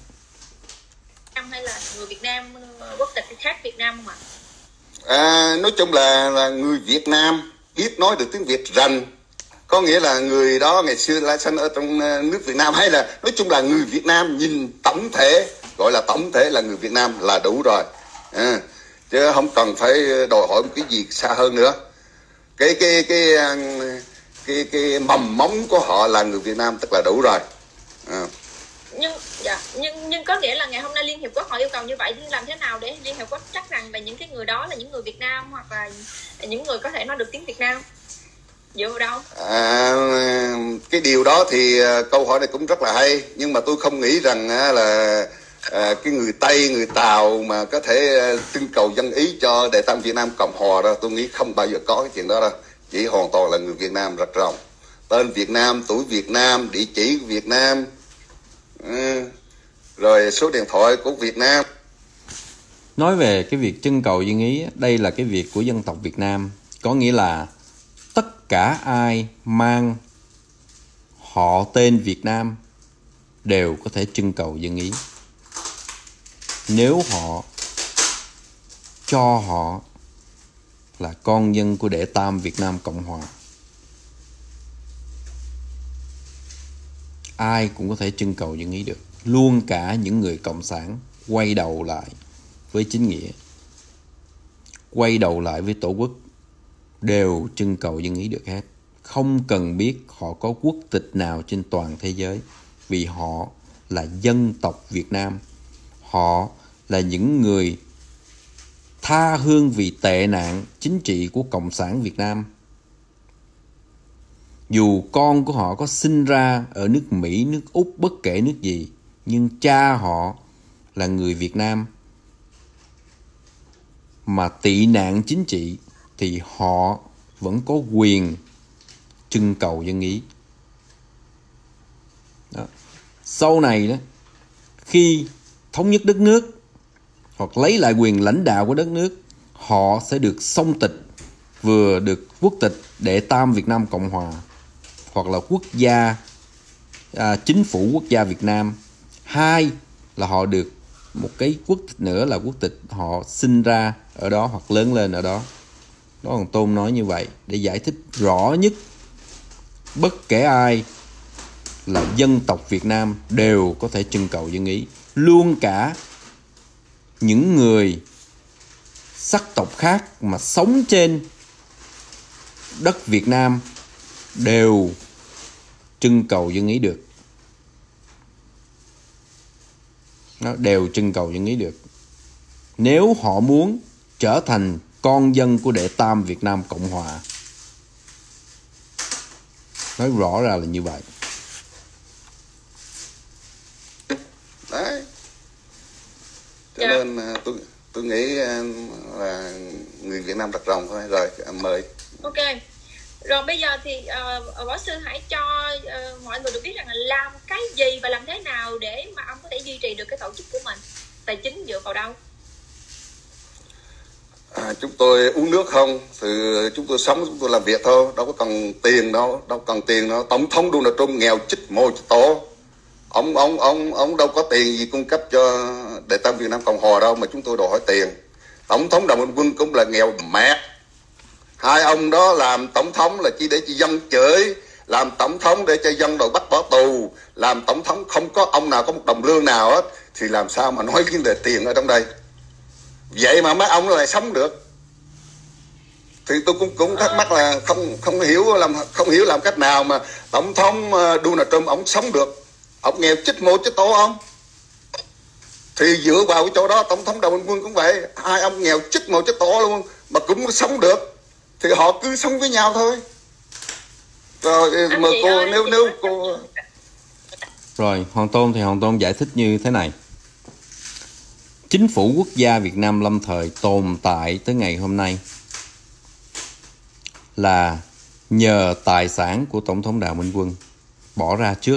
Hay là người Việt Nam quốc tịch khác Việt Nam không ạ? À, nói chung là, là người Việt Nam biết nói được tiếng Việt rành, có nghĩa là người đó ngày xưa là sinh ở trong nước Việt Nam, hay là nói chung là người Việt Nam nhìn tổng thể, gọi là tổng thể là người Việt Nam là đủ rồi, à, chứ không cần phải đòi hỏi một cái gì xa hơn nữa. Cái cái cái cái cái, cái mầm móng của họ là người Việt Nam tức là đủ rồi. À. Nhưng dạ nhưng nhưng có nghĩa là ngày hôm nay Liên Hiệp Quốc họ yêu cầu như vậy, nhưng làm thế nào để Liên Hiệp Quốc chắc rằng là những cái người đó là những người Việt Nam, hoặc là những người có thể nói được tiếng Việt Nam? Dựa vào đâu? À, cái điều đó thì câu hỏi này cũng rất là hay, nhưng mà tôi không nghĩ rằng là à, cái người Tây, người Tàu mà có thể trưng cầu dân ý cho Đệ Tam Việt Nam Cộng Hòa đó, tôi nghĩ không bao giờ có cái chuyện đó đâu. Chỉ hoàn toàn là người Việt Nam rạch ròng, tên Việt Nam, tuổi Việt Nam, địa chỉ của Việt Nam, ừ, rồi số điện thoại của Việt Nam. Nói về cái việc trưng cầu dân ý, đây là cái việc của dân tộc Việt Nam. Có nghĩa là tất cả ai mang họ tên Việt Nam đều có thể trưng cầu dân ý. Nếu họ cho họ là con dân của Đệ Tam Việt Nam Cộng Hòa, ai cũng có thể trưng cầu dân ý được. Luôn cả những người cộng sản quay đầu lại với chính nghĩa, quay đầu lại với tổ quốc, đều trưng cầu dân ý được hết. Không cần biết họ có quốc tịch nào trên toàn thế giới, vì họ là dân tộc Việt Nam. Họ là những người tha hương vì tệ nạn chính trị của Cộng sản Việt Nam. Dù con của họ có sinh ra ở nước Mỹ, nước Úc, bất kể nước gì, nhưng cha họ là người Việt Nam mà tị nạn chính trị, thì họ vẫn có quyền trưng cầu dân ý. Đó. Sau này đó, khi thống nhất đất nước hoặc lấy lại quyền lãnh đạo của đất nước, họ sẽ được xông tịch, vừa được quốc tịch Đệ Tam Việt Nam Cộng Hòa, hoặc là quốc gia à, chính phủ quốc gia Việt Nam. Hai là họ được một cái quốc tịch nữa là quốc tịch họ sinh ra ở đó hoặc lớn lên ở đó. Đó, Hoàng Tôn nói như vậy để giải thích rõ nhất bất kể ai là dân tộc Việt Nam đều có thể trưng cầu dân ý, luôn cả những người sắc tộc khác mà sống trên đất Việt Nam đều trưng cầu dân ý được. Nó đều trưng cầu dân ý được nếu họ muốn trở thành con dân của Đệ Tam Việt Nam Cộng Hòa. Nói rõ ra là như vậy. Đấy. Cho Dạ. nên à, tôi tôi nghĩ à, là người Việt Nam đặt rồng thôi. Rồi à, mời. Ok. Rồi bây giờ thì uh, võ sư hãy cho uh, mọi người được biết rằng là làm cái gì và làm thế nào để mà ông có thể duy trì được cái tổ chức của mình, tài chính dựa vào đâu? À, chúng tôi uống nước không thì chúng tôi sống, chúng tôi làm việc thôi, đâu có cần tiền đâu, đâu cần tiền đâu. Tổng thống Donald Trump nghèo chích môi chích tổ, ông ông ông ông đâu có tiền gì cung cấp cho Đệ Tam Việt Nam Cộng Hòa đâu mà chúng tôi đòi hỏi tiền. Tổng thống Đặng Minh Quân cũng là nghèo mẹ. Hai ông đó làm tổng thống là chỉ để cho dân chửi, làm tổng thống để cho dân đòi bắt bỏ tù, làm tổng thống không có ông nào có một đồng lương nào hết, thì làm sao mà nói vấn đề tiền ở trong đây. Vậy mà mấy ông lại sống được. Thì tôi cũng cũng thắc mắc là không không hiểu làm không hiểu làm cách nào mà tổng thống Donald Trump ông sống được. Ông nghèo chích môi chích tổ ông. Thì dựa vào cái chỗ đó tổng thống Đặng Minh Quân cũng vậy, hai ông nghèo chích môi chích tổ luôn mà cũng sống được. Thì họ cứ sống với nhau thôi. Rồi Anh mời cô ơi, nếu nếu cô Rồi, Hoàng Tôn thì Hoàng Tôn giải thích như thế này. Chính phủ quốc gia Việt Nam lâm thời tồn tại tới ngày hôm nay là nhờ tài sản của Tổng thống Đào Minh Quân bỏ ra trước.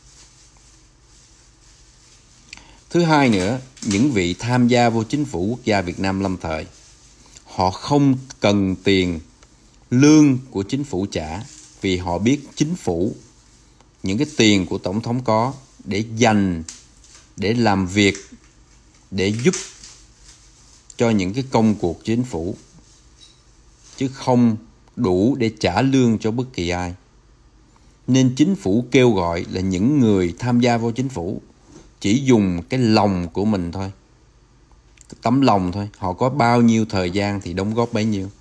Thứ hai nữa, những vị tham gia vô chính phủ quốc gia Việt Nam lâm thời, họ không cần tiền lương của chính phủ trả, vì họ biết chính phủ, những cái tiền của Tổng thống có để dành, để làm việc, để giúp cho những cái công cuộc chính phủ, chứ không đủ để trả lương cho bất kỳ ai. Nên chính phủ kêu gọi là những người tham gia vào chính phủ chỉ dùng cái lòng của mình thôi, cái tấm lòng thôi. Họ có bao nhiêu thời gian thì đóng góp bấy nhiêu,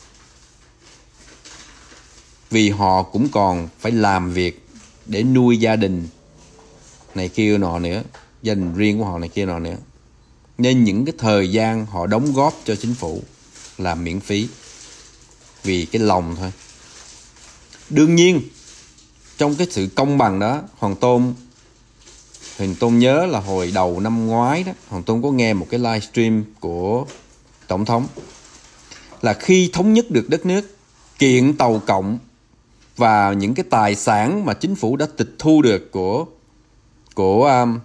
vì họ cũng còn phải làm việc để nuôi gia đình này kia nọ nữa, gia đình riêng của họ này kia nọ nữa. Nên những cái thời gian họ đóng góp cho chính phủ là miễn phí, vì cái lòng thôi. Đương nhiên trong cái sự công bằng đó, Hoàng Tôn Hoàng Tôn nhớ là hồi đầu năm ngoái đó, Hoàng Tôn có nghe một cái livestream của Tổng thống là khi thống nhất được đất nước, kiện Tàu Cộng và những cái tài sản mà chính phủ đã tịch thu được của của um,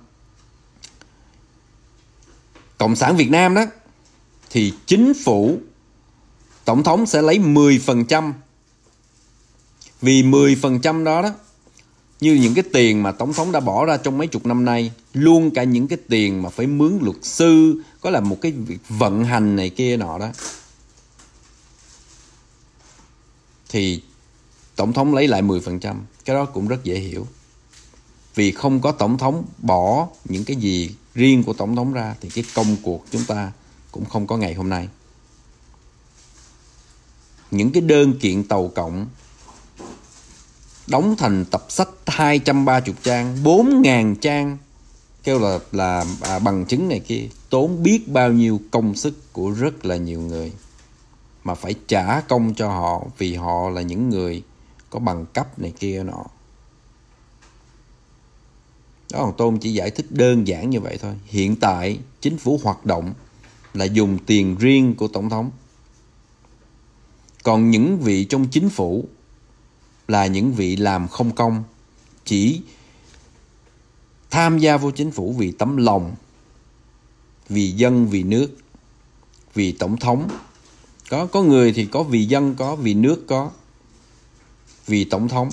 Cộng sản Việt Nam đó, thì chính phủ, Tổng thống sẽ lấy mười phần trăm. Vì mười phần trăm đó đó, như những cái tiền mà Tổng thống đã bỏ ra trong mấy chục năm nay, luôn cả những cái tiền mà phải mướn luật sư, có là một cái việc vận hành này kia nọ đó, thì Tổng thống lấy lại mười phần trăm. Cái đó cũng rất dễ hiểu. Vì không có Tổng thống bỏ những cái gì riêng của Tổng thống ra, thì cái công cuộc chúng ta cũng không có ngày hôm nay. Những cái đơn kiện Tàu Cộng đóng thành tập sách hai trăm ba mươi trang, bốn nghìn trang, kêu là, là à, bằng chứng này kia, tốn biết bao nhiêu công sức của rất là nhiều người, mà phải trả công cho họ vì họ là những người có bằng cấp này kia nọ. Đó, Hoàng Tôn chỉ giải thích đơn giản như vậy thôi. Hiện tại chính phủ hoạt động là dùng tiền riêng của Tổng thống. Còn những vị trong chính phủ là những vị làm không công, chỉ tham gia vô chính phủ vì tấm lòng, vì dân, vì nước, vì Tổng thống. Có, có người thì có vì dân, có vì nước, có vì Tổng thống,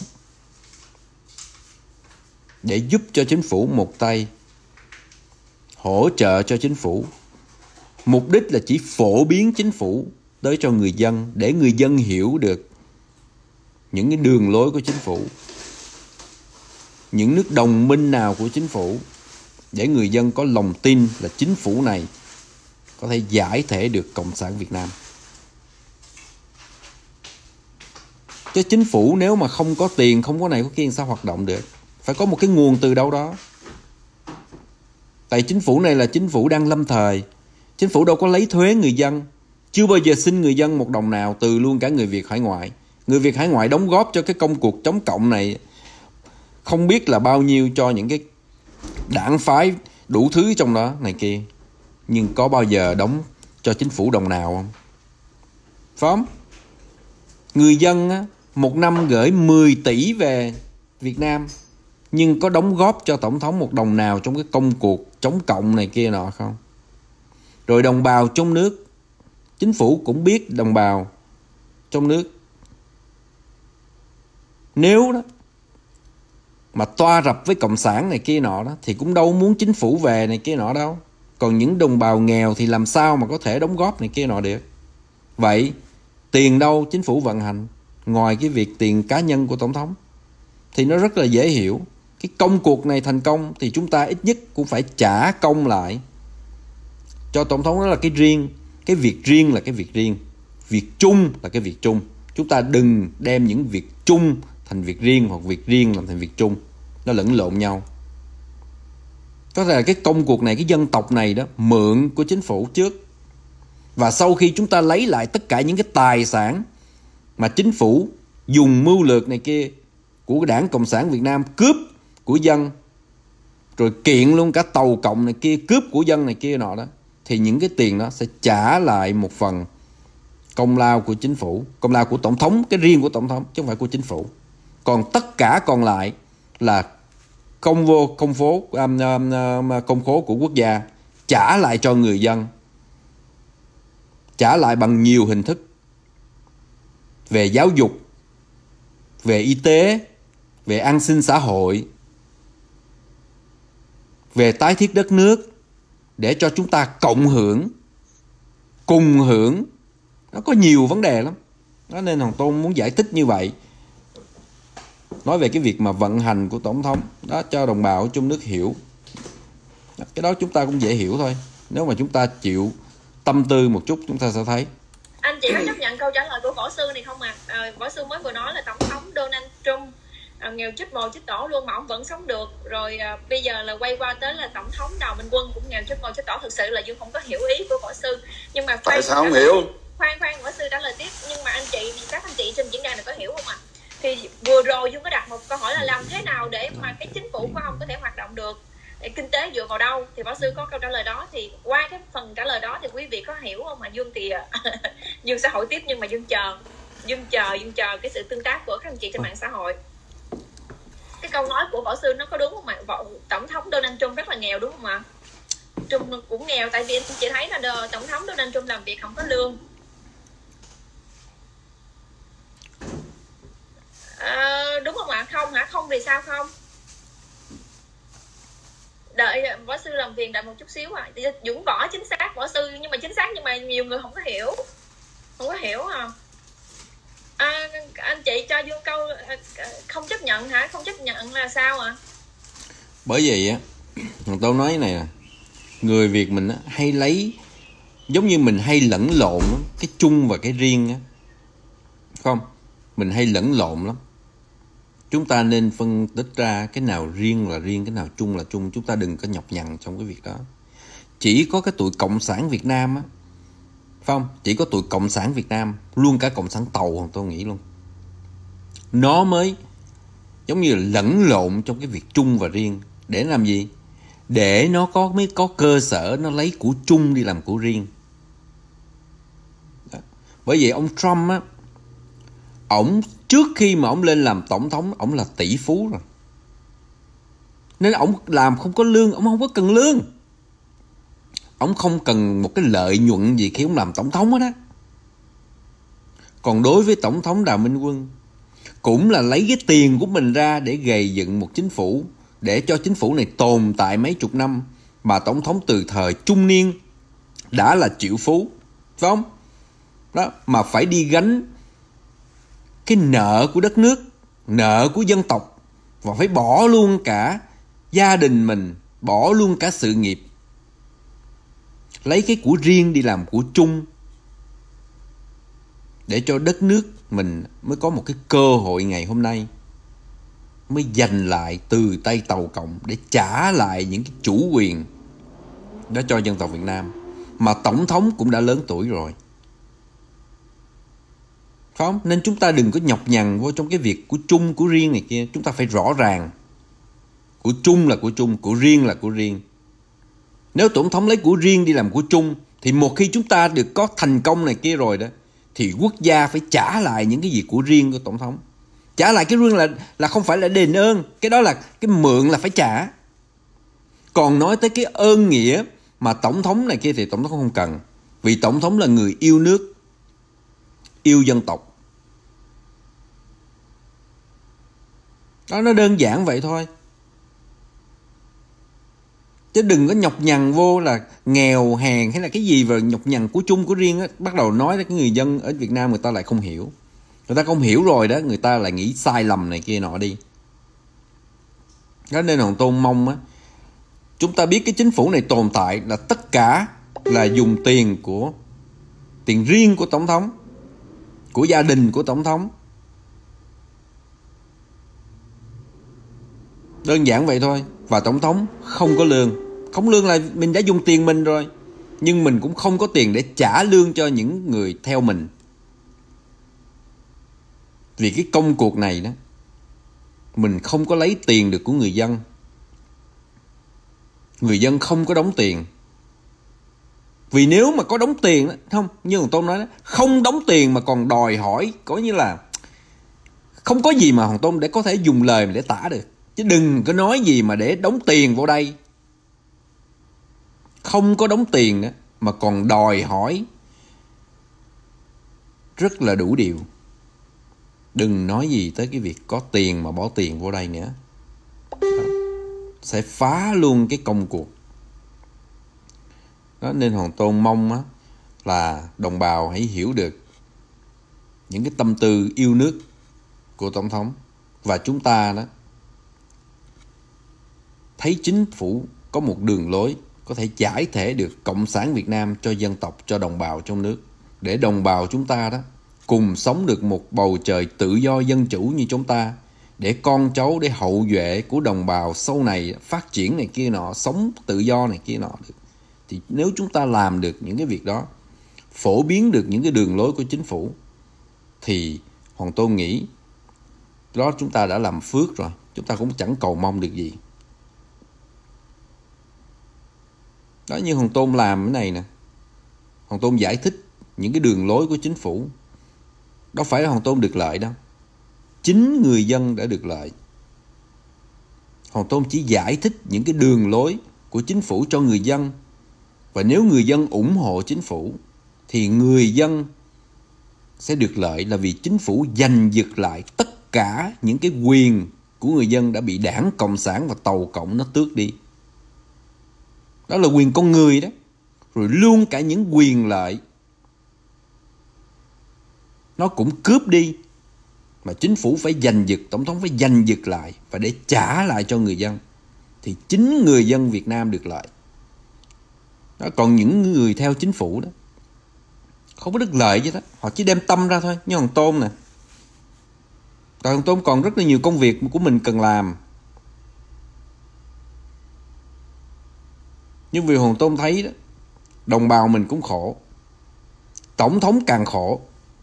để giúp cho chính phủ một tay, hỗ trợ cho chính phủ. Mục đích là chỉ phổ biến chính phủ tới cho người dân, để người dân hiểu được những cái đường lối của chính phủ, những nước đồng minh nào của chính phủ, để người dân có lòng tin là chính phủ này có thể giải thể được Cộng sản Việt Nam. Chứ chính phủ nếu mà không có tiền, không có này có kia sao hoạt động được? Phải có một cái nguồn từ đâu đó. Tại chính phủ này là chính phủ đang lâm thời. Chính phủ đâu có lấy thuế người dân, chưa bao giờ xin người dân một đồng nào, từ luôn cả người Việt hải ngoại. Người Việt hải ngoại đóng góp cho cái công cuộc chống cộng này không biết là bao nhiêu cho những cái đảng phái đủ thứ trong đó này kia. Nhưng có bao giờ đóng cho chính phủ đồng nào không? Phải không? Người dân á, một năm gửi mười tỷ về Việt Nam, nhưng có đóng góp cho tổng thống một đồng nào trong cái công cuộc chống cộng này kia nọ không? Rồi đồng bào trong nước, chính phủ cũng biết đồng bào trong nước, nếu đó mà toa rập với cộng sản này kia nọ đó, thì cũng đâu muốn chính phủ về này kia nọ đâu. Còn những đồng bào nghèo thì làm sao mà có thể đóng góp này kia nọ được. Vậy tiền đâu chính phủ vận hành, ngoài cái việc tiền cá nhân của tổng thống? Thì nó rất là dễ hiểu. Cái công cuộc này thành công thì chúng ta ít nhất cũng phải trả công lại cho tổng thống. Đó là cái riêng. Cái việc riêng là cái việc riêng, việc chung là cái việc chung. Chúng ta đừng đem những việc chung thành việc riêng, hoặc việc riêng làm thành việc chung. Nó lẫn lộn nhau. Có thể là cái công cuộc này, cái dân tộc này đó, mượn của chính phủ trước. Và sau khi chúng ta lấy lại tất cả những cái tài sản mà chính phủ dùng mưu lược này kia của Đảng Cộng sản Việt Nam cướp của dân, rồi kiện luôn cả tàu cộng này kia cướp của dân này kia nọ đó, thì những cái tiền đó sẽ trả lại một phần công lao của chính phủ, công lao của tổng thống, cái riêng của tổng thống chứ không phải của chính phủ. Còn tất cả còn lại là công vô công phố um, um, um, công khố của quốc gia, trả lại cho người dân, trả lại bằng nhiều hình thức, về giáo dục, về y tế, về an sinh xã hội, về tái thiết đất nước, để cho chúng ta cộng hưởng, cùng hưởng. Nó có nhiều vấn đề lắm. Đó nên Hoàng Tôn muốn giải thích như vậy. Nói về cái việc mà vận hành của tổng thống đó cho đồng bào trong nước hiểu. Cái đó chúng ta cũng dễ hiểu thôi. Nếu mà chúng ta chịu tâm tư một chút, chúng ta sẽ thấy. Anh chị có chấp nhận câu trả lời của võ sư này không ạ? À? À, võ sư mới vừa nói là tổng thống Donald Trump à, nghèo chết mồ chết tổ luôn mà ông vẫn sống được. Rồi à, bây giờ là quay qua tới là tổng thống Đào Minh Quân cũng nghèo chết mồ chết tổ. Thực sự là Dương không có hiểu ý của võ sư. Nhưng mà tại sao không hiểu? Khoan khoan võ sư trả lời tiếp. Nhưng mà anh chị, các anh chị trên diễn đàn này có hiểu không ạ? À? Thì vừa rồi Dương có đặt một câu hỏi là làm thế nào để mà cái chính phủ của ông có thể hoạt động được, để kinh tế dựa vào đâu, thì võ sư có câu trả lời đó. Thì qua cái phần trả lời đó thì quý vị có hiểu không? Mà Dương thì Dương sẽ hỏi tiếp, nhưng mà Dương chờ Dương chờ Dương chờ cái sự tương tác của các anh chị trên mạng xã hội. Cái câu nói của võ sư nó có đúng không ạ? Tổng thống Donald Trump rất là nghèo đúng không ạ? Trump cũng nghèo, tại vì anh chị thấy là tổng thống Donald Trump làm việc không có lương. À, đúng không ạ? Không hả? Không vì sao không? Đợi võ sư làm việc đợi một chút xíu à. Dũng võ chính xác võ sư, nhưng mà chính xác nhưng mà nhiều người không có hiểu. Không có hiểu hả? À, anh chị cho Dương câu không chấp nhận hả? Không chấp nhận là sao ạ? À? Bởi vậy á, tôi nói này nè, người Việt mình á, hay lấy, giống như mình hay lẫn lộn lắm, cái chung và cái riêng á. Không, mình hay lẫn lộn lắm. Chúng ta nên phân tích ra cái nào riêng là riêng, cái nào chung là chung. Chúng ta đừng có nhọc nhằn trong cái việc đó. Chỉ có cái tụi Cộng sản Việt Nam á, phải không? Chỉ có tụi Cộng sản Việt Nam, luôn cả Cộng sản Tàu tôi nghĩ luôn, nó mới giống như là lẫn lộn trong cái việc chung và riêng. Để làm gì? Để nó có mới có cơ sở nó lấy của chung đi làm của riêng. Đó. Bởi vậy ông Trump á, ổng trước khi mà ổng lên làm tổng thống, ổng là tỷ phú rồi. Nên ổng làm không có lương, ổng không có cần lương. Ổng không cần một cái lợi nhuận gì khi ổng làm tổng thống hết á. Còn đối với tổng thống Đào Minh Quân, cũng là lấy cái tiền của mình ra để gầy dựng một chính phủ, để cho chính phủ này tồn tại mấy chục năm. Mà tổng thống từ thời trung niên đã là triệu phú, phải không? đó mà phải đi gánh cái nợ của đất nước, nợ của dân tộc, và phải bỏ luôn cả gia đình mình, bỏ luôn cả sự nghiệp, lấy cái của riêng đi làm của chung, để cho đất nước mình mới có một cái cơ hội ngày hôm nay mới giành lại từ tay Tàu Cộng, để trả lại những cái chủ quyền đó cho dân tộc Việt Nam. Mà tổng thống cũng đã lớn tuổi rồi, phải không? Nên chúng ta đừng có nhọc nhằn vô trong cái việc của chung của riêng này kia. Chúng ta phải rõ ràng, của chung là của chung, của riêng là của riêng. Nếu tổng thống lấy của riêng đi làm của chung, thì một khi chúng ta được có thành công này kia rồi đó, thì quốc gia phải trả lại những cái gì của riêng của tổng thống. Trả lại cái riêng là là không phải là đền ơn, cái đó là cái mượn là phải trả. Còn nói tới cái ơn nghĩa mà tổng thống này kia thì tổng thống không cần, vì tổng thống là người yêu nước, yêu dân tộc. Đó, nó đơn giản vậy thôi. Chứ đừng có nhọc nhằn vô là nghèo hèn hay là cái gì và nhọc nhằn của chung của riêng á. Bắt đầu nói đến cái người dân ở Việt Nam, người ta lại không hiểu. Người ta không hiểu rồi đó, người ta lại nghĩ sai lầm này kia nọ đi. Đó nên Hoàng Tôn mong á, chúng ta biết cái chính phủ này tồn tại là tất cả là dùng tiền của tiền riêng của tổng thống, của gia đình của tổng thống. Đơn giản vậy thôi. Và tổng thống không có lương. Không lương là mình đã dùng tiền mình rồi, nhưng mình cũng không có tiền để trả lương cho những người theo mình. Vì cái công cuộc này đó, mình không có lấy tiền được của người dân. Người dân không có đóng tiền. Vì nếu mà có đóng tiền đó, không, như Hoàng Tôn nói đó, không đóng tiền mà còn đòi hỏi, có như là không có gì mà Hoàng Tôn để có thể dùng lời để tả được. Chứ đừng có nói gì mà để đóng tiền vô đây. Không có đóng tiền đó, mà còn đòi hỏi, rất là đủ điều. Đừng nói gì tới cái việc có tiền mà bỏ tiền vô đây nữa. Đó. Sẽ phá luôn cái công cuộc. Đó, nên Hoàng Tôn mong á, là đồng bào hãy hiểu được những cái tâm tư yêu nước của tổng thống. Và chúng ta đó thấy chính phủ có một đường lối có thể giải thể được Cộng sản Việt Nam cho dân tộc, cho đồng bào trong nước, để đồng bào chúng ta đó cùng sống được một bầu trời tự do dân chủ như chúng ta, để con cháu, để hậu duệ của đồng bào sau này phát triển này kia nọ, sống tự do này kia nọ được. Thì nếu chúng ta làm được những cái việc đó, phổ biến được những cái đường lối của chính phủ, thì Hoàng Tôn nghĩ đó chúng ta đã làm phước rồi. Chúng ta cũng chẳng cầu mong được gì. Đó, như Hoàng Tôn làm cái này nè, Hoàng Tôn giải thích những cái đường lối của chính phủ. Đó phải là Hoàng Tôn được lợi đâu, chính người dân đã được lợi. Hoàng Tôn chỉ giải thích những cái đường lối của chính phủ cho người dân. Và nếu người dân ủng hộ chính phủ thì người dân sẽ được lợi, là vì chính phủ giành giật lại tất cả những cái quyền của người dân đã bị Đảng Cộng sản và Tàu Cộng nó tước đi. Đó là quyền con người đó. Rồi luôn cả những quyền lợi nó cũng cướp đi, mà chính phủ phải giành giật, tổng thống phải giành giật lại và để trả lại cho người dân, thì chính người dân Việt Nam được lợi. Đó, còn những người theo chính phủ đó không có được lợi chứ đó, họ chỉ đem tâm ra thôi. Như Hoàng Tôn nè, còn Hoàng Tôn còn rất là nhiều công việc của mình cần làm. Nhưng vì Hoàng Tôn thấy đó, đồng bào mình cũng khổ, tổng thống càng khổ,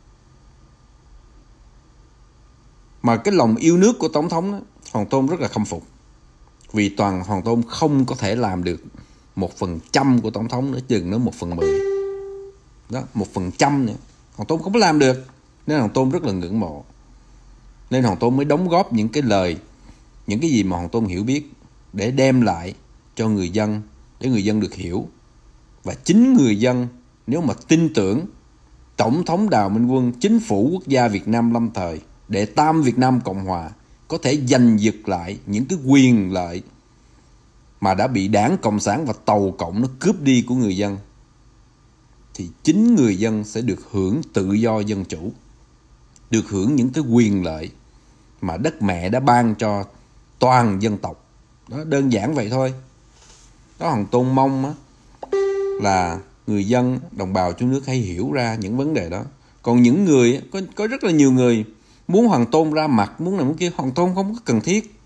mà cái lòng yêu nước của tổng thống đó, Hoàng Tôn rất là khâm phục. Vì toàn Hoàng Tôn không có thể làm được một phần trăm của tổng thống nữa, chừng nó một phần mười. Đó, một phần trăm nữa Hoàng Tôn không có làm được. Nên Hoàng Tôn rất là ngưỡng mộ. Nên Hoàng Tôn mới đóng góp những cái lời, những cái gì mà Hoàng Tôn hiểu biết, để đem lại cho người dân, để người dân được hiểu. Và chính người dân nếu mà tin tưởng Tổng thống Đào Minh Quân, chính phủ quốc gia Việt Nam lâm thời, đệ tam Việt Nam Cộng Hòa, có thể giành giật lại những cái quyền lợi mà đã bị Đảng Cộng sản và Tàu Cộng nó cướp đi của người dân, thì chính người dân sẽ được hưởng tự do dân chủ, được hưởng những cái quyền lợi mà đất mẹ đã ban cho toàn dân tộc. Đó, đơn giản vậy thôi. Đó, Hoàng Tôn mong á, là người dân, đồng bào trong nước hãy hiểu ra những vấn đề đó. Còn những người, có, có rất là nhiều người muốn Hoàng Tôn ra mặt, muốn làm cái kia, Hoàng Tôn không có cần thiết.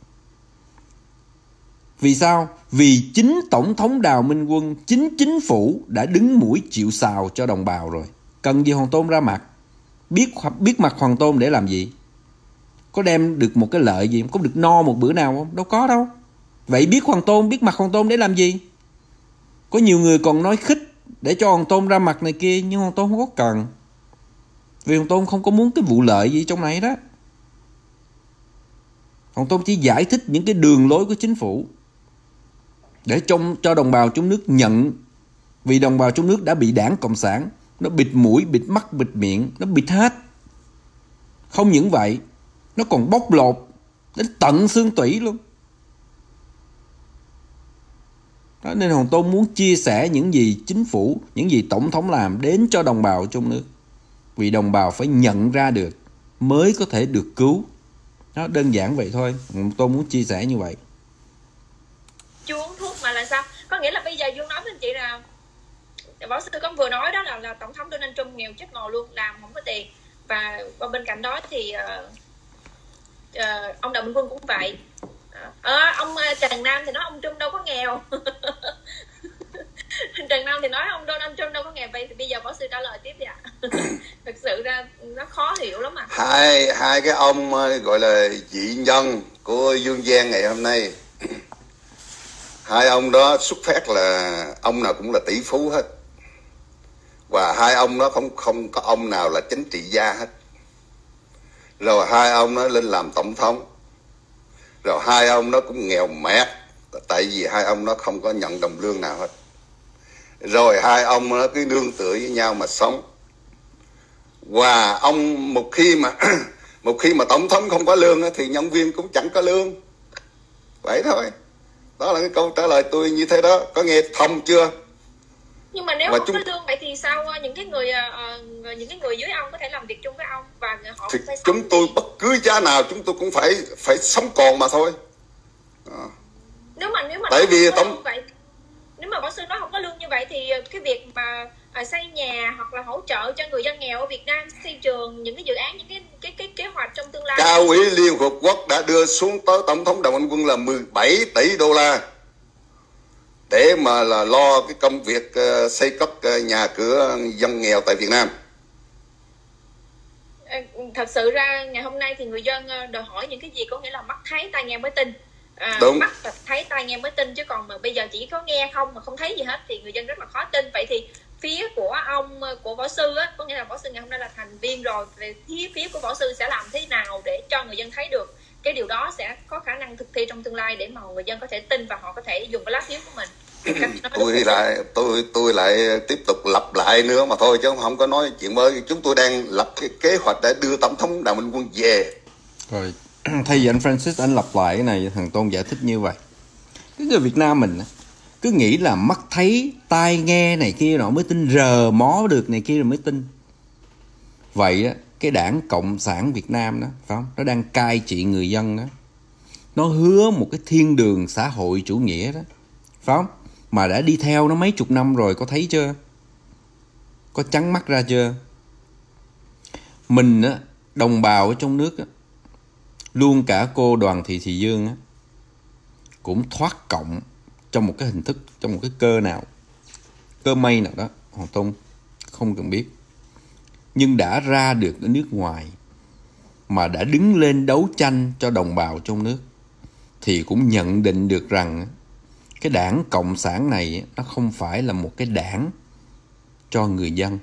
Vì sao? Vì chính Tổng thống Đào Minh Quân, chính chính phủ đã đứng mũi chịu sào cho đồng bào rồi. Cần gì Hoàng Tôn ra mặt? Biết biết mặt Hoàng Tôn để làm gì? Có đem được một cái lợi gì? Có được no một bữa nào không? Đâu có đâu. Vậy biết Hoàng Tôn, biết mặt Hoàng Tôn để làm gì? Có nhiều người còn nói khích để cho Hoàng Tôn ra mặt này kia, nhưng Hoàng Tôn không có cần. Vì Hoàng Tôn không có muốn cái vụ lợi gì trong này đó. Hoàng Tôn chỉ giải thích những cái đường lối của chính phủ để trong cho đồng bào trong nước nhận. Vì đồng bào trong nước đã bị đảng Cộng sản nó bịt mũi, bịt mắt, bịt miệng, nó bịt hết. Không những vậy, nó còn bóc lột đến tận xương tủy luôn. Đó, nên Hoàng Tôn muốn chia sẻ những gì chính phủ, những gì Tổng thống làm đến cho đồng bào trong nước. Vì đồng bào phải nhận ra được mới có thể được cứu. Đó, đơn giản vậy thôi. Hoàng Tôn muốn chia sẻ như vậy. Chưa uống thuốc mà là sao? Có nghĩa là bây giờ Dương nói với anh chị là Võ Sư Công vừa nói đó là, là Tổng thống Donald Trump nghèo chết ngồi luôn, làm không có tiền. Và, và bên cạnh đó thì uh, uh, ông Đào Minh Quân cũng vậy. À, ông Trần Nam thì nói ông Trump đâu có nghèo. Trần Nam thì nói ông Donald Trump đâu có nghèo. Vậy thì bây giờ Võ Sư trả lời tiếp đi ạ. Thực sự ra nó khó hiểu lắm ạ. Hai hai cái ông gọi là dị nhân của Dương Giang ngày hôm nay, hai ông đó xuất phát là ông nào cũng là tỷ phú hết, và hai ông đó không không có ông nào là chính trị gia hết. Rồi hai ông đó lên làm tổng thống, rồi hai ông đó cũng nghèo mẹt, tại vì hai ông đó không có nhận đồng lương nào hết. Rồi hai ông đó cứ nương tựa với nhau mà sống. Và ông một khi mà một khi mà tổng thống không có lương thì nhân viên cũng chẳng có lương. Vậy thôi. Đó là cái câu trả lời tôi như thế đó. Có nghe thông chưa? Nhưng mà nếu và không chúng... có lương vậy thì sao những cái người uh, những cái người dưới ông có thể làm việc chung với ông và họ thì phải chúng tôi bất cứ giá nào chúng tôi cũng phải phải sống còn mà thôi. À. Nếu mà nếu mà tại vì tổng vậy, nếu mà Võ Sư nói không có lương như vậy thì cái việc mà à, xây nhà hoặc là hỗ trợ cho người dân nghèo ở Việt Nam, xây trường, những cái dự án, những cái cái cái kế hoạch trong tương lai, Cao ủy Liên Hợp Quốc đã đưa xuống tới Tổng thống Đào Minh Quân là mười bảy tỷ đô la để mà là lo cái công việc uh, xây cất uh, nhà cửa dân nghèo tại Việt Nam. Thật sự ra ngày hôm nay thì người dân đòi hỏi những cái gì, có nghĩa là mắt thấy tai nghe mới tin. À, Đúng. Mắt thấy tai nghe mới tin, chứ còn mà bây giờ chỉ có nghe không mà không thấy gì hết thì người dân rất là khó tin. Vậy thì phía của ông, của Võ Sư á, có nghĩa là Võ Sư ngày hôm nay là thành viên rồi, về phía phía của Võ Sư sẽ làm thế nào để cho người dân thấy được cái điều đó sẽ có khả năng thực thi trong tương lai, để mà người dân có thể tin và họ có thể dùng cái lá phiếu của mình. tôi lại tôi tôi lại tiếp tục lặp lại nữa mà thôi, chứ không có nói chuyện mới. Chúng tôi đang lập cái kế hoạch để đưa Tổng thống Đào Minh Quân về. Rồi thay vì anh Francis anh lặp lại cái này, thằng Tôn giải thích như vậy. Cái người Việt Nam mình cứ nghĩ là mắt thấy tai nghe này kia nó mới tin, rờ mó được này kia rồi mới tin. Vậy á, cái đảng Cộng sản Việt Nam đó, phải không? Nó đang cai trị người dân đó. Nó hứa một cái thiên đường xã hội chủ nghĩa đó, phải không? Mà đã đi theo nó mấy chục năm rồi, có thấy chưa? Có trắng mắt ra chưa? Mình á, đồng bào ở trong nước á, luôn cả cô Đoàn Thị Thị Dương á, cũng thoát cộng trong một cái hình thức, trong một cái cơ nào, cơ may nào đó, Hoàng Tôn không cần biết, nhưng đã ra được ở nước ngoài mà đã đứng lên đấu tranh cho đồng bào trong nước, thì cũng nhận định được rằng cái đảng Cộng sản này nó không phải là một cái đảng cho người dân,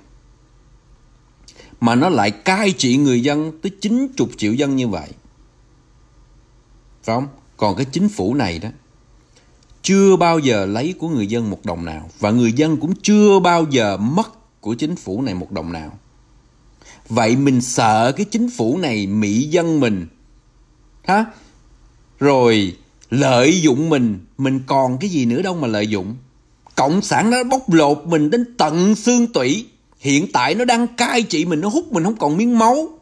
mà nó lại cai trị người dân tới chín mươi triệu dân như vậy, phải không? Còn cái chính phủ này đó chưa bao giờ lấy của người dân một đồng nào, và người dân cũng chưa bao giờ mất của chính phủ này một đồng nào. Vậy mình sợ cái chính phủ này mỹ dân mình, hả? Rồi lợi dụng mình, mình còn cái gì nữa đâu mà lợi dụng. Cộng sản nó bóc lột mình đến tận xương tủy, Hiện tại nó đang cai trị mình, nó hút mình không còn miếng máu.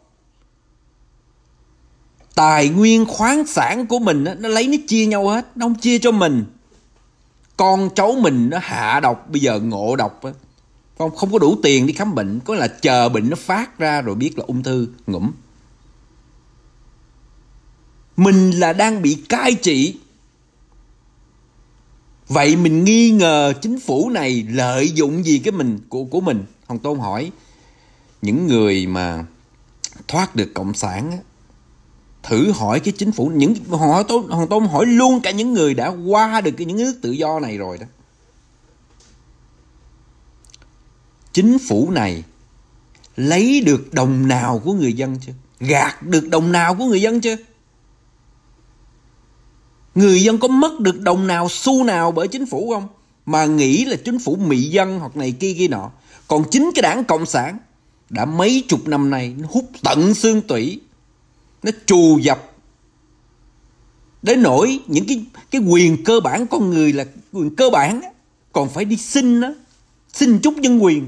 Tài nguyên khoáng sản của mình nó lấy nó chia nhau hết, nó không chia cho mình. Con cháu mình nó hạ độc, bây giờ ngộ độc không, không có đủ tiền đi khám bệnh, có là chờ bệnh nó phát ra rồi biết là ung thư ngủm. Mình là đang bị cai trị. Vậy mình nghi ngờ chính phủ này lợi dụng gì cái mình của của mình. Hồng Tôn hỏi những người mà thoát được cộng sản á, thử hỏi cái chính phủ, những họ Tôn, Hồng Tôn hỏi luôn cả những người đã qua được cái những nước tự do này rồi đó. Chính phủ này lấy được đồng nào của người dân chưa? Gạt được đồng nào của người dân chưa? Người dân có mất được đồng nào, xu nào bởi chính phủ không? Mà nghĩ là chính phủ mị dân hoặc này kia kia nọ. Còn chính cái đảng Cộng sản đã mấy chục năm nay nó hút tận xương tủy, nó trù dập đến nỗi những cái, cái quyền cơ bản con người là quyền cơ bản á, còn phải đi xin đó, xin chút nhân quyền.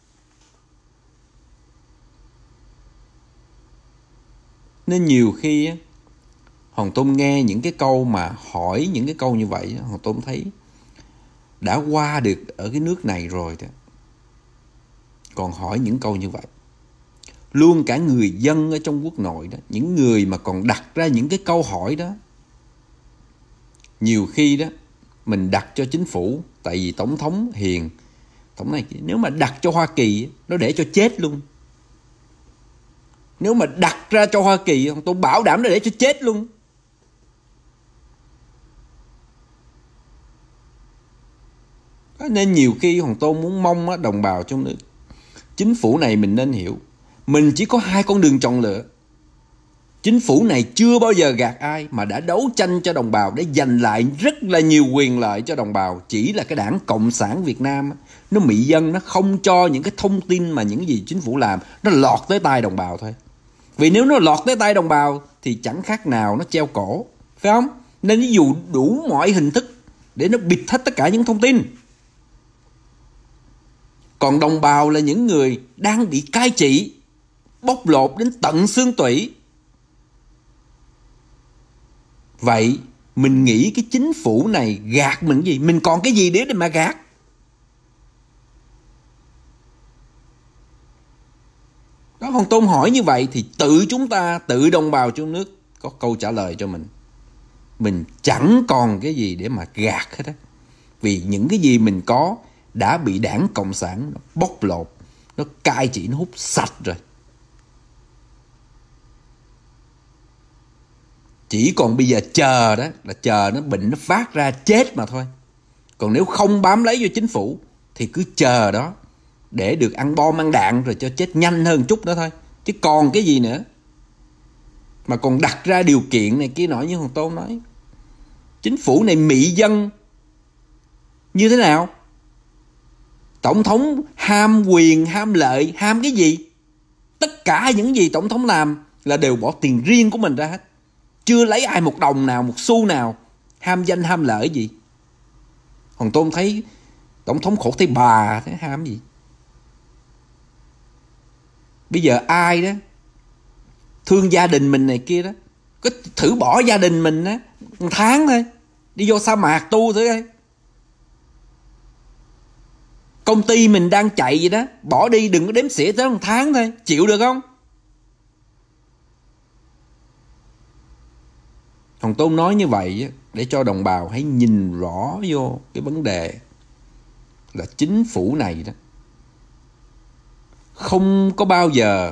Nên nhiều khi á, Hồng Tôn nghe những cái câu mà hỏi những cái câu như vậy, Hồng Tôn thấy đã qua được ở cái nước này rồi đó, còn hỏi những câu như vậy. Luôn cả người dân ở trong quốc nội đó, những người mà còn đặt ra những cái câu hỏi đó, nhiều khi đó mình đặt cho chính phủ, tại vì tổng thống hiền, tổng này nếu mà đặt cho Hoa Kỳ nó để cho chết luôn. Nếu mà đặt ra cho Hoa Kỳ, tôi bảo đảm nó để cho chết luôn. Nên nhiều khi Hồng Tôn muốn mong á, đồng bào trong nước, chính phủ này mình nên hiểu, mình chỉ có hai con đường chọn lựa. Chính phủ này chưa bao giờ gạt ai, mà đã đấu tranh cho đồng bào để giành lại rất là nhiều quyền lợi cho đồng bào. Chỉ là cái đảng Cộng sản Việt Nam nó mị dân, nó không cho những cái thông tin mà những gì chính phủ làm nó lọt tới tay đồng bào thôi. Vì nếu nó lọt tới tay đồng bào thì chẳng khác nào nó treo cổ, phải không? Nên ví dụ đủ mọi hình thức để nó bịt hết tất cả những thông tin. Còn đồng bào là những người đang bị cai trị, bóc lột đến tận xương tủy. Vậy mình nghĩ cái chính phủ này gạt mình gì? Mình còn cái gì để mà gạt? Đó, Hồng Tôn hỏi như vậy thì tự chúng ta, tự đồng bào trong nước có câu trả lời cho mình. Mình chẳng còn cái gì để mà gạt hết á. Vì những cái gì mình có đã bị đảng Cộng sản nó bóc lột, nó cai trị, nó hút sạch rồi. Chỉ còn bây giờ chờ đó, là chờ nó bệnh nó phát ra chết mà thôi. Còn nếu không bám lấy vô chính phủ thì cứ chờ đó để được ăn bom ăn đạn rồi cho chết nhanh hơn chút nữa thôi. Chứ còn cái gì nữa. Mà còn đặt ra điều kiện này kia nọ như Hồng Tôn nói. Chính phủ này mị dân như thế nào? Tổng thống ham quyền, ham lợi, ham cái gì? Tất cả những gì tổng thống làm là đều bỏ tiền riêng của mình ra hết. Chưa lấy ai một đồng nào, một xu nào. Ham danh, ham lợi gì? Hồng Tôn thấy tổng thống khổ thấy bà, thấy ham gì? Bây giờ ai đó thương gia đình mình này kia đó, có thử bỏ gia đình mình á một tháng thôi, đi vô sa mạc tu thử coi. Công ty mình đang chạy vậy đó, bỏ đi đừng có đếm xỉa tới một tháng thôi, chịu được không? Hồng Tôn nói như vậy để cho đồng bào hãy nhìn rõ vô cái vấn đề là chính phủ này đó không có bao giờ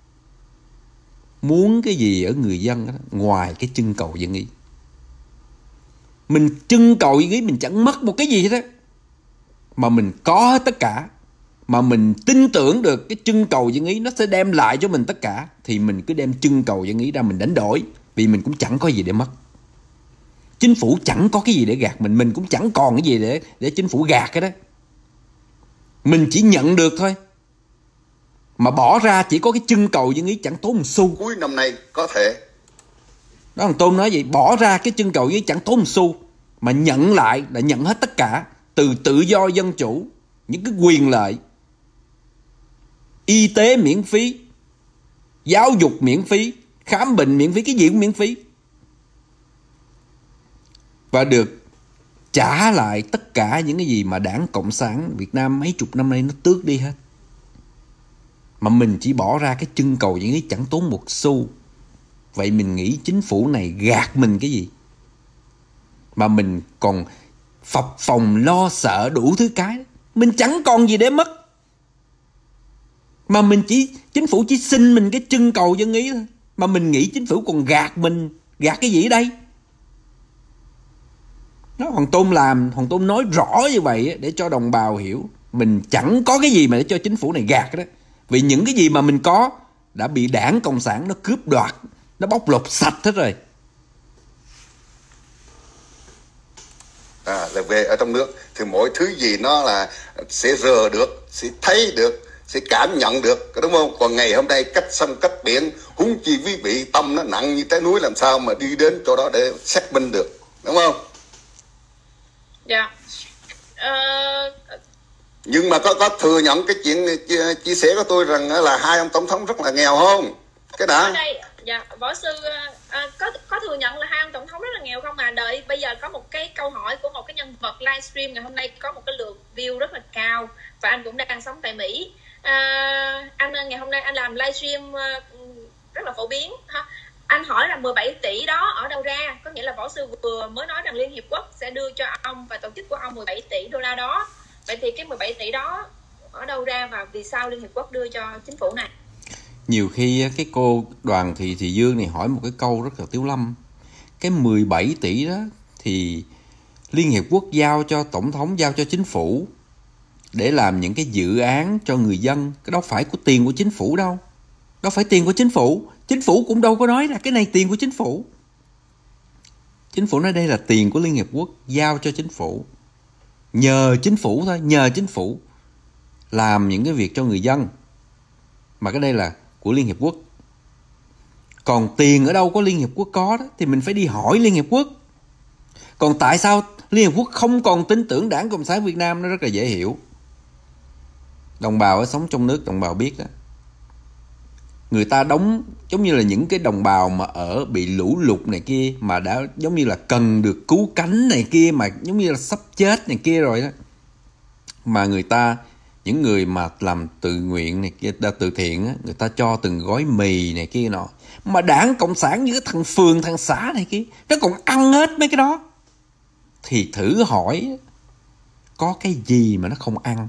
muốn cái gì ở người dân đó, ngoài cái trưng cầu dân ý. Mình trưng cầu dân ý mình chẳng mất một cái gì hết á, mà mình có hết tất cả, mà mình tin tưởng được cái trưng cầu dân ý nó sẽ đem lại cho mình tất cả, thì mình cứ đem trưng cầu dân ý ra mình đánh đổi, vì mình cũng chẳng có gì để mất. Chính phủ chẳng có cái gì để gạt mình, mình cũng chẳng còn cái gì để để chính phủ gạt cái đó. Mình chỉ nhận được thôi, mà bỏ ra chỉ có cái trưng cầu dân ý chẳng tốn một xu. Cuối năm nay có thể. Đó, thằng Tôn nói vậy, bỏ ra cái trưng cầu dân ý chẳng tốn một xu, mà nhận lại là nhận hết tất cả, từ tự do dân chủ, những cái quyền lợi y tế miễn phí, giáo dục miễn phí, khám bệnh miễn phí, cái gì cũng miễn phí. Và được trả lại tất cả những cái gì mà Đảng Cộng sản Việt Nam mấy chục năm nay nó tước đi hết. Mà mình chỉ bỏ ra cái chân cầu những cái chẳng tốn một xu. Vậy mình nghĩ chính phủ này gạt mình cái gì? Mà mình còn phập phồng lo sợ đủ thứ cái. Mình chẳng còn gì để mất. Mà mình chỉ, chính phủ chỉ xin mình cái chân cầu dân ý thôi. Mà mình nghĩ chính phủ còn gạt mình. Gạt cái gì ở đây? Nó Hoàng Tôn làm, Hoàng Tôn nói rõ như vậy để cho đồng bào hiểu. Mình chẳng có cái gì mà để cho chính phủ này gạt đó. Vì những cái gì mà mình có đã bị Đảng Cộng sản nó cướp đoạt, nó bóc lột sạch hết rồi. À, là về ở trong nước thì mỗi thứ gì nó là sẽ rờ được, sẽ thấy được, sẽ cảm nhận được, đúng không? Còn ngày hôm nay cách sông cách biển, huống chi quý vị tâm nó nặng như trái núi, làm sao mà đi đến chỗ đó để xác minh được, đúng không? Dạ. Uh... Nhưng mà có có thừa nhận cái chuyện chia, chia sẻ của tôi rằng là hai ông tổng thống rất là nghèo không? Cái đã. Ở đây, dạ, võ sư à, có có thừa nhận là hai ông tổng thống rất là nghèo không? Mà đợi bây giờ có một cái câu hỏi của một cái nhân vật livestream ngày hôm nay có một cái lượt view rất là cao và anh cũng đang sống tại Mỹ. À, anh ngày hôm nay anh làm livestream rất là phổ biến ha. Anh hỏi là mười bảy tỷ đó ở đâu ra? Có nghĩa là võ sư vừa mới nói rằng Liên Hiệp Quốc sẽ đưa cho ông và tổ chức của ông mười bảy tỷ đô la đó. Vậy thì cái mười bảy tỷ đó ở đâu ra và vì sao Liên Hiệp Quốc đưa cho chính phủ này? Nhiều khi cái cô Đoàn Thị Thị Dương này hỏi một cái câu rất là tiếu lâm. Cái mười bảy tỷ đó thì Liên Hiệp Quốc giao cho Tổng thống, giao cho chính phủ để làm những cái dự án cho người dân. Cái đó phải của tiền của chính phủ đâu. Đó phải tiền của chính phủ. Chính phủ cũng đâu có nói là cái này tiền của chính phủ. Chính phủ nói đây là tiền của Liên Hiệp Quốc giao cho chính phủ. Nhờ chính phủ thôi, nhờ chính phủ làm những cái việc cho người dân. Mà cái đây là của Liên Hiệp Quốc. Còn tiền ở đâu có Liên Hiệp Quốc có đó thì mình phải đi hỏi Liên Hiệp Quốc. Còn tại sao Liên Hiệp Quốc không còn tin tưởng Đảng Cộng sản Việt Nam, nó rất là dễ hiểu. Đồng bào ở sống trong nước, đồng bào biết đó. Người ta đóng giống như là những cái đồng bào mà ở bị lũ lụt này kia, mà đã giống như là cần được cứu cánh này kia, mà giống như là sắp chết này kia rồi đó. Mà người ta, những người mà làm tự nguyện này kia, từ thiện á, người ta cho từng gói mì này kia nọ. Mà Đảng Cộng sản như cái thằng phường, thằng xã này kia, nó còn ăn hết mấy cái đó. Thì thử hỏi có cái gì mà nó không ăn?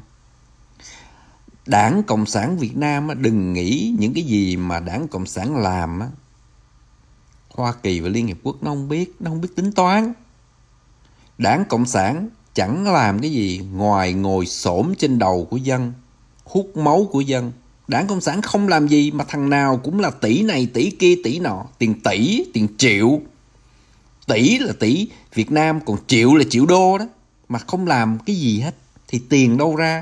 Đảng Cộng sản Việt Nam đừng nghĩ những cái gì mà Đảng Cộng sản làm á, Hoa Kỳ và Liên Hiệp Quốc nó không biết, nó không biết tính toán. Đảng Cộng sản chẳng làm cái gì ngoài ngồi xổm trên đầu của dân, hút máu của dân. Đảng Cộng sản không làm gì mà thằng nào cũng là tỷ này, tỷ kia, tỷ nọ. Tiền tỷ, tiền triệu. Tỷ là tỷ Việt Nam, còn triệu là triệu đô đó. Mà không làm cái gì hết thì tiền đâu ra?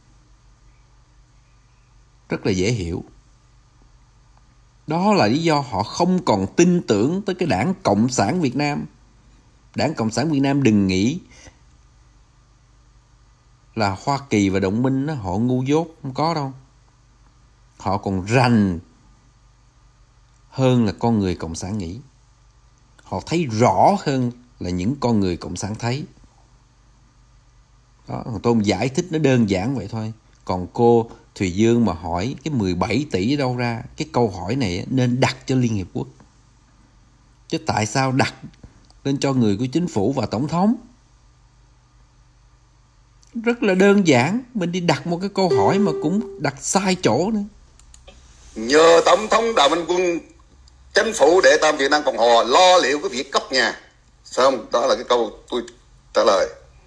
Rất là dễ hiểu. Đó là lý do họ không còn tin tưởng tới cái Đảng Cộng sản Việt Nam. Đảng Cộng sản Việt Nam đừng nghĩ là Hoa Kỳ và đồng minh đó, họ ngu dốt, không có đâu. Họ còn rành hơn là con người Cộng sản nghĩ. Họ thấy rõ hơn là những con người Cộng sản thấy. Đó, tôi giải thích nó đơn giản vậy thôi. Còn cô Thùy Dương mà hỏi cái mười bảy tỷ đâu ra, cái câu hỏi này nên đặt cho Liên Hiệp Quốc. Chứ tại sao đặt lên cho người của chính phủ và tổng thống? Rất là đơn giản. Mình đi đặt một cái câu hỏi mà cũng đặt sai chỗ nữa. Nhờ Tổng thống Đào Minh Quân, chính phủ Đệ tam Việt Nam Cộng Hòa lo liệu cái việc cấp nhà. Xong, đó là cái câu tôi trả lời.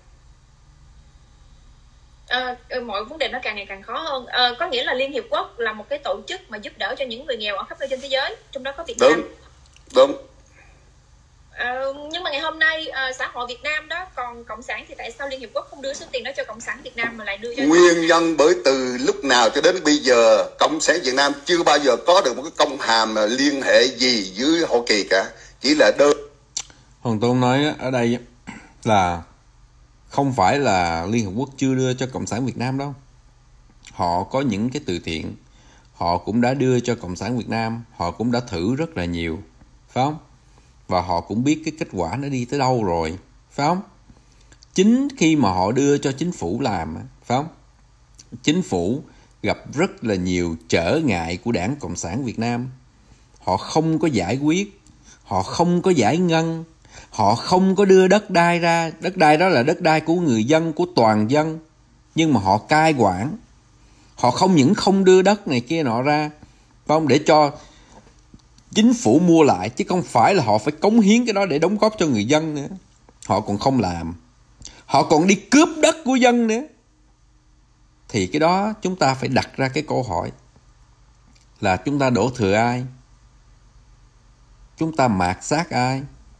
À, mọi vấn đề nó càng ngày càng khó hơn. À, có nghĩa là Liên Hiệp Quốc là một cái tổ chức mà giúp đỡ cho những người nghèo ở khắp nơi trên thế giới, trong đó có Việt đúng, Nam. Đúng. À, nhưng mà ngày hôm nay à, xã hội Việt Nam đó còn cộng sản thì tại sao Liên Hiệp Quốc không đưa số tiền đó cho cộng sản Việt Nam mà lại đưa cho? Nguyên nhân bởi từ lúc nào cho đến bây giờ cộng sản Việt Nam chưa bao giờ có được một cái công hàm liên hệ gì với Hoa Kỳ cả, chỉ là đơn. Hoàng Tôn nói ở đây là không phải là Liên Hợp Quốc chưa đưa cho Cộng sản Việt Nam đâu. Họ có những cái từ thiện họ cũng đã đưa cho Cộng sản Việt Nam, họ cũng đã thử rất là nhiều, phải không? Và họ cũng biết cái kết quả nó đi tới đâu rồi, phải không? Chính khi mà họ đưa cho chính phủ làm, phải không? Chính phủ gặp rất là nhiều trở ngại của Đảng Cộng sản Việt Nam. Họ không có giải quyết, họ không có giải ngân, họ không có đưa đất đai ra. Đất đai đó là đất đai của người dân, của toàn dân. Nhưng mà họ cai quản. Họ không những không đưa đất này kia nọ ra, phải không? Để cho chính phủ mua lại, chứ không phải là họ phải cống hiến cái đó để đóng góp cho người dân nữa. Họ còn không làm. Họ còn đi cướp đất của dân nữa. Thì cái đó chúng ta phải đặt ra cái câu hỏi là chúng ta đổ thừa ai? Chúng ta mạt sát ai?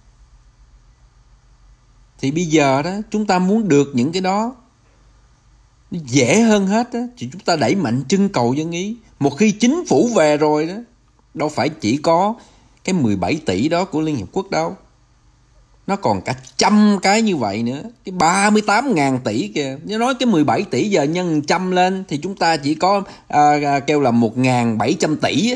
Thì bây giờ đó, chúng ta muốn được những cái đó nó dễ hơn hết đó, thì chúng ta đẩy mạnh trưng cầu dân ý. Một khi chính phủ về rồi đó, đâu phải chỉ có cái mười bảy tỷ đó của Liên Hiệp Quốc đâu. Nó còn cả trăm cái như vậy nữa. Cái ba mươi tám ngàn tỷ kìa. Nếu nói cái mười bảy tỷ giờ nhân trăm lên thì chúng ta chỉ có à, à, kêu là một nghìn bảy trăm tỷ.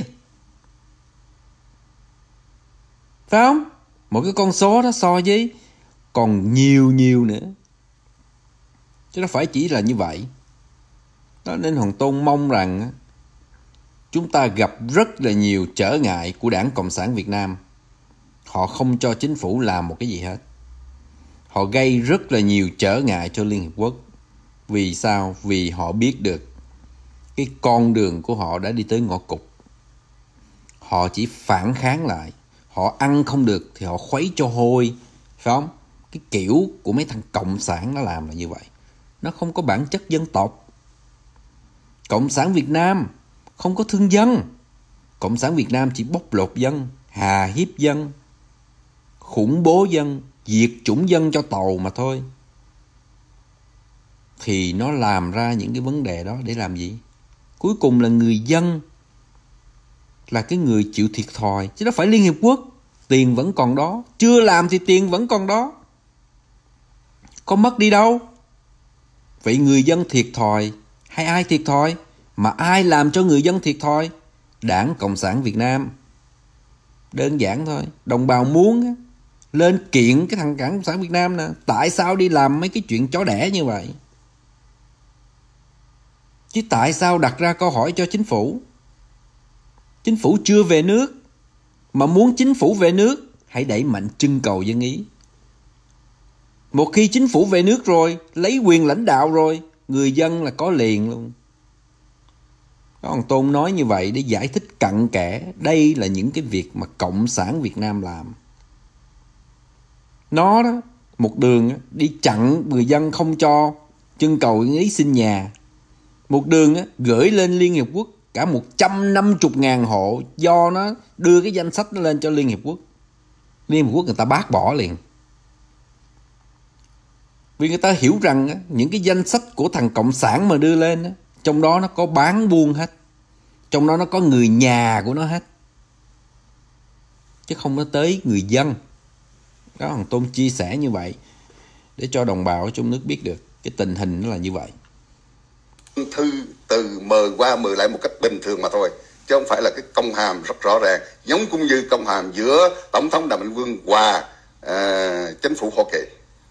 Phải không? Một cái con số đó so với còn nhiều nhiều nữa. Chứ nó phải chỉ là như vậy. Đó, nên Hoàng Tôn mong rằng chúng ta gặp rất là nhiều trở ngại của Đảng Cộng sản Việt Nam. Họ không cho chính phủ làm một cái gì hết. Họ gây rất là nhiều trở ngại cho Liên Hiệp Quốc. Vì sao? Vì họ biết được cái con đường của họ đã đi tới ngõ cụt. Họ chỉ phản kháng lại. Họ ăn không được thì họ khuấy cho hôi. Phải không? Cái kiểu của mấy thằng Cộng sản nó làm là như vậy. Nó không có bản chất dân tộc. Cộng sản Việt Nam không có thương dân. Cộng sản Việt Nam chỉ bóc lột dân, hà hiếp dân, khủng bố dân, diệt chủng dân cho tàu mà thôi. Thì nó làm ra những cái vấn đề đó để làm gì? Cuối cùng là người dân là cái người chịu thiệt thòi. Chứ đó phải Liên Hiệp Quốc. Tiền vẫn còn đó. Chưa làm thì tiền vẫn còn đó. Có mất đi đâu. Vậy người dân thiệt thòi hay ai thiệt thòi? Mà ai làm cho người dân thiệt thòi? Đảng Cộng sản Việt Nam. Đơn giản thôi. Đồng bào muốn á, lên kiện cái thằng Đảng Cộng sản Việt Nam nè. Tại sao đi làm mấy cái chuyện chó đẻ như vậy? Chứ tại sao đặt ra câu hỏi cho chính phủ? Chính phủ chưa về nước. Mà muốn chính phủ về nước, hãy đẩy mạnh trưng cầu dân ý. Một khi chính phủ về nước rồi, lấy quyền lãnh đạo rồi, người dân là có liền luôn. Đó, ông Tôn nói như vậy để giải thích cặn kẽ. Đây là những cái việc mà Cộng sản Việt Nam làm. Nó đó, một đường đi chặn người dân không cho trưng cầu dân ý xin nhà. Một đường gửi lên Liên Hiệp Quốc cả một trăm năm mươi ngàn hộ do nó đưa cái danh sách nó lên cho Liên Hiệp Quốc. Liên Hiệp Quốc người ta bác bỏ liền. Vì người ta hiểu rằng những cái danh sách của thằng Cộng sản mà đưa lên, trong đó nó có bán buôn hết. Trong đó nó có người nhà của nó hết. Chứ không có tới người dân. Đó, thằng Tôn chia sẻ như vậy để cho đồng bào ở trong nước biết được cái tình hình nó là như vậy. Thư từ mời qua mời lại một cách bình thường mà thôi, chứ không phải là cái công hàm rất rõ ràng, giống cũng như công hàm giữa Tổng thống Đàm Vĩnh Vương và uh, chính phủ Hoa Kỳ.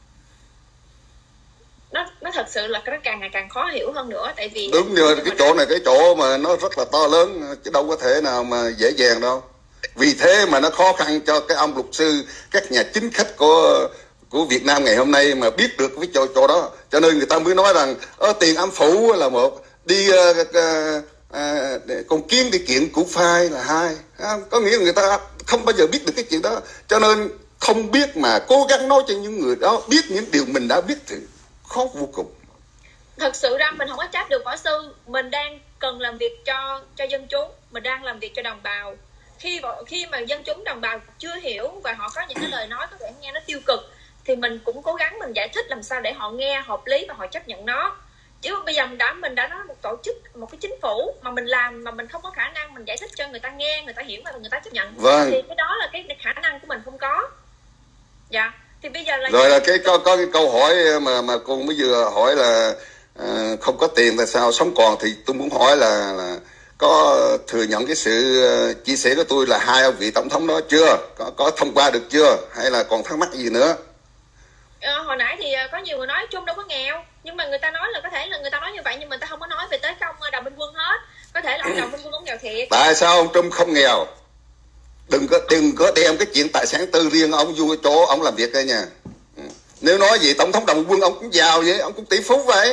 Nó nó thật sự là nó càng ngày càng khó hiểu hơn nữa, tại vì đúng rồi, cái chỗ này cái chỗ mà nó rất là to lớn, chứ đâu có thể nào mà dễ dàng đâu. Vì thế mà nó khó khăn cho cái ông luật sư, các nhà chính khách của của Việt Nam ngày hôm nay mà biết được cái chỗ, chỗ đó, cho nên người ta mới nói rằng ở tiền âm phủ là một, đi uh, uh, uh, con kiến đi kiện củ phai là hai. À, có nghĩa là người ta không bao giờ biết được cái chuyện đó, cho nên không biết mà cố gắng nói cho những người đó biết những điều mình đã biết thì khó vô cùng. Thật sự ra mình không có trách được võ sư, mình đang cần làm việc cho cho dân chúng, mình đang làm việc cho đồng bào. Khi khi mà dân chúng đồng bào chưa hiểu và họ có những cái lời nói có vẻ nghe nó tiêu cực, thì mình cũng cố gắng mình giải thích làm sao để họ nghe hợp lý và họ chấp nhận nó. Chứ bây giờ mình đã mình đã nói một tổ chức, một cái chính phủ mà mình làm mà mình không có khả năng mình giải thích cho người ta nghe, người ta hiểu và người ta chấp nhận, vâng. Thì cái đó là cái khả năng của mình không có. Dạ. Thì bây giờ là rồi là cái có có cái câu hỏi mà mà cô mới vừa hỏi là uh, không có tiền tại sao sống còn, thì tôi muốn hỏi là, là có thừa nhận cái sự chia sẻ của tôi là hai ông vị tổng thống đó chưa? Có, có thông qua được chưa? Hay là còn thắc mắc gì nữa? Ờ, hồi nãy thì có nhiều người nói Trung đâu có nghèo, nhưng mà người ta nói là có thể là người ta nói như vậy, nhưng mà người ta không có nói về tới cái ông Đào Minh Quân hết. Có thể là ông Đào Minh Quân cũng nghèo thiệt. Tại sao ông Trung không nghèo? Đừng có đừng có đem cái chuyện tài sản tư riêng ông vô chỗ ông làm việc đây nha. Nếu nói gì tổng thống Đào Minh Quân ông cũng giàu vậy, ông cũng tỷ phú vậy.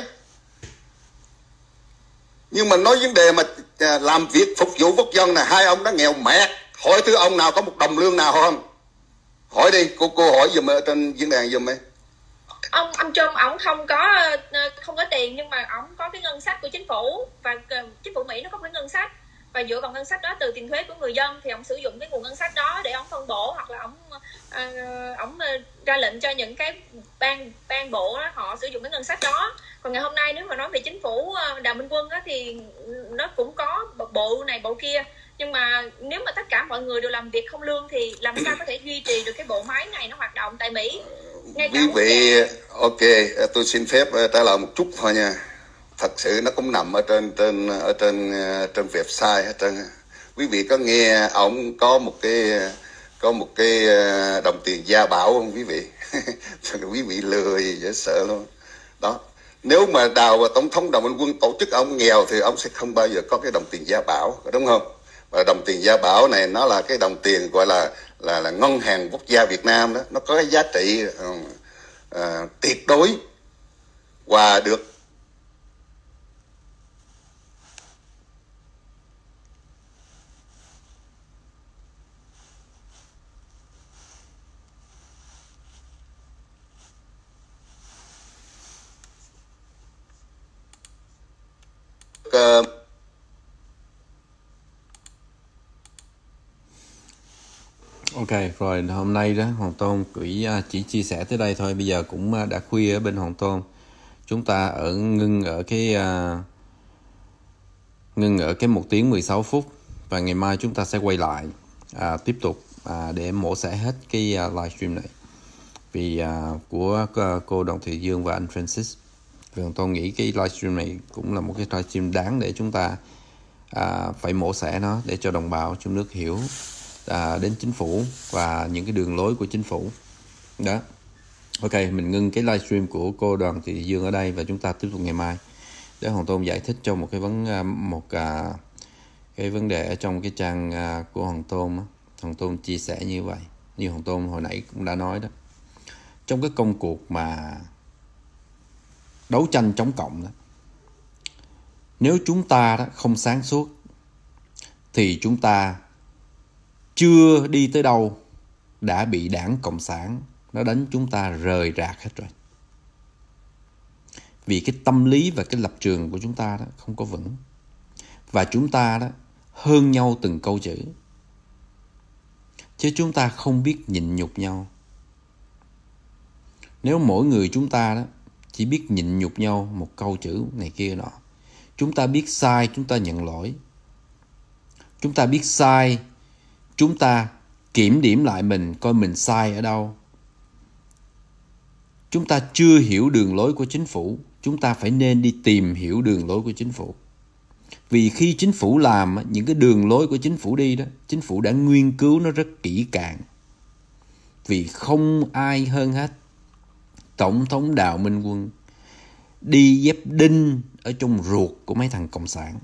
Nhưng mà nói vấn đề mà làm việc phục vụ quốc dân là hai ông đã nghèo mẹ. Hỏi thưa ông nào có một đồng lương nào không? Hỏi đi, cô cô hỏi giùm ở trên diễn đàn giùm ấy. Ông ông Trump ổng không có không có tiền, nhưng mà ổng có cái ngân sách của chính phủ, và chính phủ Mỹ nó có cái ngân sách, và dựa vào ngân sách đó từ tiền thuế của người dân thì ông sử dụng cái nguồn ngân sách đó để ông phân bổ, hoặc là ông uh, ông ra lệnh cho những cái ban ban bộ đó, họ sử dụng cái ngân sách đó. Còn ngày hôm nay nếu mà nói về chính phủ Đào Minh Quân đó, thì nó cũng có bộ này bộ kia, nhưng mà nếu mà tất cả mọi người đều làm việc không lương thì làm sao có thể duy trì được cái bộ máy này nó hoạt động tại Mỹ? Ngay Quý vị, ok, tôi xin phép trả lời một chút thôi nha. Thật sự nó cũng nằm ở trên trên ở trên trên website hết trơn. Quý vị có nghe ông có một cái có một cái đồng tiền gia bảo không quý vị? Quý vị lừa gì dễ sợ luôn. Đó. Nếu mà Đào và tổng thống Đào Minh Quân tổ chức ông nghèo thì ông sẽ không bao giờ có cái đồng tiền gia bảo, đúng không? Và đồng tiền gia bảo này nó là cái đồng tiền gọi là là là ngân hàng quốc gia Việt Nam đó, nó có cái giá trị uh, uh, tuyệt đối và được uh, Ok, rồi hôm nay đó Hoàng Tôn chỉ, chỉ chia sẻ tới đây thôi. Bây giờ cũng đã khuya ở bên Hoàng Tôn. Chúng ta ở ngưng ở cái uh, ngưng ở cái một tiếng mười sáu phút, và ngày mai chúng ta sẽ quay lại uh, tiếp tục uh, để mổ xẻ hết cái uh, livestream này vì uh, của uh, cô Đoàn Thị Dương và anh Francis. Vì Hoàng Tôn nghĩ cái livestream này cũng là một cái livestream đáng để chúng ta uh, phải mổ xẻ nó để cho đồng bào trong nước hiểu À, đến chính phủ và những cái đường lối của chính phủ đó. Ok, mình ngưng cái livestream của cô Đoàn Thị Dương ở đây và chúng ta tiếp tục ngày mai để Hoàng Tôn giải thích cho một cái vấn một à, cái vấn đề ở trong cái trang à, của Hoàng Tôn. Hoàng Tôn chia sẻ như vậy, như Hoàng Tôn hồi nãy cũng đã nói đó, trong cái công cuộc mà đấu tranh chống cộng đó, nếu chúng ta đó không sáng suốt thì chúng ta chưa đi tới đâu đã bị đảng Cộng sản nó đánh chúng ta rời rạc hết rồi. Vì cái tâm lý và cái lập trường của chúng ta đó không có vững. Và chúng ta đó hơn nhau từng câu chữ. Chứ chúng ta không biết nhịn nhục nhau. Nếu mỗi người chúng ta đó chỉ biết nhịn nhục nhau một câu chữ này kia nọ, chúng ta biết sai, chúng ta nhận lỗi. Chúng ta biết sai, chúng ta kiểm điểm lại mình, coi mình sai ở đâu. Chúng ta chưa hiểu đường lối của chính phủ, chúng ta phải nên đi tìm hiểu đường lối của chính phủ. Vì khi chính phủ làm những cái đường lối của chính phủ đi đó, chính phủ đã nghiên cứu nó rất kỹ càng. Vì không ai hơn hết Tổng thống Đào Minh Quân đi dép đinh ở trong ruột của mấy thằng Cộng sản.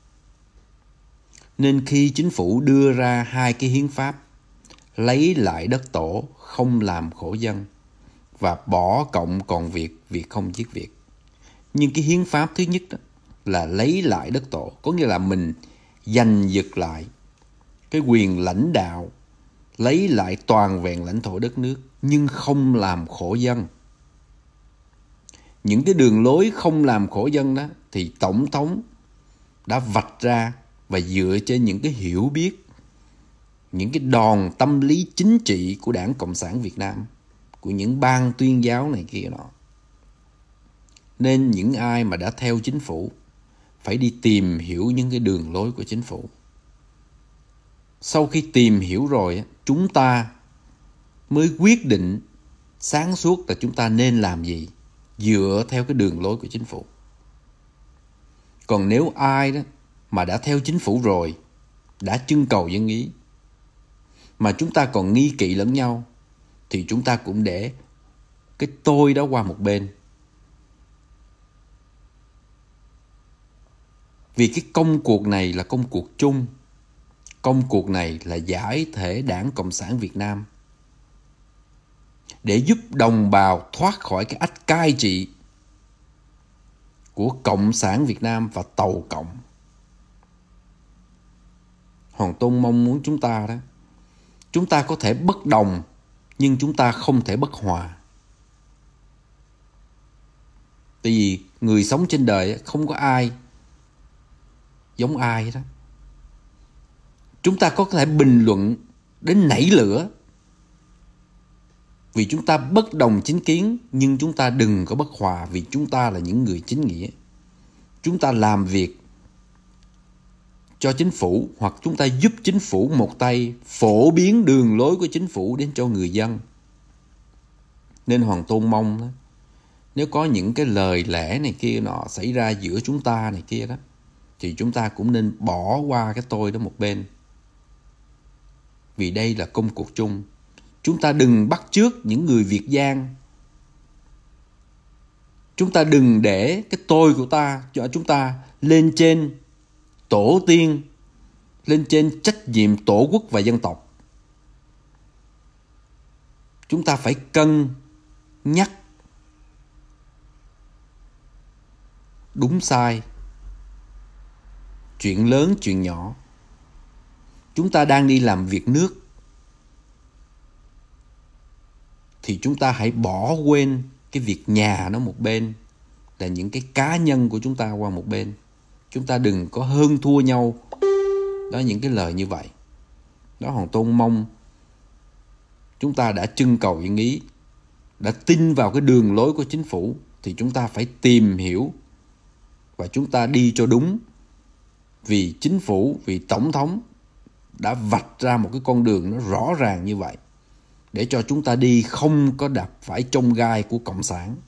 Nên khi chính phủ đưa ra hai cái hiến pháp lấy lại đất tổ, không làm khổ dân, và bỏ cộng còn Việt, Việt không giết Việt. Nhưng cái hiến pháp thứ nhất đó là lấy lại đất tổ, có nghĩa là mình giành giật lại cái quyền lãnh đạo, lấy lại toàn vẹn lãnh thổ đất nước, nhưng không làm khổ dân. Những cái đường lối không làm khổ dân đó thì Tổng thống đã vạch ra, và dựa trên những cái hiểu biết, những cái đòn tâm lý chính trị của Đảng Cộng sản Việt Nam, của những ban tuyên giáo này kia nọ. Nên những ai mà đã theo chính phủ phải đi tìm hiểu những cái đường lối của chính phủ. Sau khi tìm hiểu rồi, chúng ta mới quyết định sáng suốt là chúng ta nên làm gì dựa theo cái đường lối của chính phủ. Còn nếu ai đó mà đã theo chính phủ rồi, đã trưng cầu dân ý, mà chúng ta còn nghi kỵ lẫn nhau, thì chúng ta cũng để cái tôi đó qua một bên. Vì cái công cuộc này là công cuộc chung. Công cuộc này là giải thể Đảng Cộng sản Việt Nam, để giúp đồng bào thoát khỏi cái ách cai trị của Cộng sản Việt Nam và Tàu Cộng. Hoàng Tôn mong muốn chúng ta đó, chúng ta có thể bất đồng, nhưng chúng ta không thể bất hòa. Tại vì người sống trên đời không có ai giống ai đó. Chúng ta có thể bình luận đến nảy lửa, vì chúng ta bất đồng chính kiến, nhưng chúng ta đừng có bất hòa, vì chúng ta là những người chính nghĩa. Chúng ta làm việc cho chính phủ, hoặc chúng ta giúp chính phủ một tay phổ biến đường lối của chính phủ đến cho người dân. Nên Hoàng Tôn mong đó, nếu có những cái lời lẽ này kia nọ xảy ra giữa chúng ta này kia đó, thì chúng ta cũng nên bỏ qua cái tôi đó một bên. Vì đây là công cuộc chung. Chúng ta đừng bắt chước những người Việt Giang. Chúng ta đừng để cái tôi của ta cho chúng ta lên trên tổ tiên, lên trên trách nhiệm tổ quốc và dân tộc. Chúng ta phải cân nhắc đúng sai, chuyện lớn chuyện nhỏ. Chúng ta đang đi làm việc nước, thì chúng ta hãy bỏ quên cái việc nhà nó một bên, là những cái cá nhân của chúng ta qua một bên. Chúng ta đừng có hơn thua nhau. Đó, những cái lời như vậy. Đó, Hoàng Tôn mong chúng ta đã trưng cầu dân ý, đã tin vào cái đường lối của chính phủ, thì chúng ta phải tìm hiểu và chúng ta đi cho đúng. Vì chính phủ, vì Tổng thống đã vạch ra một cái con đường nó rõ ràng như vậy, để cho chúng ta đi không có đạp phải chông gai của Cộng sản.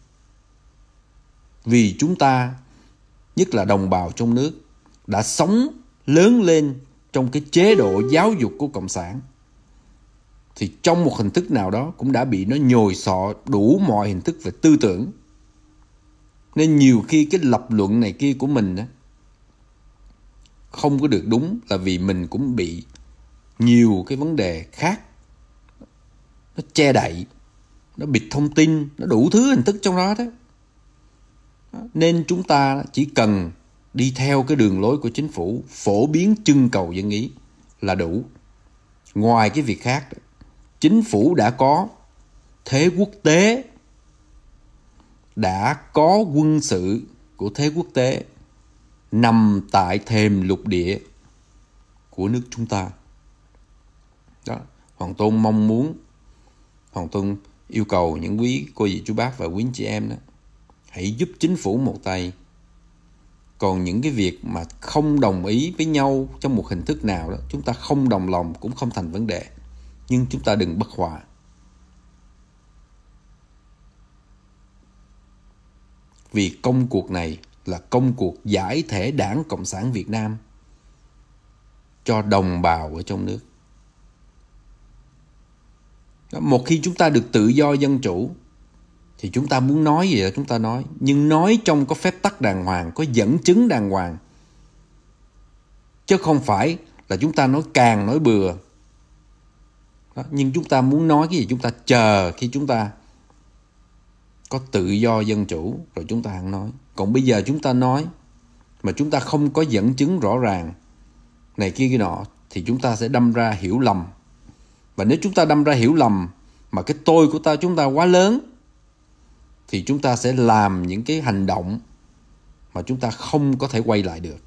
Vì chúng ta, nhất là đồng bào trong nước, đã sống lớn lên trong cái chế độ giáo dục của Cộng sản, thì trong một hình thức nào đó cũng đã bị nó nhồi sọ đủ mọi hình thức về tư tưởng. Nên nhiều khi cái lập luận này kia của mình đó, không có được đúng, là vì mình cũng bị nhiều cái vấn đề khác nó che đậy, nó bịt thông tin, nó đủ thứ hình thức trong đó đó. Nên chúng ta chỉ cần đi theo cái đường lối của chính phủ, phổ biến trưng cầu dân ý là đủ. Ngoài cái việc khác, chính phủ đã có thế quốc tế, đã có quân sự của thế quốc tế nằm tại thềm lục địa của nước chúng ta. Đó, Hoàng Tôn mong muốn, Hoàng Tôn yêu cầu những quý cô dì chú bác và quý anh chị em đó, hãy giúp chính phủ một tay. Còn những cái việc mà không đồng ý với nhau trong một hình thức nào đó, chúng ta không đồng lòng cũng không thành vấn đề. Nhưng chúng ta đừng bất hòa. Vì công cuộc này là công cuộc giải thể Đảng Cộng sản Việt Nam cho đồng bào ở trong nước. Một khi chúng ta được tự do dân chủ, thì chúng ta muốn nói gì đó chúng ta nói, nhưng nói trong có phép tắc đàng hoàng, có dẫn chứng đàng hoàng. Chứ không phải là chúng ta nói càng nói bừa. Đó, nhưng chúng ta muốn nói cái gì chúng ta chờ khi chúng ta có tự do dân chủ rồi chúng ta hẳn nói. Còn bây giờ chúng ta nói mà chúng ta không có dẫn chứng rõ ràng này kia kia nọ, thì chúng ta sẽ đâm ra hiểu lầm. Và nếu chúng ta đâm ra hiểu lầm mà cái tôi của ta chúng ta quá lớn, thì chúng ta sẽ làm những cái hành động mà chúng ta không có thể quay lại được.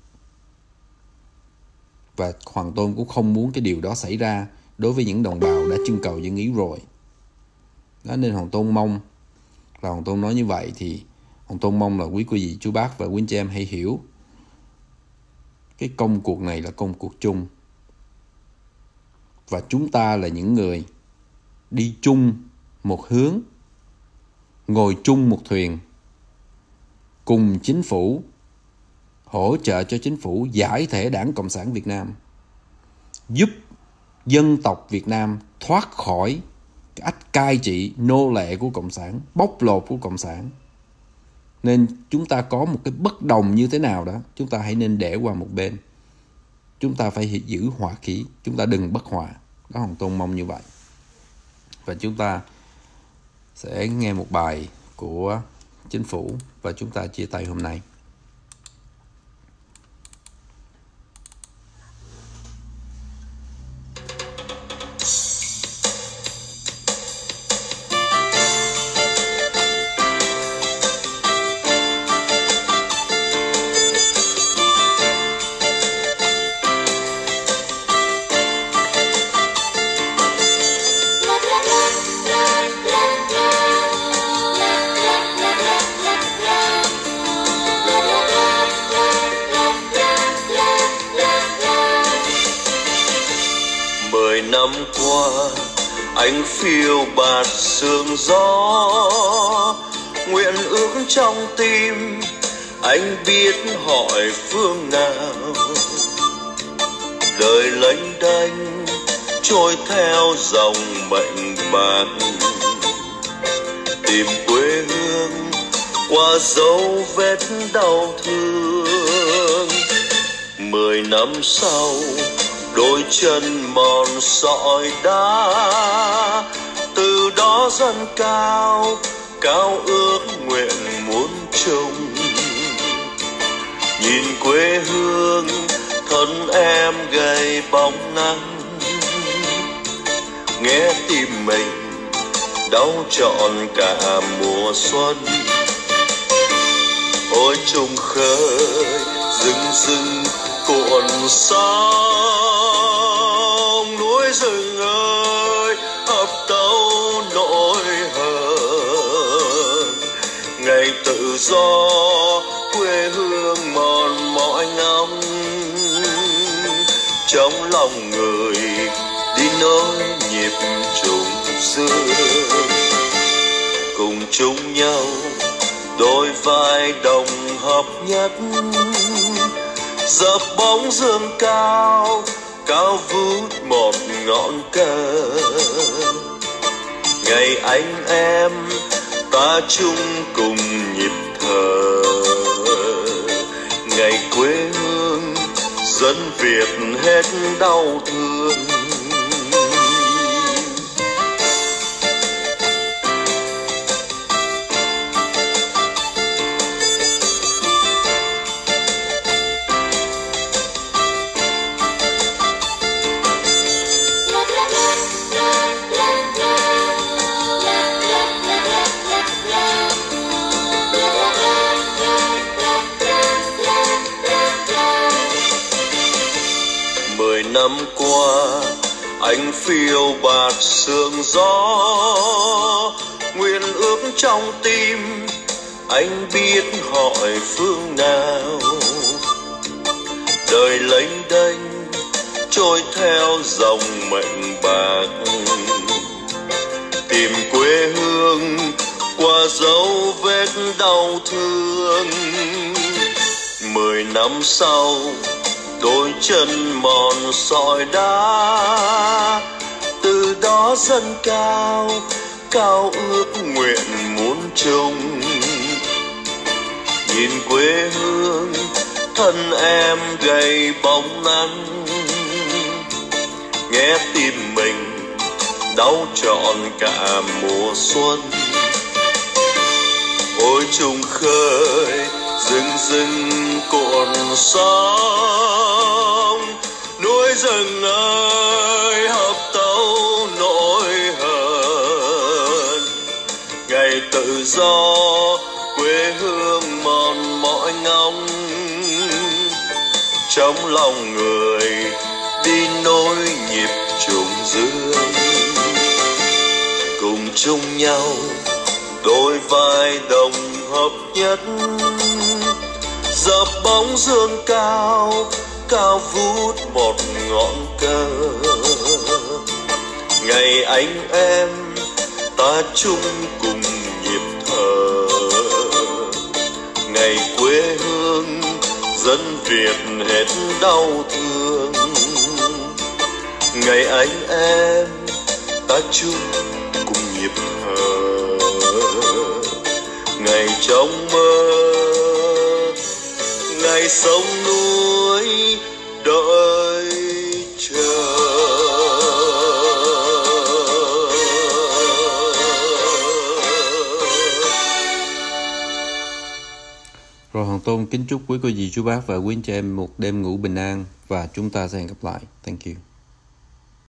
Và Hoàng Tôn cũng không muốn cái điều đó xảy ra đối với những đồng bào đã trưng cầu dân ý rồi. Đó, nên Hoàng Tôn mong là Hoàng Tôn nói như vậy, thì Hoàng Tôn mong là quý cô dì chú bác và quý anh chị em hãy hiểu cái công cuộc này là công cuộc chung. Và chúng ta là những người đi chung một hướng, ngồi chung một thuyền, cùng chính phủ hỗ trợ cho chính phủ giải thể Đảng Cộng sản Việt Nam, giúp dân tộc Việt Nam thoát khỏi cái ách cai trị nô lệ của Cộng sản, bóc lột của Cộng sản. Nên chúng ta có một cái bất đồng như thế nào đó, chúng ta hãy nên để qua một bên. Chúng ta phải giữ hòa khí, chúng ta đừng bất hòa. Đó, Hồng Tôn mong như vậy. Và chúng ta sẽ nghe một bài của chính phủ và chúng ta chia tay hôm nay. Năm qua anh phiêu bạt sương gió, nguyện ước trong tim anh biết hỏi phương nào. Đời lênh đênh trôi theo dòng mệnh bạc, tìm quê hương qua dấu vết đau thương. Mười năm sau đôi chân mòn sỏi đá, từ đó dâng cao cao ước nguyện muốn chung. Nhìn quê hương thân em gầy bóng nắng, nghe tim mình đau trọn cả mùa xuân. Ôi trùng khơi rừng rừng cuộn sóng, núi rừng ơi hấp tấu nỗi hờn. Ngày tự do quê hương mòn mỏi ngóng, trong lòng người đi nối nhịp trùng dương. Cùng chung nhau đôi vai đồng hợp nhất, dập bóng dương cao cao vút một ngọn cờ. Ngày anh em ta chung cùng nhịp thở, ngày quê hương dân Việt hết đau thương. Năm qua anh phiêu bạt sương gió, nguyện ước trong tim anh biết hỏi phương nào. Đời lênh đênh trôi theo dòng mệnh bạc, tìm quê hương qua dấu vết đau thương. Mười năm sau đôi chân mòn sỏi đá, từ đó dâng cao cao ước nguyện muốn chung. Nhìn quê hương thân em gầy bóng nắng, nghe tim mình đau trọn cả mùa xuân. Ôi trùng khơi rừng rừng cuộn sóng, núi rừng ơi hợp tấu nỗi hờn. Ngày tự do quê hương mòn mỏi ngóng, trong lòng người đi nối nhịp trùng dương. Cùng chung nhau đôi vai đồng hợp nhất, dập bóng dương cao cao vút một ngọn cờ. Ngày anh em ta chung cùng nhịp thở, ngày quê hương dân triệt hết đau thương. Ngày anh em ta chung cùng nhịp thở, ngày trong mơ, ngày sông núi đợi chờ. Rồi Hoàng Tôn kính chúc quý cô dì chú bác và quý anh chị em một đêm ngủ bình an, và chúng ta sẽ hẹn gặp lại. Thank you.